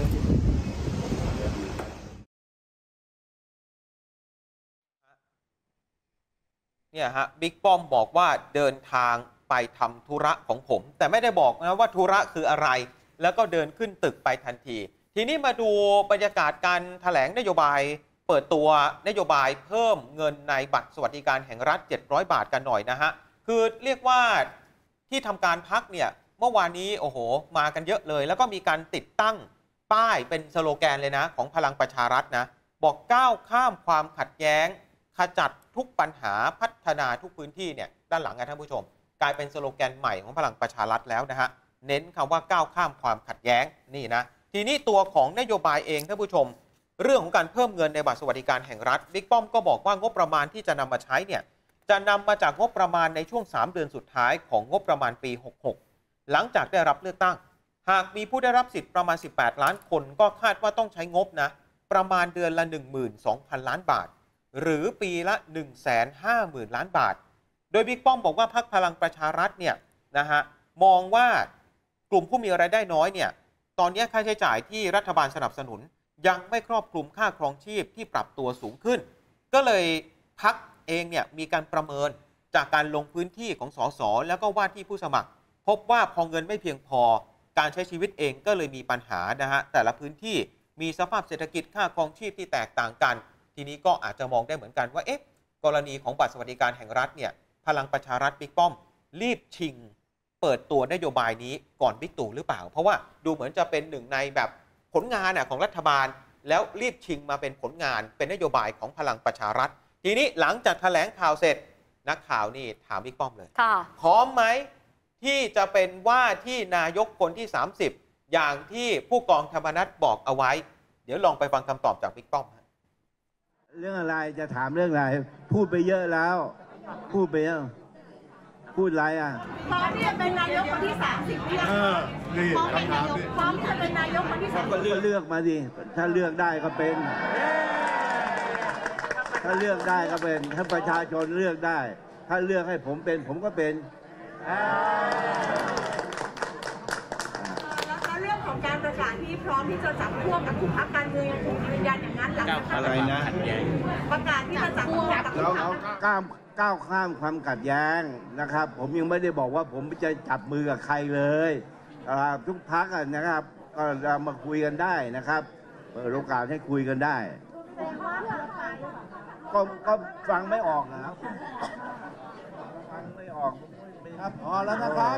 เนี่ยฮะบิ๊กป้อมบอกว่าเดินทางไปทำธุระของผมแต่ไม่ได้บอกนะว่าธุระคืออะไรแล้วก็เดินขึ้นตึกไปทันทีทีนี้มาดูบรรยากาศการแถลงนโยบายเปิดตัวนโยบายเพิ่มเงินในบัตรสวัสดิการแห่งรัฐเจ็ดร้อยบาทกันหน่อยนะฮะคือเรียกว่าที่ทำการพักเนี่ยเมื่อวานนี้โอ้โหมากันเยอะเลยแล้วก็มีการติดตั้งป้ายเป็นสโลแกนเลยนะของพลังประชารัฐนะบอกก้าวข้ามความขัดแย้งขจัดทุกปัญหาพัฒนาทุกพื้นที่เนี่ยด้านหลังนะท่านผู้ชมกลายเป็นสโลแกนใหม่ของพลังประชารัฐแล้วนะฮะเน้นคำว่าก้าวข้ามความขัดแย้งนี่นะทีนี้ตัวของนโยบายเองท่านผู้ชมเรื่องของการเพิ่มเงินในบัตรสวัสดิการแห่งรัฐบิ๊กป้อมก็บอกว่างบประมาณที่จะนำมาใช้เนี่ยจะนำมาจากงบประมาณในช่วงสามเดือนสุดท้ายของงบประมาณปีหกสิบหกหลังจากได้รับเลือกตั้งหากมีผู้ได้รับสิทธิ์ประมาณสิบแปดล้านคนก็คาดว่าต้องใช้งบนะประมาณเดือนละ หนึ่งหมื่นสองพัน ล้านบาทหรือปีละ หนึ่งแสนห้าหมื่น ล้านบาทโดยบิ๊กป้อมบอกว่าพรรคพลังประชารัฐเนี่ยนะฮะมองว่ากลุ่มผู้มีรายได้น้อยเนี่ยตอนนี้ค่าใช้จ่ายที่รัฐบาลสนับสนุนยังไม่ครอบคลุมค่าครองชีพที่ปรับตัวสูงขึ้นก็เลยพรรคเองเนี่ยมีการประเมินจากการลงพื้นที่ของสสแล้วก็ว่าที่ผู้สมัครพบว่าพอเงินไม่เพียงพอการใช้ชีวิตเองก็เลยมีปัญหานะฮะแต่ละพื้นที่มีสภาพเศรษฐกิจค่าครองชีพที่แตกต่างกันทีนี้ก็อาจจะมองได้เหมือนกันว่าเอ๊ะกรณีของบัตรสวัสดิการแห่งรัฐเนี่ยพลังประชารัฐบิ๊กป้อมรีบชิงเปิดตัวนโยบายนี้ก่อนบิ๊กตู่หรือเปล่าเพราะว่าดูเหมือนจะเป็นหนึ่งในแบบผลงานของรัฐบาลแล้วรีบชิงมาเป็นผลงานเป็นนโยบายของพลังประชารัฐทีนี้หลังจากแถลงข่าวเสร็จนักข่าวนี่ถามบิ๊กป้อมเลยค่ะพร้อมไหมที่จะเป็นว่าที่นายกคนที่สามสิบอย่างที่ผู้กองธรรมนัสบอกเอาไว้เดี๋ยวลองไปฟังคำตอบจากบิ๊กป้อมเรื่องอะไรจะถามเรื่องอะไรพูดไปเยอะแล้วพูดไปเยอะพูดอะไรอ่ะพร้อมที่จะเป็นนายกคนที่สามสิบหรือยังพร้อมเป็นนายกพร้อมที่จะเป็นนายกคนที่สามสิบก็เลือกมาดิถ้าเลือกได้ก็เป็นถ้าเลือกได้ก็เป็นถ้าประชาชนเลือกได้ถ้าเลือกให้ผมเป็นผมก็เป็นแล้วเรื่องของการประกาศที่พร้อมที่จะจับพวกกับกลุ่มพรรคการเมืองยังคงยืนยันอย่างนั้นหลังจากอะไรนะประกาศที่จะจับพวกกับเราเราก้าวก้าวข้ามความขัดแย้งนะครับผมยังไม่ได้บอกว่าผมจะจับมือกับใครเลยทุกพรรคนะครับก็เรามาคุยกันได้นะครับเปิดโอกาสให้คุยกันได้ก็ก็ฟังไม่ออกนะครับฟังไม่ออกครับพอแล้วนะครับ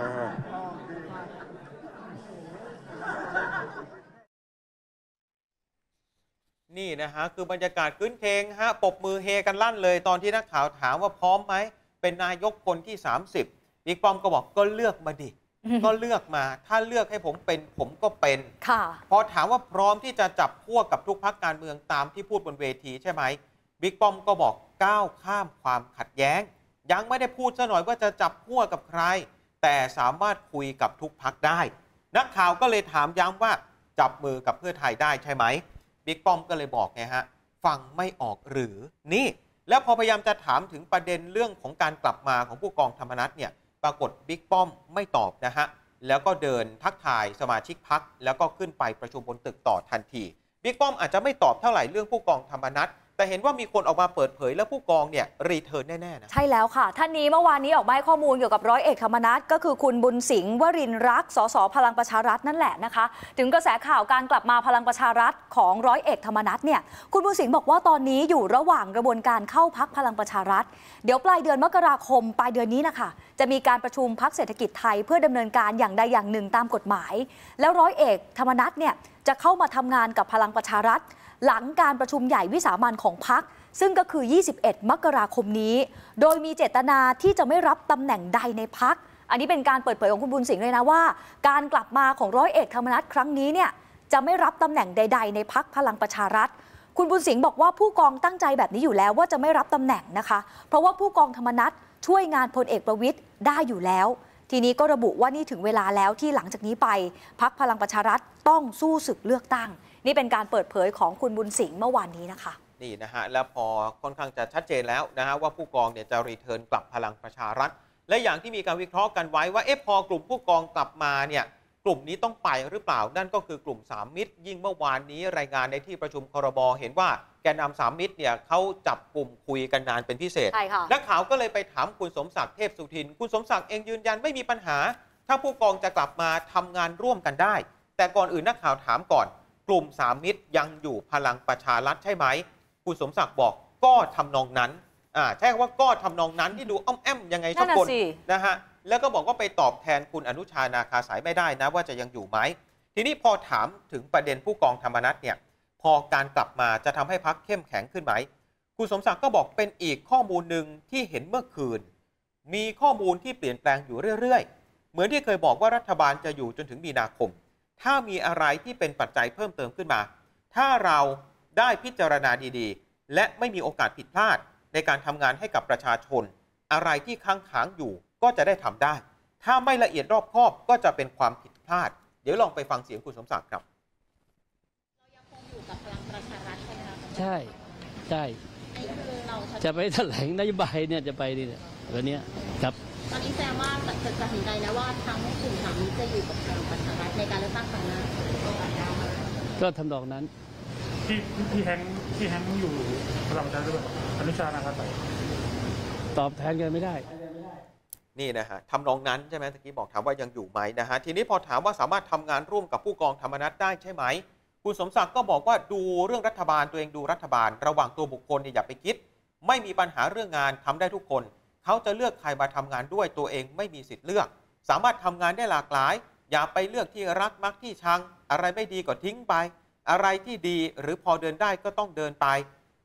นี่นะฮะคือบรรยากาศคืนเคงฮะปรบมือเฮกันลั่นเลยตอนที่นักข่าวถามว่าพร้อมไหมเป็นนายกคนที่สามสิบบิ๊กป้อมก็บอกก็เลือกมาดิก็เลือกมาถ้าเลือกให้ผมเป็นผมก็เป็นค่ะพอถามว่าพร้อมที่จะจับขั้วกับทุกพรรคการเมืองตามที่พูดบนเวทีใช่ไหมบิ๊กป้อมก็บอกก้าวข้ามความขัดแย้งยังไม่ได้พูดซะหน่อยว่าจะจับขั้วกับใครแต่สามารถคุยกับทุกพรรคได้นักข่าวก็เลยถามย้ำว่าจับมือกับเพื่อไทยได้ใช่ไหมบิ๊กป้อมก็เลยบอกไงฮะฟังไม่ออกหรือนี่แล้วพอพยายามจะถามถึงประเด็นเรื่องของการกลับมาของผู้กองธรรมนัสเนี่ยปรากฏบิ๊กป้อมไม่ตอบนะฮะแล้วก็เดินทักทายสมาชิกพรรคแล้วก็ขึ้นไปประชุมบนตึกต่อทันทีบิ๊กป้อมอาจจะไม่ตอบเท่าไหร่เรื่องผู้กองธรรมนัสแต่เห็นว่ามีคนออกมาเปิดเผยแล้วผู้กองเนี่ยรีเทิร์นแน่ๆนะใช่แล้วค่ะท่านนี้เมื่อวานนี้ออกมาให้ข้อมูลเกี่ยวกับร้อยเอกธรรมนัสก็คือคุณบุญสิงห์วรินทร์รักสสพลังประชารัฐนั่นแหละนะคะถึงกระแสข่าวการกลับมาพลังประชารัฐของร้อยเอกธรรมนัสเนี่ยคุณบุญสิงห์บอกว่าตอนนี้อยู่ระหว่างกระบวนการเข้าพรรคพลังประชารัฐเดี๋ยวปลายเดือนมกราคมปลายเดือนนี้นะคะจะมีการประชุมพรรคเศรษฐกิจไทยเพื่อดำเนินการอย่างใดอย่างหนึ่งตามกฎหมายแล้วร้อยเอกธรรมนัสเนี่ยจะเข้ามาทำงานกับพลังประชารัฐหลังการประชุมใหญ่วิสามัญของพรรคซึ่งก็คือยี่สิบเอ็ดมกราคมนี้โดยมีเจตนาที่จะไม่รับตำแหน่งใดในพรรคอันนี้เป็นการเปิดเผยของคุณบุญสิงห์เลยนะว่าการกลับมาของร้อยเอกธรรมนัสครั้งนี้เนี่ยจะไม่รับตำแหน่งใดๆในพรรคพลังประชารัฐคุณบุญสิงห์บอกว่าผู้กองตั้งใจแบบนี้อยู่แล้วว่าจะไม่รับตำแหน่งนะคะเพราะว่าผู้กองธรรมนัสช่วยงานพลเอกประวิตรได้อยู่แล้วทีนี้ก็ระบุว่านี่ถึงเวลาแล้วที่หลังจากนี้ไปพรรคพลังประชารัฐต้องสู้ศึกเลือกตั้งนี่เป็นการเปิดเผยของคุณบุญสิงห์เมื่อวานนี้นะคะนี่นะฮะแล้วพอค่อนข้างจะชัดเจนแล้วนะฮะว่าผู้กองเนี่ยจะรีเทิร์นกลับพลังประชารัฐและอย่างที่มีการวิเคราะห์กันไว้ว่าเอ๊ะพอกลุ่มผู้กองกลับมาเนี่ยกลุ่มนี้ต้องไปหรือเปล่านั่นก็คือกลุ่มสามมิตรยิ่งเมื่อวานนี้รายงานในที่ประชุมครม.เห็นว่าแกนนำสามมิตรเนี่ยเขาจับกลุ่มคุยกันนานเป็นพิเศษนักข่าวก็เลยไปถามคุณสมศักดิ์เทพสุทินคุณสมศักดิ์เองยืนยันไม่มีปัญหาถ้าผู้กองจะกลับมาทำงานร่วมกันได้แต่ก่อนอื่นนักข่าวถามก่อนกลุ่มสามมิตรยังอยู่พลังประชารัฐใช่ไหมคุณสมศักดิ์บอกก็ทำนองนั้นอ่าใช่ว่าก็ทำนองนั้นที่ดูอ้อมแอมยังไงสักคนนะฮะแล้วก็บอกว่าไปตอบแทนคุณอนุชานาคาสายไม่ได้นะว่าจะยังอยู่ไหมทีนี้พอถามถึงประเด็นผู้กองธรรมนัสเนี่ยพอการกลับมาจะทำให้พรรคเข้มแข็งขึ้นไหมคุณสมศักดิ์ก็บอกเป็นอีกข้อมูลหนึ่งที่เห็นเมื่อคืนมีข้อมูลที่เปลี่ยนแปลงอยู่เรื่อยๆเหมือนที่เคยบอกว่ารัฐบาลจะอยู่จนถึงมีนาคมถ้ามีอะไรที่เป็นปัจจัยเพิ่มเติมขึ้นมาถ้าเราได้พิจารณาดีๆและไม่มีโอกาสผิดพลาดในการทำงานให้กับประชาชนอะไรที่ค้างค้างอยู่ก็จะได้ทำได้ถ้าไม่ละเอียดรอบคอบก็จะเป็นความผิดพลาดเดี๋ยวลองไปฟังเสียงคุณสมศักดิ์ครับเรายังคงอยู่กับพลังประชารัฐใช่ไหมครับใช่ใช่จะไปแถลงนโยบายเนี่ยจะไปนี่เนี่ยวันนี้ครับตอนนี้แสดงว่าจะตัดสินใจแล้วว่าทั้งกลุ่มสามมิตรจะอยู่กับพลังประชารัฐในการเลือกตั้งครั้งหน้าก็ทำนองนั้นพี่พี่แฮงพี่แฮงอยู่พลังประชารัฐด้วยอนุชานะครับตอบแทนกันไม่ได้นี่นะฮะทำนองนั้นใช่ไหมตะกี้บอกถามว่ายังอยู่ไหมนะฮะทีนี้พอถามว่าสามารถทำงานร่วมกับผู้กองธรรมนัสได้ใช่ไหมคุณสมศักดิ์ก็บอกว่าดูเรื่องรัฐบาลตัวเองดูรัฐบาลระหว่างตัวบุคคลเนี่ยอย่าไปคิดไม่มีปัญหาเรื่องงานทำได้ทุกคนเขาจะเลือกใครมาทำงานด้วยตัวเองไม่มีสิทธิ์เลือกสามารถทำงานได้หลากหลายอย่าไปเลือกที่รักมักที่ชังอะไรไม่ดีก็ทิ้งไปอะไรที่ดีหรือพอเดินได้ก็ต้องเดินไปพ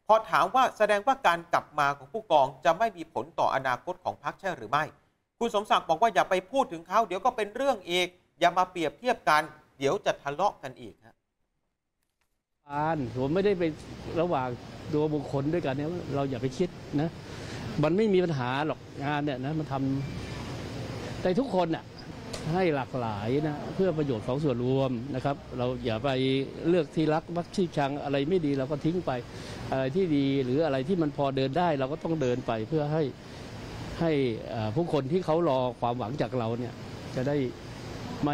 พอถามว่าแสดงว่าการกลับมาของผู้กองจะไม่มีผลต่ออนาคตของพรรคใช่หรือไม่คุณสมศักดิ์บอกว่าอย่าไปพูดถึงเขาเดี๋ยวก็เป็นเรื่องอีกอย่ามาเปรียบเทียบกันเดี๋ยวจะทะเลาะกันอีกฮะการผมไม่ได้ไประหว่างตัวบุคคลด้วยกันเนี่ยเราอย่าไปคิดนะมันไม่มีปัญหาหรอกงานเนี่ยนะมันทำแต่ทุกคนน่ะให้หลากหลายนะเพื่อประโยชน์ของส่วนรวมนะครับเราอย่าไปเลือกที่รักมักที่ชังอะไรไม่ดีเราก็ทิ้งไปอะไรที่ดีหรืออะไรที่มันพอเดินได้เราก็ต้องเดินไปเพื่อให้ให้ผู้คนที่เขารอความหวังจากเราเนี่ยจะได้ไม่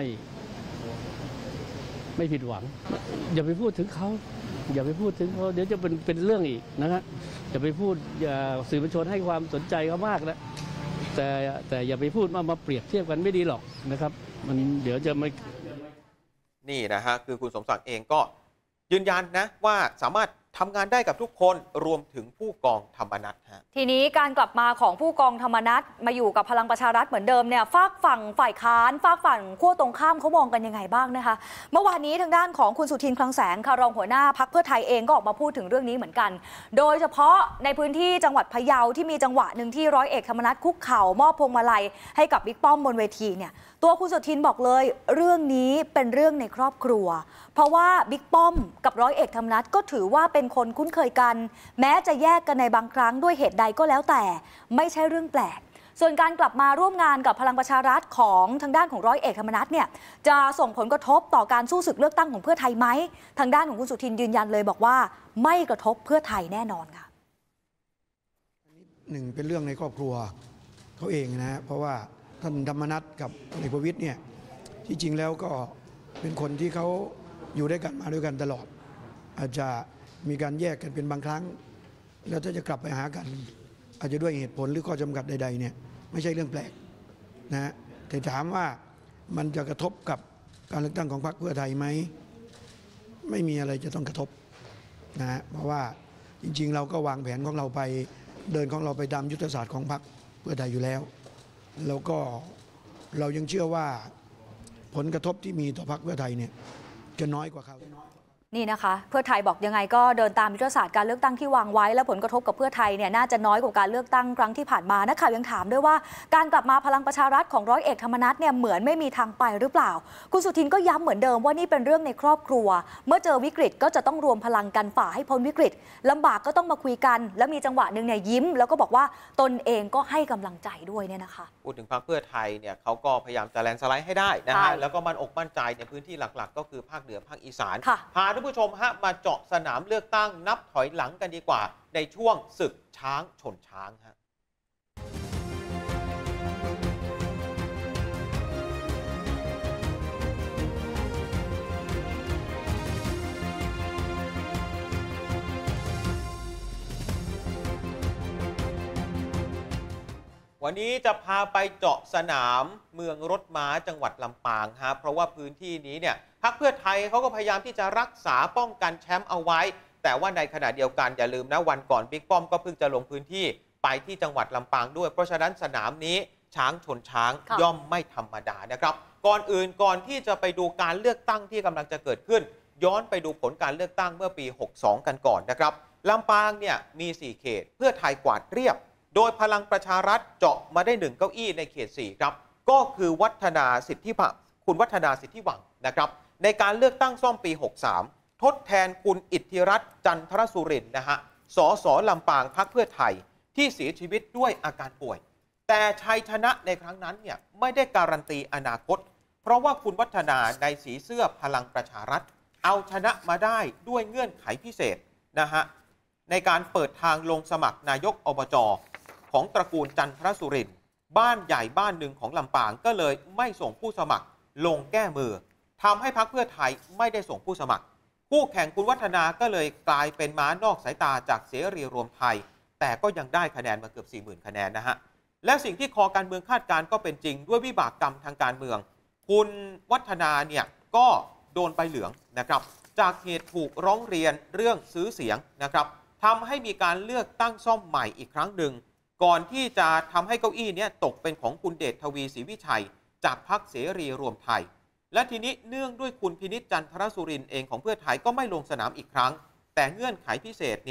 ไม่ผิดหวังอย่าไปพูดถึงเขาอย่าไปพูดถึงเขาเดี๋ยวจะเป็นเป็นเรื่องอีกนะฮะอย่าไปพูดอย่าสื่อมวลชนให้ความสนใจเขามากนะแต่แต่อย่าไปพูดมามาเปรียบเทียบกันไม่ดีหรอกนะครับมันเดี๋ยวจะไม่นี่นะฮะคือคุณสมศักดิ์เองก็ยืนยันนะว่าสามารถทำงานได้กับทุกคนรวมถึงผู้กองธรรมนัสฮะทีนี้การกลับมาของผู้กองธรรมนัสมาอยู่กับพลังประชารัฐเหมือนเดิมเนี่ยฝากฝั่งฝ่ายค้านฝากฝั่งขั้วตรงข้ามเขามองกันยังไงบ้างนะคะเมื่อวานนี้ทางด้านของคุณสุทินคลังแสงค่ะรองหัวหน้าพรรคเพื่อไทยเองก็ออกมาพูดถึงเรื่องนี้เหมือนกันโดยเฉพาะในพื้นที่จังหวัดพะเยาที่มีจังหวะหนึ่งที่ร้อยเอกธรรมนัสคุกเข่ามอบพวงมาลัยให้กับบิ๊กป้อมบนเวทีเนี่ยตัวคุณสุทินบอกเลยเรื่องนี้เป็นเรื่องในครอบครัวเพราะว่าบิ๊กป้อมกับร้อยเอกธรรมนัสก็ถือว่าเป็นคนคุ้นเคยกันแม้จะแยกกันในบางครั้งด้วยเหตุใดก็แล้วแต่ไม่ใช่เรื่องแปลกส่วนการกลับมาร่วมงานกับพลังประชารัฐของทางด้านของร้อยเอกธรรมนัสเนี่ยจะส่งผลกระทบต่อการสู้ศึกเลือกตั้งของเพื่อไทยไหมทางด้านของคุณสุทินยืนยันเลยบอกว่าไม่กระทบเพื่อไทยแน่นอนค่ะหนึ่งเป็นเรื่องในครอบครัวเขาเองนะเพราะว่าท่านธรรมนัสกับพลเอกประวิตรเนี่ยที่จริงแล้วก็เป็นคนที่เขาอยู่ด้วยกันมาด้วยกันตลอดอาจจะมีการแยกกันเป็นบางครั้งแล้วถ้าจะกลับไปหากันอาจจะด้วยเหตุผลหรือข้อจำกัดใดๆเนี่ยไม่ใช่เรื่องแปลกนะฮะแต่ถามว่ามันจะกระทบกับการเลือกตั้งของพรรคเพื่อไทยไหมไม่มีอะไรจะต้องกระทบนะฮะเพราะว่าจริงๆเราก็วางแผนของเราไปเดินของเราไปตามยุทธศาสตร์ของพรรคเพื่อไทยอยู่แล้วแล้วก็เรายังเชื่อว่าผลกระทบที่มีต่อพรรคเพื่อไทยเนี่ยจะน้อยกว่าเขานี่นะคะเพื่อไทยบอกยังไงก็เดินตามยุทธศาสตร์การเลือกตั้งที่วางไว้และผลกระทบกับเพื่อไทยเนี่ยน่าจะน้อยกว่าการเลือกตั้งครั้งที่ผ่านมานักข่าวยังถามด้วยว่าการกลับมาพลังประชารัฐของร้อยเอกธรรมนัสเนี่ยเหมือนไม่มีทางไปหรือเปล่าคุณสุทินก็ย้ำเหมือนเดิมว่านี่เป็นเรื่องในครอบครัวเมื่อเจอวิกฤตก็จะต้องรวมพลังกันฝ่าให้พ้นวิกฤตลำบากก็ต้องมาคุยกันแล้วมีจังหวะหนึ่งเนี่ยยิ้มแล้วก็บอกว่าตนเองก็ให้กำลังใจด้วยเนี่ยนะคะพูดถึงพรรคเพื่อไทยเนี่ยเขาก็พยายามจะแลนด์สไลด์ให้ได้นะฮะแล้วก็มั่นอกมั่นใจในพื้นที่หลักๆก็คือภาคเหนือภาคอีสานพาท่านผู้ชมฮะมาเจาะสนามเลือกตั้งนับถอยหลังกันดีกว่าในช่วงศึกช้างชนช้างฮะวันนี้จะพาไปเจาะสนามเมืองรถม้าจังหวัดลำปางฮะเพราะว่าพื้นที่นี้เนี่ยพรรคเพื่อไทยเขาก็พยายามที่จะรักษาป้องกันแชมป์เอาไว้แต่ว่าในขณะเดียวกันอย่าลืมนะวันก่อนบิ๊กป้อมก็เพิ่งจะลงพื้นที่ไปที่จังหวัดลำปางด้วยเพราะฉะนั้นสนามนี้ช้างชนช้างย่อมไม่ธรรมดานะครับก่อนอื่นก่อนที่จะไปดูการเลือกตั้งที่กำลังจะเกิดขึ้นย้อนไปดูผลการเลือกตั้งเมื่อปีหกสองกันก่อนนะครับลำปางเนี่ยมีสี่เขตเพื่อไทยกวาดเรียบโดยพลังประชารัฐเจาะมาได้หนึ่งเก้าอี้ในเขตสี่ครับก็คือวัฒนาสิทธิคุณวัฒนาสิทธิหวังนะครับในการเลือกตั้งซ่อมปีหกสามทดแทนคุณอิทธิรัตน์จันทรสุรินทร์นะฮะสสลำปางพรรคเพื่อไทยที่เสียชีวิตด้วยอาการป่วยแต่ชัยชนะในครั้งนั้นเนี่ยไม่ได้การันตีอนาคตเพราะว่าคุณวัฒนาในสีเสื้อพลังประชารัฐเอาชนะมาได้ด้วยเงื่อนไขพิเศษนะฮะในการเปิดทางลงสมัครนายกอบจของตระกูลจันทรสุรินทร์บ้านใหญ่บ้านหนึ่งของลำปางก็เลยไม่ส่งผู้สมัครลงแก้มือทำให้พรรคเพื่อไทยไม่ได้ส่งผู้สมัครคู่แข่งคุณวัฒนาก็เลยกลายเป็นม้านอกสายตาจากเสรีรวมไทยแต่ก็ยังได้คะแนนมาเกือบ สี่หมื่น คะแนนนะฮะและสิ่งที่คอการเมืองคาดการณ์ก็เป็นจริงด้วยวิบากกรรมทางการเมืองคุณวัฒนาเนี่ยก็โดนใบเหลืองนะครับจากเหตุถูกร้องเรียนเรื่องซื้อเสียงนะครับทำให้มีการเลือกตั้งซ่อมใหม่อีกครั้งหนึ่งก่อนที่จะทำให้เก้าอี้นี้ตกเป็นของคุณเดชทวีศรีวิชัยจากพรรคเสรีรวมไทยและทีนี้เนื่องด้วยคุณพินิจจันทรสุรินทร์เองของเพื่อไทยก็ไม่ลงสนามอีกครั้งแต่เงื่อนไขพิเศษเนี่ย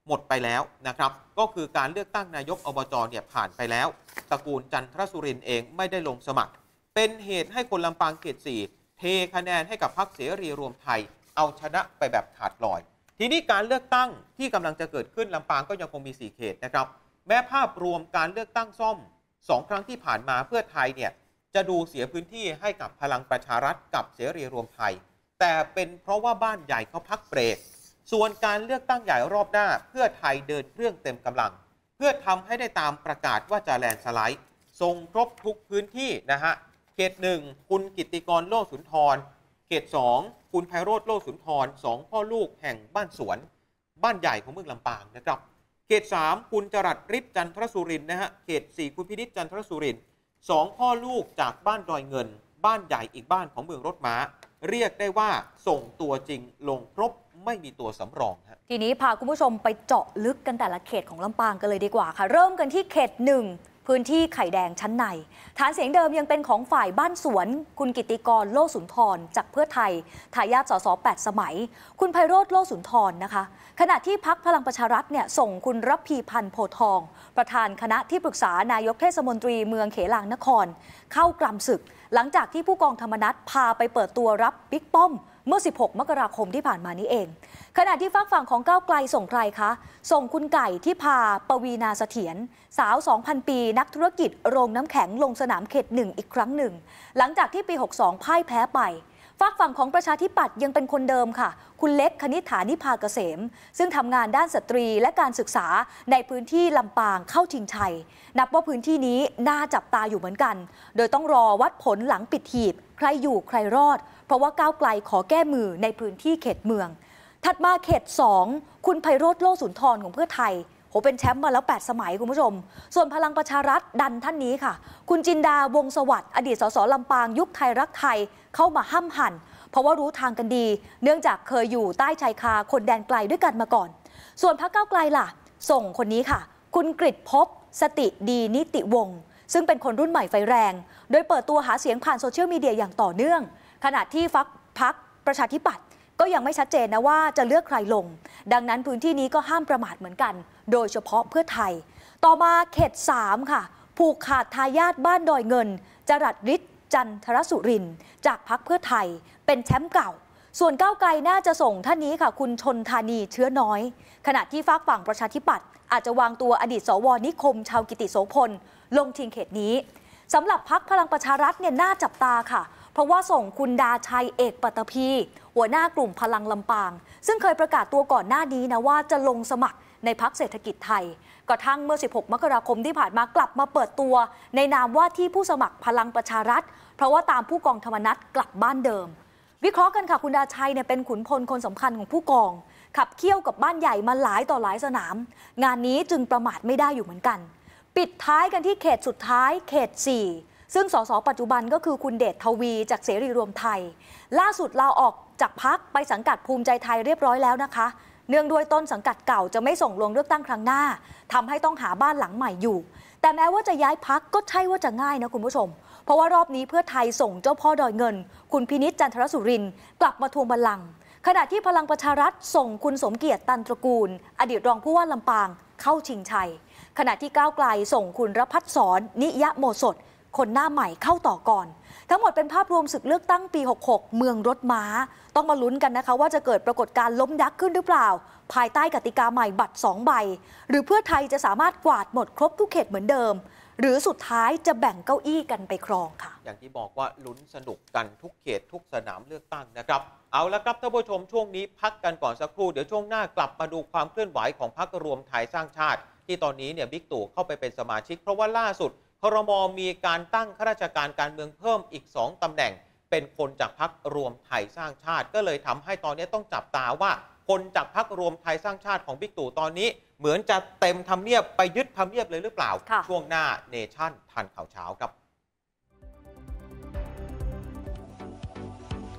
หมดไปแล้วนะครับก็คือการเลือกตั้งนายกอบจเนี่ยผ่านไปแล้วตระกูลจันทรสุรินทร์เองไม่ได้ลงสมัครเป็นเหตุให้คนลำปางเขตสี่เทคะแนนให้กับพรรคเสรีรวมไทยเอาชนะไปแบบขาดลอยทีนี้การเลือกตั้งที่กำลังจะเกิดขึ้นลำปางก็ยังคงมีสี่เขตนะครับแม้ภาพรวมการเลือกตั้งซ่อมสองครั้งที่ผ่านมาเพื่อไทยเนี่ยจะดูเสียพื้นที่ให้กับพลังประชารัฐกับเสรีรวมไทยแต่เป็นเพราะว่าบ้านใหญ่เขาพักเบรกส่วนการเลือกตั้งใหญ่รอบหน้าเพื่อไทยเดินเครื่องเต็มกำลังเพื่อทำให้ได้ตามประกาศว่าจะแลนด์สไลด์ทรงครบทุกพื้นที่นะฮะเขตหนึ่งคุณกิตติกรโลสุนทรเขตสองคุณไพโรจน์โลสุนทรสองพ่อลูกแห่งบ้านสวนบ้านใหญ่ของเมืองลำปางนะครับเขตสามคุณจรัสฤทธิ์จันทรสุรินทร์นะฮะเขตสี่คุณพินิจจันทรสุรินทร์สองพ่อลูกจากบ้านดอยเงินบ้านใหญ่อีกบ้านของเมืองรถม้าเรียกได้ว่าส่งตัวจริงลงครบไม่มีตัวสำรองครับทีนี้พาคุณผู้ชมไปเจาะลึกกันแต่ละเขตของลำปางกันเลยดีกว่าค่ะเริ่มกันที่เขตหนึ่งพื้นที่ไข่แดงชั้นในฐานเสียงเดิมยังเป็นของฝ่ายบ้านสวนคุณกิตติกรโลสุนทรจากเพื่อไทยทายาทสสแปดสมัยคุณไพโรจน์โลสุนทรนะคะขณะที่พรรคพลังประชารัฐเนี่ยส่งคุณรัพีพันธ์โพทองประธานคณะที่ปรึกษานายกเทศมนตรีเมืองเขลางนครเข้ากรำศึกหลังจากที่ผู้กองธรรมนัสพาไปเปิดตัวรับบิ๊กป้อมเมื่อสิบหกมกราคมที่ผ่านมานี้เองขณะที่ฝั่งฝั่งของก้าวไกลส่งใครคะส่งคุณไก่ที่พาปวีณาเสถียรสาว สองพัน ปีนักธุรกิจโรงน้ำแข็งลงสนามเขตหนึ่งอีกครั้งหนึ่งหลังจากที่ปีหกสิบสองพ่ายแพ้ไปฝั่งฝั่งของประชาธิปัตย์ยังเป็นคนเดิมค่ะคุณเล็กคณิษฐานิพาเกษมซึ่งทำงานด้านสตรีและการศึกษาในพื้นที่ลำปางเข้าชิงชัยนับว่าพื้นที่นี้น่าจับตาอยู่เหมือนกันโดยต้องรอวัดผลหลังปิดหีบใครอยู่ใครรอดเพราะว่าก้าวไกลขอแก้มือในพื้นที่เขตเมืองถัดมาเขตสองคุณไพโรจน์โลสุนทรของเพื่อไทยโหเป็นแชมป์มาแล้วแปดสมัยคุณผู้ชมส่วนพลังประชารัฐดันท่านนี้ค่ะคุณจินดาวงศ์สวัสดิ์อดีตสสลำปางยุคไทยรักไทยเข้ามาห้ำหั่นเพราะว่ารู้ทางกันดีเนื่องจากเคยอยู่ใต้ชายคาคนแดนไกลด้วยกันมาก่อนส่วนพรรคก้าวไกลล่ะส่งคนนี้ค่ะคุณกฤษภพสติดีนิติวงศ์ซึ่งเป็นคนรุ่นใหม่ไฟแรงโดยเปิดตัวหาเสียงผ่านโซเชียลมีเดียอย่างต่อเนื่องขณะที่พรรคพรรคประชาธิปัตย์ก็ยังไม่ชัดเจนนะว่าจะเลือกใครลงดังนั้นพื้นที่นี้ก็ห้ามประมาทเหมือนกันโดยเฉพาะเพื่อไทยต่อมาเขตสามค่ะผูกขาดทายาทบ้านดอยเงินจรัสฤทธิ์จันทรสุรินทร์จากพรรคเพื่อไทยเป็นแชมป์เก่าส่วนก้าวไกลน่าจะส่งท่านนี้ค่ะคุณชนธานีเชื้อน้อยขณะที่ฝากฝั่งประชาธิปัตย์อาจจะวางตัวอดีตสวนิคมชาวกิติโสพลลงชิงเขตนี้สำหรับพรรคพลังประชารัฐเนี่ยน่าจับตาค่ะเพราะว่าส่งคุณดาชัยเอกปัตตภีหัวหน้ากลุ่มพลังลำปางซึ่งเคยประกาศตัวก่อนหน้านี้นะว่าจะลงสมัครในพรรคเศรษฐกิจไทยกระทั่งเมื่อสิบหกมกราคมที่ผ่านมากลับมาเปิดตัวในนามว่าที่ผู้สมัครพลังประชารัฐเพราะว่าตามผู้กองธรรมนัสกลับบ้านเดิมวิเคราะห์กันค่ะคุณดาชัยเนี่ยเป็นขุนพลคนสำคัญของผู้กองขับเคี่ยวกับบ้านใหญ่มาหลายต่อหลายสนามงานนี้จึงประมาทไม่ได้อยู่เหมือนกันปิดท้ายกันที่เขตสุดท้ายเขตสี่ซึ่งสสปัจจุบันก็คือคุณเดชทวีจากเสรีรวมไทยล่าสุดลาออกจากพรรคไปสังกัดภูมิใจไทยเรียบร้อยแล้วนะคะเนื่องด้วยต้นสังกัดเก่าจะไม่ส่งลงเลือกตั้งครั้งหน้าทำให้ต้องหาบ้านหลังใหม่อยู่แต่แม้ว่าจะย้ายพรรคก็ใช่ว่าจะง่ายนะคุณผู้ชมเพราะว่ารอบนี้เพื่อไทยส่งเจ้าพ่อดอยเงินคุณพินิจจันทรสุรินทร์กลับมาทวงบัลลังก์ขณะที่พลังประชารัฐส่งคุณสมเกียรติตันตระกูลอดีตรองผู้ว่าลำปางเข้าชิงชัยขณะที่ก้าวไกลส่งคุณรพัฒน์สอนนิยโมสดคนหน้าใหม่เข้าต่อก่อนทั้งหมดเป็นภาพรวมศึกเลือกตั้งปีหกสิบหกเมืองรถม้าต้องมาลุ้นกันนะคะว่าจะเกิดปรากฏการณ์ล้มยักษ์ขึ้นหรือเปล่าภายใต้กติกาใหม่บัตรสองใบหรือเพื่อไทยจะสามารถกวาดหมดครบทุกเขตเหมือนเดิมหรือสุดท้ายจะแบ่งเก้าอี้กันไปครองค่ะอย่างที่บอกว่าลุ้นสนุกกันทุกเขตทุกสนามเลือกตั้งนะครับเอาละครับท่านผู้ชมช่วงนี้พักกันก่อนสักครู่เดี๋ยวช่วงหน้ากลับมาดูความเคลื่อนไหวของพรรครวมไทยสร้างชาติที่ตอนนี้เนี่ยบิ๊กตู่เข้าไปเป็นสมาชิกเพราะว่าล่าสุดครม.มีการตั้งข้าราชการการเมืองเพิ่มอีกสองตำแหน่งเป็นคนจากพรรครวมไทยสร้างชาติก็เลยทำให้ตอนนี้ต้องจับตาว่าคนจากพรรครวมไทยสร้างชาติของบิ๊กตู่ตอนนี้เหมือนจะเต็มทำเนียบไปยึดทำเนียบเลยหรือเปล่าช่วงหน้าเนชั่นทันข่าวเช้าครับ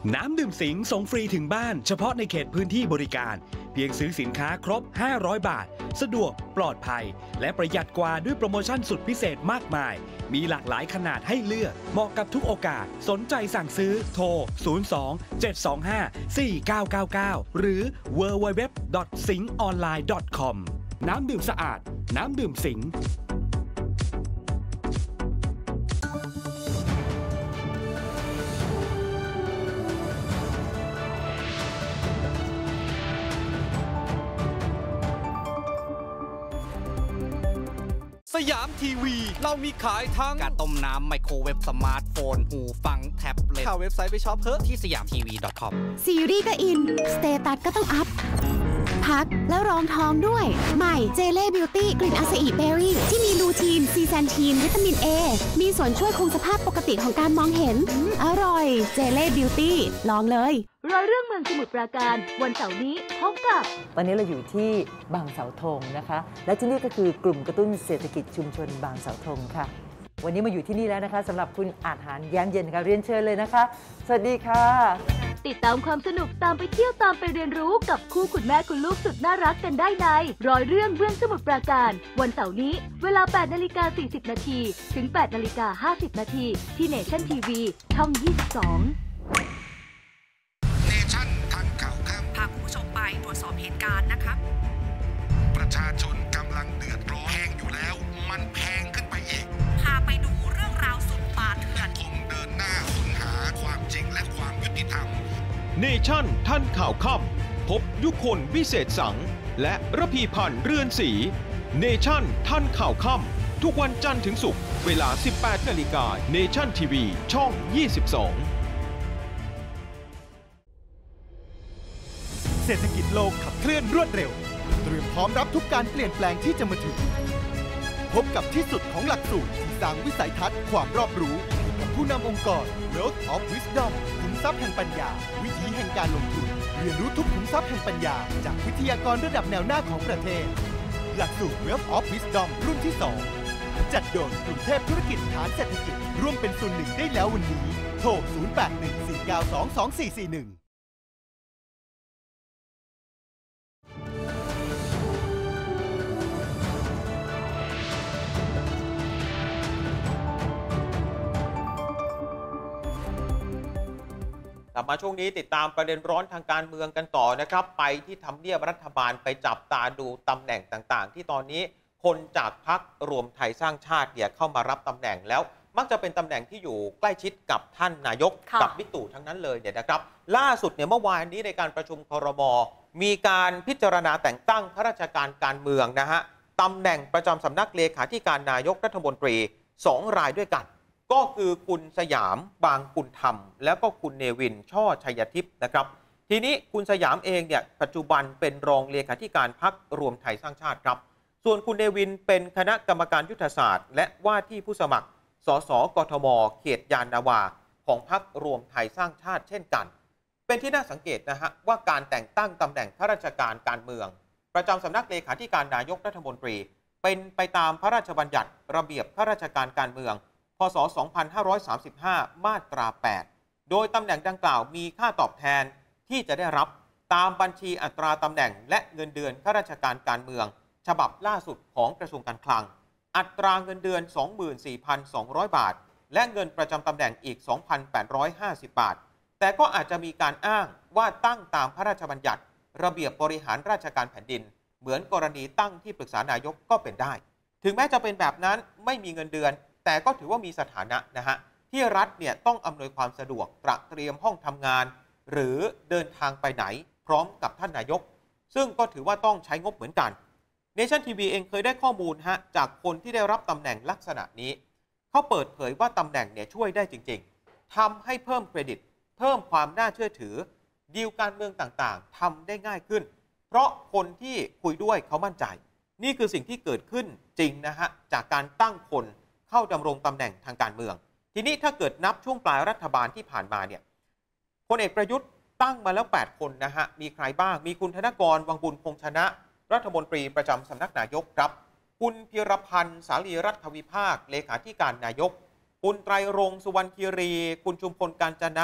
น้ำดื่มสิงส่งฟรีถึงบ้านเฉพาะในเขตพื้นที่บริการเพียงซื้อสินค้าครบห้าร้อยบาทสะดวกปลอดภัยและประหยัดกว่าด้วยโปรโมชั่นสุดพิเศษมากมายมีหลากหลายขนาดให้เลือกเหมาะกับทุกโอกาสสนใจสั่งซื้อโทรศูนย์ สอง เจ็ด สอง ห้า สี่ เก้า เก้า เก้าหรือ ดับเบิลยู ดับเบิลยู ดับเบิลยู ดอท สิงออนไลน์ ดอท คอม น้ำดื่มสะอาดน้ำดื่มสิงสยามทีวีเรามีขายทั้งการต้มน้ำไมโครเวฟสมาร์ทโฟนหูฟังแท็บเล็ตเข้าเว็บไซต์ไปช็อปเพิ่มที่สยามทีวี ดอท คอมซีรีส์ก็อินสเตตัสก็ต้องอัพพักแล้วรองท้องด้วยใหม่เจเล่บิวตี้กลิ่นอาซาอิเบอร์รี่ที่มีลูทีนซีแซนทีนวิตามินเอมีส่วนช่วยคงสภาพปกติของการมองเห็นอร่อยเจเล่บิวตี้ลองเลยร้อยเรื่องเมืองสมุทรปราการวันเสาร์นี้พบกับตอนนี้เราอยู่ที่บางเสาธงนะคะและที่นี่ก็คือกลุ่มกระตุ้นเศรษฐกิจชุมชนบางเสาธงค่ะวันนี้มาอยู่ที่นี่แล้วนะคะสำหรับคุณอาจหารแย้มเย็นค่ะเรียนเชิญเลยนะคะสวัสดีค่ะติดตามความสนุกตามไปเที่ยวตามไปเรียนรู้กับคู่คุณแม่คุณลูกสุดน่ารักกันได้ในร้อยเรื่องเมืองสมุทรปราการวันเสาร์นี้เวลา แปดนาฬิกาสี่สิบนาทีถึง แปดนาฬิกาห้าสิบนาทีที่เนชั่นทีวีช่องยี่สิบสองเนชั่นทันข่าวค่ำพาคุณผู้ชมไปตรวจสอบเหตุการณ์นะครับประชาชนกำลังเดือดร้อนแพงอยู่แล้วมันแพงขึ้นไปอีกพาไปดูเรื่องราวสุดป่าเถื่อนคงเดินหน้าค้นหาความจริงและความยุติธรรมเนชั่นทันข่าวค่ำพบยุคนวิเศษสังและระพีพันธ์เรือนศรีเนชั่นทันข่าวค่ำทุกวันจันทร์ถึงศุกร์เวลา สิบแปดนาฬิกาเนชั่นทีวีช่องยี่สิบสองเศรษฐกิจโลกขับเคลื่อนรวดเร็วเตรียมพร้อมรับทุกการเปลี่ยนแปลงที่จะมาถึงพบกับที่สุดของหลักสูตรที่สร้างวิสัยทัศน์ความรอบรู้กับผู้นำองค์กร Wealth of Wisdom ขุมทรัพย์แห่งปัญญาวิธีแห่งการลงทุนเรียนรู้ทุกขุมทรัพย์แห่งปัญญาจากวิทยากรระดับแนวหน้าของประเทศหลักสูตร Wealth of Wisdom รุ่นที่สองจัดโดยกรุงเทพธุรกิจฐานเศรษฐกิจร่วมเป็นส่วนหนึ่งได้แล้ววันนี้โทร ศูนย์ แปด หนึ่ง สี่ เก้า สอง สอง สี่ สี่ หนึ่งกลับมาช่วงนี้ติดตามประเด็นร้อนทางการเมืองกันต่อนะครับไปที่ทำเนียบรัฐบาลไปจับตาดูตำแหน่งต่างๆที่ตอนนี้คนจากพรรครวมไทยสร้างชาติเนี่ยเข้ามารับตำแหน่งแล้วมักจะเป็นตำแหน่งที่อยู่ใกล้ชิดกับท่านนายกกับบิ๊กตู่ทั้งนั้นเลยเนี่ยนะครับล่าสุดเนี่ยเมื่อวานนี้ในการประชุมครม.มีการพิจารณาแต่งตั้งข้าราชการการเมืองนะฮะตำแหน่งประจำสำนักเลขาธิการนายกรัฐมนตรีสองรายด้วยกันก็คือคุณสยามบางกุลธรรมแล้วก็คุณเนวินช่อชัยทิพย์นะครับทีนี้คุณสยามเองเนี่ยปัจจุบันเป็นรองเลขาธิการพรรครวมไทยสร้างชาติครับส่วนคุณเนวินเป็นคณะกรรมการยุทธศาสตร์และว่าที่ผู้สมัครสสกทมเขตยานนาวาของพรรครวมไทยสร้างชาติเช่นกันเป็นที่น่าสังเกตนะฮะว่าการแต่งตั้งตำแหน่งข้าราชการการเมืองประจำสำนักเลขาธิการนายกรัฐมนตรีเป็นไปตามพระราชบัญญัติระเบียบข้าราชการการเมืองพ.ศ. สองพันห้าร้อยสามสิบห้า มาตรา แปด โดยตำแหน่งดังกล่าวมีค่าตอบแทนที่จะได้รับตามบัญชีอัตราตำแหน่งและเงินเดือนข้าราชการการเมืองฉบับล่าสุดของกระทรวงการคลังอัตราเงินเดือน สองหมื่นสี่พันสองร้อย บาทและเงินประจำตำแหน่งอีก สองพันแปดร้อยห้าสิบ บาทแต่ก็อาจจะมีการอ้างว่าตั้งตามพระราชบัญญัติระเบียบบริหารราชการแผ่นดินเหมือนกรณีตั้งที่ปรึกษานายกก็เป็นได้ถึงแม้จะเป็นแบบนั้นไม่มีเงินเดือนแต่ก็ถือว่ามีสถานะนะฮะที่รัฐเนี่ยต้องอำนวยความสะดวกตระเตรียมห้องทำงานหรือเดินทางไปไหนพร้อมกับท่านนายกซึ่งก็ถือว่าต้องใช้งบเหมือนกันเนชั่นทีวีเองเคยได้ข้อมูลฮะจากคนที่ได้รับตำแหน่งลักษณะนี้เขาเปิดเผยว่าตำแหน่งเนี่ยช่วยได้จริงๆทำให้เพิ่มเครดิตเพิ่มความน่าเชื่อถือดีลการเมืองต่างๆทำได้ง่ายขึ้นเพราะคนที่คุยด้วยเขามั่นใจนี่คือสิ่งที่เกิดขึ้นจริงนะฮะจากการตั้งคนเข้าดำรงตำแหน่งทางการเมืองทีนี้ถ้าเกิดนับช่วงปลายรัฐบาลที่ผ่านมาเนี่ยพลเอกประยุทธ์ตั้งมาแล้วแปดคนนะฮะมีใครบ้างมีคุณธนกรวังบุญคงชนะรัฐมนตรีประจำสำนักนายกครับคุณพิรพันธ์สาลีรัฐวิภาคเลขาธิการนายกคุณไตรรงค์สุวรรณคีรีคุณชุมพลกาญจนะ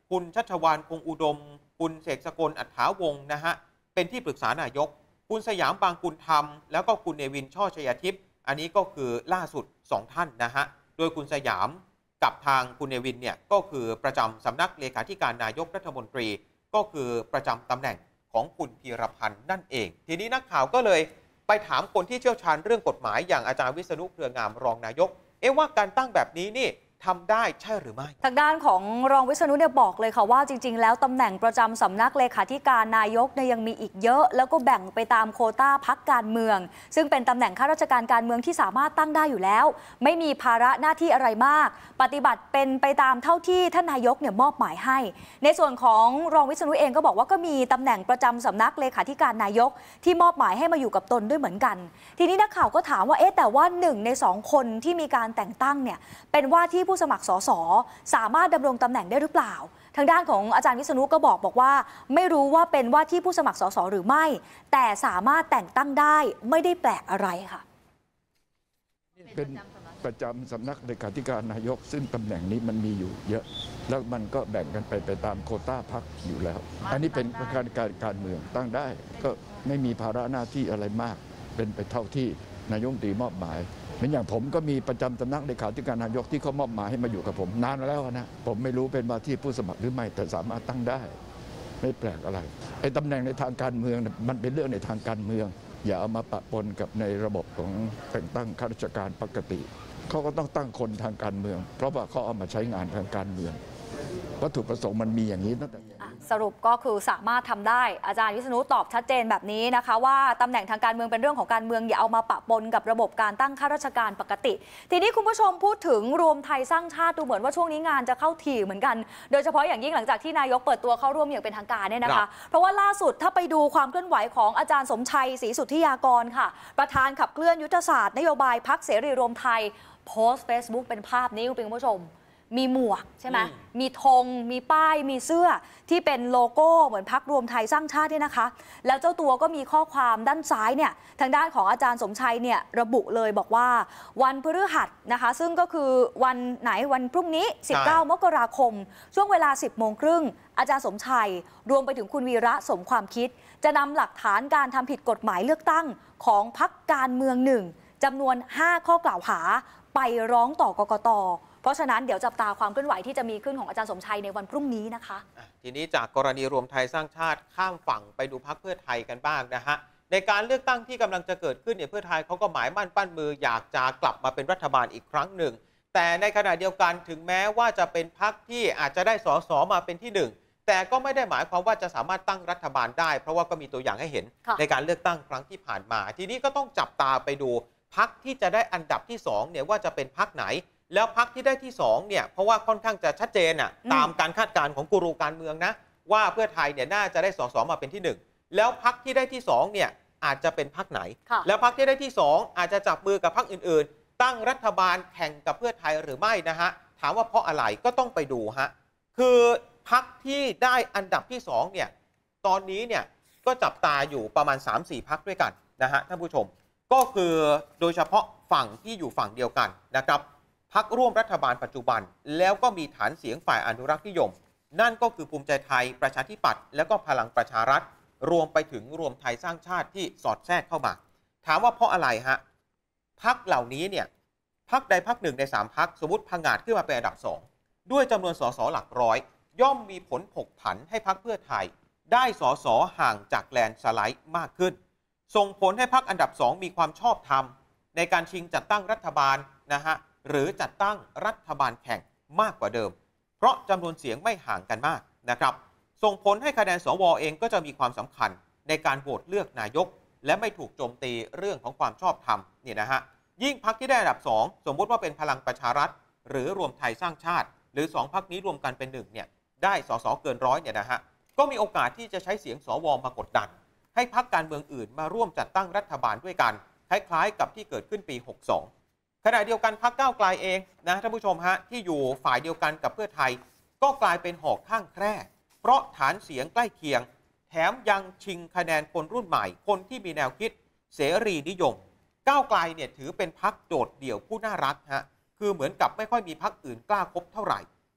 คุณชัชวาลคงอุดมคุณเสกสกลอัฏฐาวงศ์นะฮะเป็นที่ปรึกษานายกคุณสยามบางกุลธรรมแล้วก็คุณเนวินช่อชัยทิพย์อันนี้ก็คือล่าสุดสองท่านนะฮะโดยคุณสยามกับทางคุณเนวินเนี่ยก็คือประจำสำนักเลขาธิการนายกรัฐมนตรีก็คือประจำตำแหน่งของคุณพีรพันธ์นั่นเองทีนี้นักข่าวก็เลยไปถามคนที่เชี่ยวชาญเรื่องกฎหมายอย่างอาจารย์วิษณุเครืองามรองนายกเอ๊ะว่าการตั้งแบบนี้นี่ทำได้ใช่หรือไม่ทางด้านของรองวิษณุเนี่ยบอกเลยค่ะว่าจริงๆแล้วตำแหน่งประจำสำนักเลขาธิการนายกเนี่ยยังมีอีกเยอะแล้วก็แบ่งไปตามโควต้าพรรคการเมืองซึ่งเป็นตำแหน่งข้าราชการการเมืองที่สามารถตั้งได้อยู่แล้วไม่มีภาระหน้าที่อะไรมากปฏิบัติเป็นไปตามเท่าที่ท่านนายกเนี่ยมอบหมายให้ในส่วนของรองวิษณุเองก็บอกว่าก็มีตำแหน่งประจำสำนักเลขาธิการนายกที่มอบหมายให้มาอยู่กับตนด้วยเหมือนกันทีนี้นักข่าวก็ถามว่าเอ๊ะแต่ว่าหนึ่งในสองคนที่มีการแต่งตั้งเนี่ยเป็นว่าที่ผู้สมัครสสสามารถดำรงตำแหน่งได้หรือเปล่าทางด้านของอาจารย์วิษณุก็บอกบอกว่าไม่รู้ว่าเป็นว่าที่ผู้สมัครสสหรือไม่แต่สามารถแต่งตั้งได้ไม่ได้แปลกอะไรค่ะเป็นประจำสำนักเลขาธิการนายกซึ่งตำแหน่งนี้มันมีอยู่เยอะแล้วมันก็แบ่งกันไปไปตามโควต้าพรรคอยู่แล้วอันนี้เป็นการการการเมืองตั้งได้ก็ไม่มีภาระหน้าที่อะไรมากเป็นไปเท่าที่นายกรัฐมนตรีมอบหมายเหมือนอย่างผมก็มีประจำสำนักเลขาธิการนายกที่เขามอบหมายให้มาอยู่กับผมนานแล้วนะผมไม่รู้เป็นว่าที่ผู้สมัครหรือไม่แต่สามารถตั้งได้ไม่แปลกอะไรไอ้ตำแหน่งในทางการเมืองมันเป็นเรื่องในทางการเมืองอย่าเอามาปะปนกับในระบบของแต่งตั้งข้าราชการปกติเขาก็ต้องตั้งคนทางการเมืองเพราะว่าเขาเอามาใช้งานทางการเมืองวัตถุประสงค์มันมีอย่างนี้ตั้งแต่สรุปก็คือสามารถทำได้อาจารย์วิษณุตอบชัดเจนแบบนี้นะคะว่าตำแหน่งทางการเมืองเป็นเรื่องของการเมืองอย่าเอามาปะปนกับระบบการตั้งข้าราชการปกติทีนี้คุณผู้ชมพูดถึงรวมไทยสร้างชาติดูเหมือนว่าช่วงนี้งานจะเข้าถี่เหมือนกันโดยเฉพาะอย่างยิ่งหลังจากที่นายกเปิดตัวเข้าร่วมอย่างเป็นทางการเนี่ยนะคะเพราะว่าล่าสุดถ้าไปดูความเคลื่อนไหวของอาจารย์สมชัยศรีสุทธิยากรค่ะประธานขับเคลื่อนยุทธศาสตร์นโยบายพรรคเสรีรวมไทยโพสต์ Facebook เป็นภาพนี้คุณผู้ชมมีหมวกใช่ไหมมีธงมีป้ายมีเสื้อที่เป็นโลโก้เหมือนพรรครวมไทยสร้างชาติเนี่ยนะคะแล้วเจ้าตัวก็มีข้อความด้านซ้ายเนี่ยทางด้านของอาจารย์สมชัยเนี่ยระบุเลยบอกว่าวันพฤหัสนะคะซึ่งก็คือวันไหนวันพรุ่งนี้สิบเก้ามกราคมช่วงเวลาสิบโมงครึ่งอาจารย์สมชัยรวมไปถึงคุณวีระสมความคิดจะนำหลักฐานการทำผิดกฎหมายเลือกตั้งของพรรคการเมืองหนึ่งจำนวนห้าข้อกล่าวหาไปร้องต่อกกต.เพราะฉะนั้นเดี๋ยวจับตาความเคลื่อนไหวที่จะมีขึ้นของอาจารย์สมชัยในวันพรุ่งนี้นะคะทีนี้จากกรณีรวมไทยสร้างชาติข้ามฝั่งไปดูพรรคเพื่อไทยกันบ้างนะฮะในการเลือกตั้งที่กำลังจะเกิดขึ้นเนี่ยเพื่อไทยเขาก็หมายมั่นปั้นมืออยากจะกลับมาเป็นรัฐบาลอีกครั้งหนึ่งแต่ในขณะเดียวกันถึงแม้ว่าจะเป็นพรรคที่อาจจะได้สสมาเป็นที่หนึ่งแต่ก็ไม่ได้หมายความว่าจะสามารถตั้งรัฐบาลได้เพราะว่าก็มีตัวอย่างให้เห็นในการเลือกตั้งครั้งที่ผ่านมาทีนี้ก็ต้องจับตาไปดูพรรคที่จะได้อันดับที่สองเนี่ยว่าจะเป็นพรรคไหนแล้วพรรคที่ได้ที่สองเนี่ยเพราะว่าค่อนข้างจะชัดเจนอ่ะตามการคาดการณ์ของกูรูการเมืองนะว่าเพื่อไทยเนี่ยน่าจะได้สสมาเป็นที่หนึ่งแล้วพรรคที่ได้ที่สองเนี่ยอาจจะเป็นพรรคไหนแล้วพรรคที่ได้ที่สองอาจจะจับมือกับพรรคอื่นๆตั้งรัฐบาลแข่งกับเพื่อไทยหรือไม่นะฮะถามว่าเพราะอะไรก็ต้องไปดูฮะคือพรรคที่ได้อันดับที่สองเนี่ยตอนนี้เนี่ยก็จับตาอยู่ประมาณ สามสี่ พรรคด้วยกันนะฮะท่านผู้ชมก็คือโดยเฉพาะฝั่งที่อยู่ฝั่งเดียวกันนะครับพรรคร่วมรัฐบาลปัจจุบันแล้วก็มีฐานเสียงฝ่ายอนุรักษ์นิยมนั่นก็คือภูมิใจไทยประชาธิปัตย์แล้วก็พลังประชารัฐรวมไปถึงรวมไทยสร้างชาติที่สอดแทรกเข้ามาถามว่าเพราะอะไรฮะพรรคเหล่านี้เนี่ยพรรคใดพรรคหนึ่งในสามพรรคสมมติพังงาดขึ้นมาเป็นอันดับสองด้วยจำนวนสสหลักร้อยย่อมมีผลผกผันให้พรรคเพื่อไทยได้สสห่างจากแลนด์สไลด์มากขึ้นส่งผลให้พรรคอันดับสองมีความชอบธรรมในการชิงจัดตั้งรัฐบาลนะฮะหรือจัดตั้งรัฐบาลแข่งมากกว่าเดิมเพราะจำนวนเสียงไม่ห่างกันมากนะครับส่งผลให้คะแนนสวเองก็จะมีความสำคัญในการโหวตเลือกนายกและไม่ถูกโจมตีเรื่องของความชอบธรรมเนี่ยนะฮะยิ่งพรรคที่ได้อันดับสองสมมติว่าเป็นพลังประชารัฐหรือรวมไทยสร้างชาติหรือสองพรรคนี้รวมกันเป็นหนึ่งเนี่ยได้สสเกินร้อยเนี่ยนะฮะก็มีโอกาสที่จะใช้เสียงสวมากดดันให้พรรคการเมืองอื่นมาร่วมจัดตั้งรัฐบาลด้วยกันคล้ายๆกับที่เกิดขึ้นปีหกสองขณะเดียวกันพรรคก้าวไกลเองนะท่านผู้ชมฮะที่อยู่ฝ่ายเดียวกันกับเพื่อไทยก็กลายเป็นหอกข้างแคร่เพราะฐานเสียงใกล้เคียงแถมยังชิงคะแนนคนรุ่นใหม่คนที่มีแนวคิดเสรีนิยมก้าวไกลเนี่ยถือเป็นพรรคโดดเดี่ยวผู้น่ารักฮะคือเหมือนกับไม่ค่อยมีพรรคอื่นกล้าคบเท่าไหร่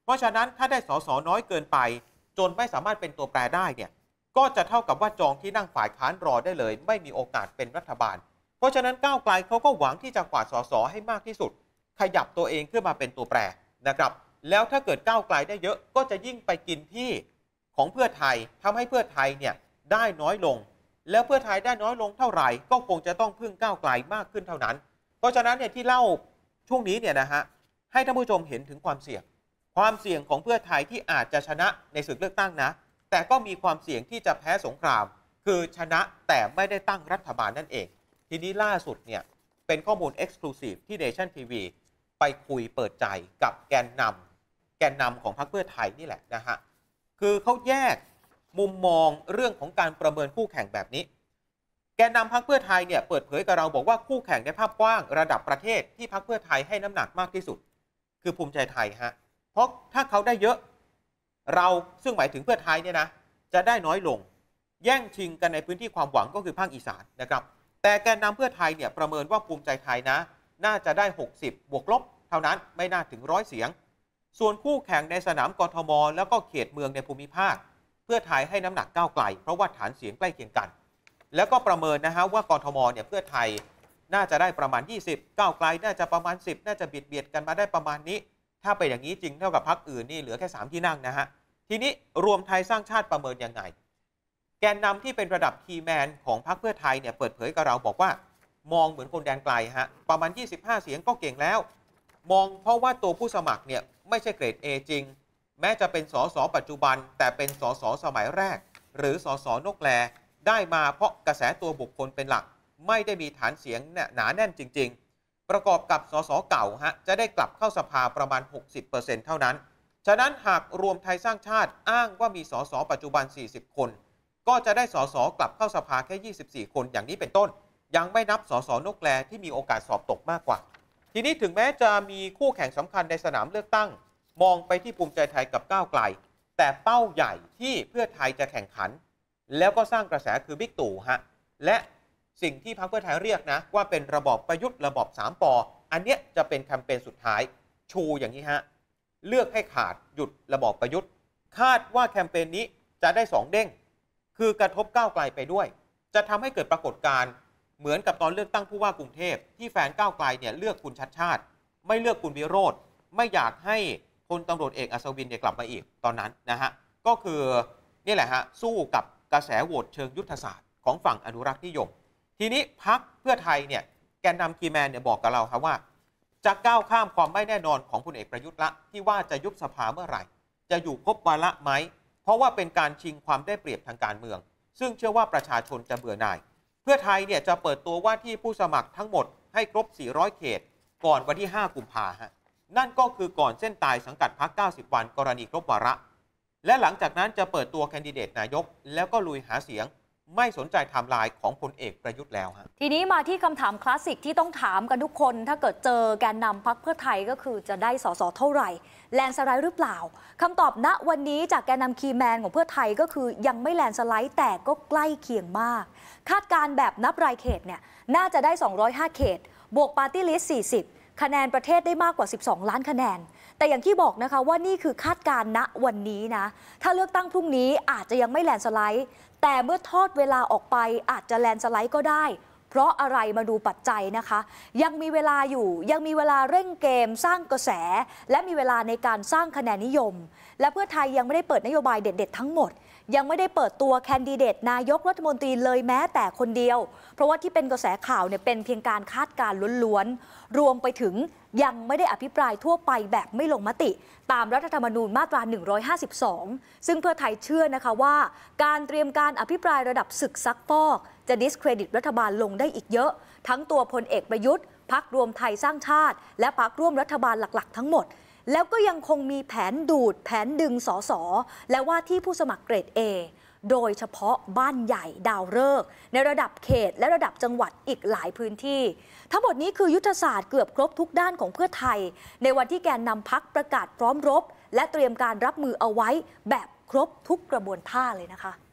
เพราะฉะนั้นถ้าได้สสน้อยเกินไปจนไม่สามารถเป็นตัวแปรได้เนี่ยก็จะเท่ากับว่าจองที่นั่งฝ่ายค้านรอได้เลยไม่มีโอกาสเป็นรัฐบาลเพราะฉะนั้นก้าวไกลเขาก็หวังที่จะกวาดสสให้มากที่สุดขยับตัวเองขึ้นมาเป็นตัวแปรนะครับแล้วถ้าเกิดก้าวไกลได้เยอะก็จะยิ่งไปกินที่ของเพื่อไทยทำให้เพื่อไทยเนี่ยได้น้อยลงแล้วเพื่อไทยได้น้อยลงเท่าไหร่ก็คงจะต้องพึ่งก้าวไกลมากขึ้นเท่านั้นเพราะฉะนั้นเนี่ยที่เล่าช่วงนี้เนี่ยนะฮะให้ท่านผู้ชมเห็นถึงความเสี่ยงความเสี่ยงของเพื่อไทยที่อาจจะชนะในศึกเลือกตั้งนะแต่ก็มีความเสี่ยงที่จะแพ้สงครามคือชนะแต่ไม่ได้ตั้งรัฐบาลนั่นเองทีนี้ล่าสุดเนี่ยเป็นข้อมูล Exclusive ที่ Nation ที วี ไปคุยเปิดใจกับแกนนำแกนนำของพรรคเพื่อไทยนี่แหละนะฮะคือเขาแยกมุมมองเรื่องของการประเมินคู่แข่งแบบนี้แกนนำพรรคเพื่อไทยเนี่ยเปิดเผยกับเราบอกว่าคู่แข่งในภาพกว้างระดับประเทศที่พรรคเพื่อไทยให้น้ำหนักมากที่สุดคือภูมิใจไทยฮะเพราะถ้าเขาได้เยอะเราซึ่งหมายถึงเพื่อไทยเนี่ยนะจะได้น้อยลงแย่งชิงกันในพื้นที่ความหวังก็คือภาคอีสานนะครับแต่แกนนำเพื่อไทยเนี่ยประเมินว่าภูมิใจไทยนะน่าจะได้หกสิบบวกลบเท่านั้นไม่น่าถึงร้อยเสียงส่วนคู่แข่งในสนามกทมแล้วก็เขตเมืองในภูมิภาคเพื่อไทยให้น้ำหนักก้าวไกลเพราะว่าฐานเสียงใกล้เคียงกันแล้วก็ประเมินนะฮะว่ากทมเนี่ยเพื่อไทยน่าจะได้ประมาณยี่สิบก้าวไกลน่าจะประมาณสิบน่าจะเบียดเบียดกันมาได้ประมาณนี้ถ้าไปอย่างนี้จริงเท่ากับพรรคอื่นนี่เหลือแค่สามที่นั่งนะฮะทีนี้รวมไทยสร้างชาติประเมินยังไงแกนนำที่เป็นระดับคีย์แมนของพรรคเพื่อไทยเนี่ยเปิดเผยกับเราบอกว่ามองเหมือนคนแดนไกลฮะประมาณยี่สิบห้าเสียงก็เก่งแล้วมองเพราะว่าตัวผู้สมัครเนี่ยไม่ใช่เกรด A จริงแม้จะเป็นสสปัจจุบันแต่เป็นสสสมัยแรกหรือสสนกแลได้มาเพราะกระแสตัวบุคคลเป็นหลักไม่ได้มีฐานเสียงหนาแน่นจริงๆประกอบกับสสเก่าฮะจะได้กลับเข้าสภาประมาณ หกสิบเปอร์เซ็นต์ เท่านั้นฉะนั้นหากรวมไทยสร้างชาติอ้างว่ามีสสปัจจุบันสี่สิบคนก็จะได้สสกลับเข้าสภาแค่ยี่สิบสี่คนอย่างนี้เป็นต้นยังไม่นับสสนกแลที่มีโอกาสสอบตกมากกว่าทีนี้ถึงแม้จะมีคู่แข่งสำคัญในสนามเลือกตั้งมองไปที่ภูมิใจไทยกับก้าวไกลแต่เป้าใหญ่ที่เพื่อไทยจะแข่งขันแล้วก็สร้างกระแสคือบิ๊กตู่ฮะและสิ่งที่พรรคเพื่อไทยเรียกนะว่าเป็นระบอบประยุทธ์ระบอบสามปออันเนี้ยจะเป็นแคมเปญสุดท้ายชูอย่างนี้ฮะเลือกให้ขาดหยุดระบอบประยุทธ์คาดว่าแคมเปญนี้จะได้สองเด้งคือกระทบก้าวไกลไปด้วยจะทำให้เกิดปรากฏการณ์เหมือนกับตอนเลือกตั้งผู้ว่ากรุงเทพที่แฟนก้าวไกลเนี่ยเลือกคุณชัดชาติไม่เลือกคุณวิโรจน์ไม่อยากให้พลตำรวจเอกอัศวินเนี่ยกลับมาอีกตอนนั้นนะฮะก็คือนี่แหละฮะสู้กับกระแสโหวตเชิงยุทธศาสตร์ของฝั่งอนุรักษ์นิยมทีนี้พรรคเพื่อไทยเนี่ยแกนนำคีย์แมนเนี่ยบอกกับเราครับว่าจะก้าวข้ามความไม่แน่นอนของพลเอกประยุทธ์ละที่ว่าจะยุบสภาเมื่อไหร่จะอยู่ครบวาระไหมเพราะว่าเป็นการชิงความได้เปรียบทางการเมืองซึ่งเชื่อว่าประชาชนจะเบื่อหน่ายเพื่อไทยเนี่ยจะเปิดตัวว่าที่ผู้สมัครทั้งหมดให้ครบสี่ร้อยเขตก่อนวันที่ห้ากุมภาพันธ์นั่นก็คือก่อนเส้นตายสังกัดพรรคเก้าสิบวันกรณีครบวาระและหลังจากนั้นจะเปิดตัวแคนดิเดตนายกแล้วก็ลุยหาเสียงไม่สนใจไทม์ไลน์ของพลเอกประยุทธ์แล้วฮะทีนี้มาที่คำถามคลาสสิกที่ต้องถามกันทุกคนถ้าเกิดเจอแกนนำพรรคเพื่อไทยก็คือจะได้สสเท่าไหร่แลนสไลด์หรือเปล่าคำตอบณวันนี้จากแกนนำคีย์แมนของเพื่อไทยก็คือยังไม่แลนสไลด์แต่ก็ใกล้เคียงมากคาดการแบบนับรายเขตเนี่ยน่าจะได้สองร้อยห้าเขตบวกปาร์ตี้ลิสต์สี่สิบคะแนนประเทศได้มากกว่าสิบสองล้านคะแนนแต่อย่างที่บอกนะคะว่านี่คือคาดการณวันนี้นะถ้าเลือกตั้งพรุ่งนี้อาจจะยังไม่แลนสไลด์แต่เมื่อทอดเวลาออกไปอาจจะแลนสไลด์ก็ได้เพราะอะไรมาดูปัจจัยนะคะยังมีเวลาอยู่ยังมีเวลาเร่งเกมสร้างกระแสและมีเวลาในการสร้างคะแนนนิยมและเพื่อไทยยังไม่ได้เปิดนโยบายเด็ดๆทั้งหมดยังไม่ได้เปิดตัวแคนดิเดตนายกรัฐมนตรีเลยแม้แต่คนเดียวเพราะว่าที่เป็นกระแสข่าวเนี่ยเป็นเพียงการคาดการณ์ล้วนๆรวมไปถึงยังไม่ได้อภิปรายทั่วไปแบบไม่ลงมติตามรัฐธรรมนูญมาตราหนึ่งร้อยห้าสิบสองซึ่งเพื่อไทยเชื่อนะคะว่าการเตรียมการอภิปรายระดับศึกซักฟอกจะดิสเครดิตรัฐบาลลงได้อีกเยอะทั้งตัวพลเอกประยุทธ์พรรครวมไทยสร้างชาติและพรรคร่วมรัฐบาลหลักๆทั้งหมดแล้วก็ยังคงมีแผนดูดแผนดึงสสและว่าที่ผู้สมัครเกรด A โดยเฉพาะบ้านใหญ่ดาวฤกษ์ในระดับเขตและระดับจังหวัดอีกหลายพื้นที่ทั้งหมดนี้คือยุทธศาสตร์เกือบครบทุกด้านของเพื่อไทยในวันที่แกนนำพรรคประกาศพร้อมรบและเตรียมการรับมือเอาไว้แบบครบทุกกระบวนท่าเลยนะคะ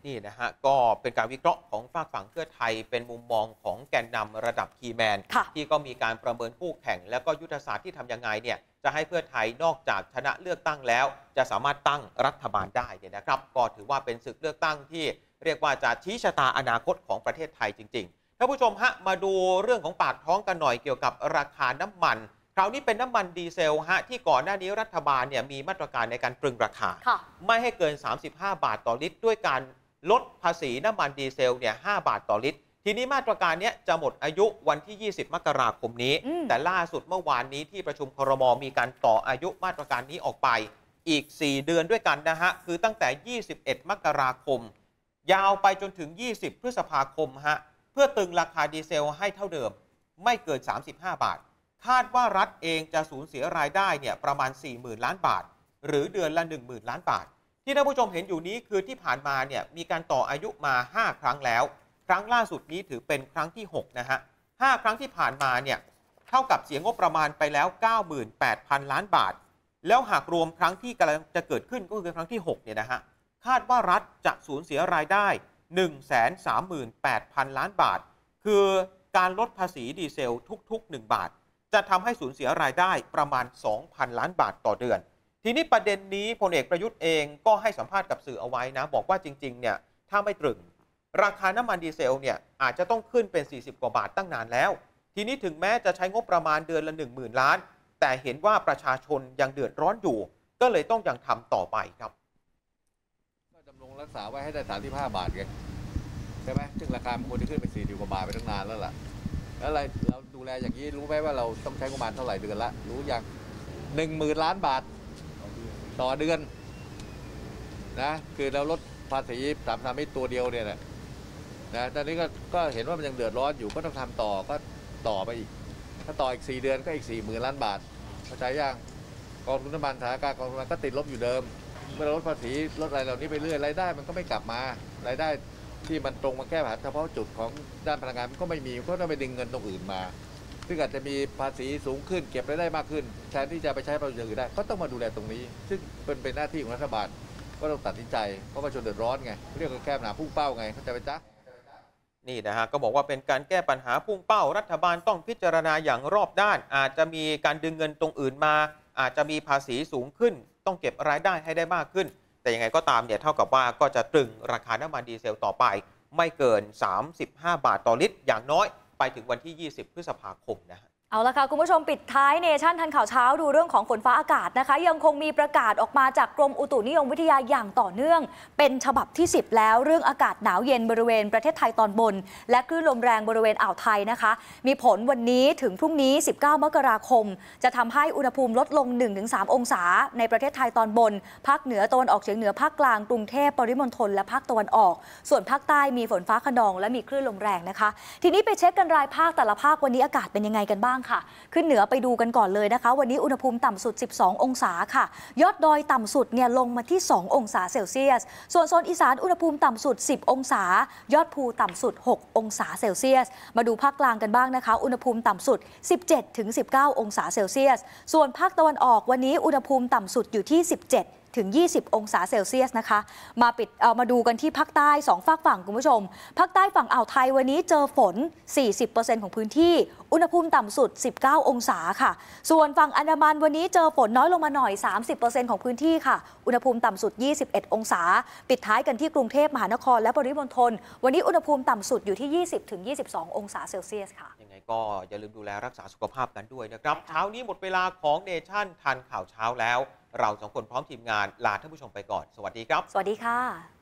นี่นะฮะก็เป็นการวิเคราะห์ของฝากฝั่งเพื่อไทยเป็นมุมมองของแกนนำระดับคีย์แมนที่ก็มีการประเมินคู่แข่งแล้วก็ยุทธศาสตร์ที่ทำยังไงเนี่ยจะให้เพื่อไทยนอกจากชนะเลือกตั้งแล้วจะสามารถตั้งรัฐบาลได้เนี่ยนะครับก็ถือว่าเป็นศึกเลือกตั้งที่เรียกว่าจะชี้ชะตาอนาคตของประเทศไทยจริงๆท่านผู้ชมฮะมาดูเรื่องของปากท้องกันหน่อยเกี่ยวกับราคาน้ำมันคราวนี้เป็นน้ำมันดีเซลฮะที่ก่อนหน้านี้รัฐบาลเนี่ยมีมาตรการในการตรึงราคาไม่ให้เกินสามสิบห้าบาทต่อลิตรด้วยการลดภาษีน้ำมันดีเซลเนี่ยห้าบาทต่อลิตรทีนี้มาตรการนี้จะหมดอายุวันที่ยี่สิบมกราคมนี้แต่ล่าสุดเมื่อวานนี้ที่ประชุมครม.มีการต่ออายุมาตรการนี้ออกไปอีกสี่เดือนด้วยกันนะฮะคือตั้งแต่ยี่สิบเอ็ดมกราคมยาวไปจนถึงยี่สิบพฤษภาคมฮะเพื่อตึงราคาดีเซลให้เท่าเดิมไม่เกินสามสิบห้าบาทคาดว่ารัฐเองจะสูญเสียรายได้เนี่ยประมาณ สี่หมื่น ล้านบาทหรือเดือนละ หนึ่งหมื่น ล้านบาทที่ท่านผู้ชมเห็นอยู่นี้คือที่ผ่านมาเนี่ยมีการต่ออายุมาห้าครั้งแล้วครั้งล่าสุดนี้ถือเป็นครั้งที่หกนะฮะห้าครั้งที่ผ่านมาเนี่ยเท่ากับเสียงบประมาณไปแล้ว เก้าหมื่นแปดพัน ล้านบาทแล้วหากรวมครั้งที่กำลังจะเกิดขึ้นก็คือครั้งที่หกเนี่ยนะฮะคาดว่ารัฐจะสูญเสียรายได้ หนึ่งแสนสามหมื่นแปดพัน ล้านบาทคือการลดภาษีดีเซลทุกๆหนึ่งบาทจะทำให้สูญเสียรายได้ประมาณ สองพัน ล้านบาทต่อเดือนทีนี้ประเด็นนี้พลเอกประยุทธ์เองก็ให้สัมภาษณ์กับสื่อเอาไว้นะบอกว่าจริงๆเนี่ยถ้าไม่ตรึงราคาน้ำมันดีเซลเนี่ยอาจจะต้องขึ้นเป็นสี่สิบกว่าบาทตั้งนานแล้วทีนี้ถึงแม้จะใช้งบประมาณเดือนละ หนึ่งหมื่น ล้านแต่เห็นว่าประชาชนยังเดือดร้อนอยู่ก็เลยต้องยังทำต่อไปครับก็ดำรงรักษาไว้ให้ได้สามสิบห้าบาทไงใช่ไหมซึ่งราคามันควรจะขึ้นไปสี่สิบกว่าบาทไปตั้งนานแล้วล่ะแล้วอะไรเราดูแลอย่างนี้รู้ไหมว่าเราต้องใช้ประมาณเท่าไหร่เดือนละรู้อย่างหนึ่งหมื่นล้านบาทต่อเดือนนะคือเราลดภาษีสามสามมิตรตัวเดียวเนี่ยนะนะตอนนี้ก็ก็เห็นว่ามันยังเดือดร้อนอยู่ก็ต้องทำต่อก็ต่อไปอีกถ้าต่ออีกสี่เดือนก็อีกสี่หมื่นล้านบาทเข้าใจยังกองทุนน้ำมันสถานการณ์กองทุนน้ำมันก็ติดลบอยู่เดิมเมื่อเราลดภาษีลดอะไรเหล่านี้ไปเรื่อยรายได้มันก็ไม่กลับมารายได้ที่มันตรงมาแก้ปัญหาเฉพาะจุดของด้านพลังงานมันก็ไม่มีก็ต้องไปดึงเงินตรงอื่นมาซึ่งอาจจะมีภาษีสูงขึ้นเก็บรายได้มากขึ้นแทนที่จะไปใช้ประโยชน์อื่นได้ก็ต้องมาดูแลตรงนี้ซึ่งเป็นเป็นหน้าที่ของรัฐบาลก็ต้องตัดสินใจเพราะประชาชนเดือดร้อนไงเรียกว่าแก้ปัญหาพุ่งเป้าไงเข้าใจไหมจ๊ะนี่นะฮะก็บอกว่าเป็นการแก้ปัญหาพุ่งเป้ารัฐบาลต้องพิจารณาอย่างรอบด้านอาจจะมีการดึงเงินตรงอื่นมาอาจจะมีภาษีสูงขึ้นต้องเก็บรายได้ให้ได้มากขึ้นแต่ยังไงก็ตามเนี่ยเท่ากับว่าก็จะตรึงราคาน้ำมันดีเซลต่อไปไม่เกินสามสิบห้าบาทต่อลิตรอย่างน้อยไปถึงวันที่ยี่สิบพฤษภาคมนะฮะเอาละค่ะคุณผู้ชมปิดท้ายเนชั่นทันข่าวเช้าดูเรื่องของฝนฟ้าอากาศนะคะยังคงมีประกาศออกมาจากกรมอุตุนิยมวิทยาอย่างต่อเนื่องเป็นฉบับที่สิบแล้วเรื่องอากาศหนาวเย็นบริเวณประเทศไทยตอนบนและคลื่นลมแรงบริเวณอ่าวไทยนะคะมีผลวันนี้ถึงพรุ่งนี้สิบเก้ามกราคมจะทำให้อุณหภูมิลดลง หนึ่งถึงสาม องศาในประเทศไทยตอนบนภาคเหนือตะวันออกเฉียงเหนือภาคกลางกรุงเทพปริมณฑลและภาคตะวันออกส่วนภาคใต้มีฝนฟ้าคะนองและมีคลื่นลมแรงนะคะทีนี้ไปเช็คกันรายภาคแต่ละภาควันนี้อากาศเป็นยังไงกันบ้างค่ะขึ้นเหนือไปดูกันก่อนเลยนะคะวันนี้อุณหภูมิต่ำสุดสิบสององศาค่ะยอดดอยต่ำสุดเนี่ยลงมาที่สององศาเซลเซียสส่วนโซนอีสานอุณหภูมิต่ำสุดสิบองศายอดภูต่ำสุดหกองศาเซลเซียสมาดูภาคกลางกันบ้างนะคะอุณหภูมิต่ำสุดสิบเจ็ดถึงสิบเก้าองศาเซลเซียสส่วนภาคตะวันออกวันนี้อุณหภูมิต่ำสุดอยู่ที่สิบเจ็ดถึงยี่สิบองศาเซลเซียสนะคะมาปิดเอามาดูกันที่ภาคใต้สองฝากฝั่งคุณผู้ชมภาคใต้ฝั่งอ่าวไทยวันนี้เจอฝน สี่สิบเปอร์เซ็นต์ ของพื้นที่อุณหภูมิต่ำสุดสิบเก้าองศาค่ะส่วนฝั่งอันดามันวันนี้เจอฝนน้อยลงมาหน่อย สามสิบเปอร์เซ็นต์ ของพื้นที่ค่ะอุณหภูมิต่ำสุดยี่สิบเอ็ดองศาปิดท้ายกันที่กรุงเทพมหานครและปริมณฑลวันนี้อุณหภูมิต่ำสุดอยู่ที่ยี่สิบถึงยี่สิบสององศาเซลเซียสค่ะยังไงก็อย่าลืมดูแลรักษาสุขภาพกันด้วยนะครับเช้านี้หมดเวลาของเนชั่นทันข่าวเช้าแล้วเราสองคนพร้อมทีมงานลาท่านผู้ชมไปก่อนสวัสดีครับสวัสดีค่ะ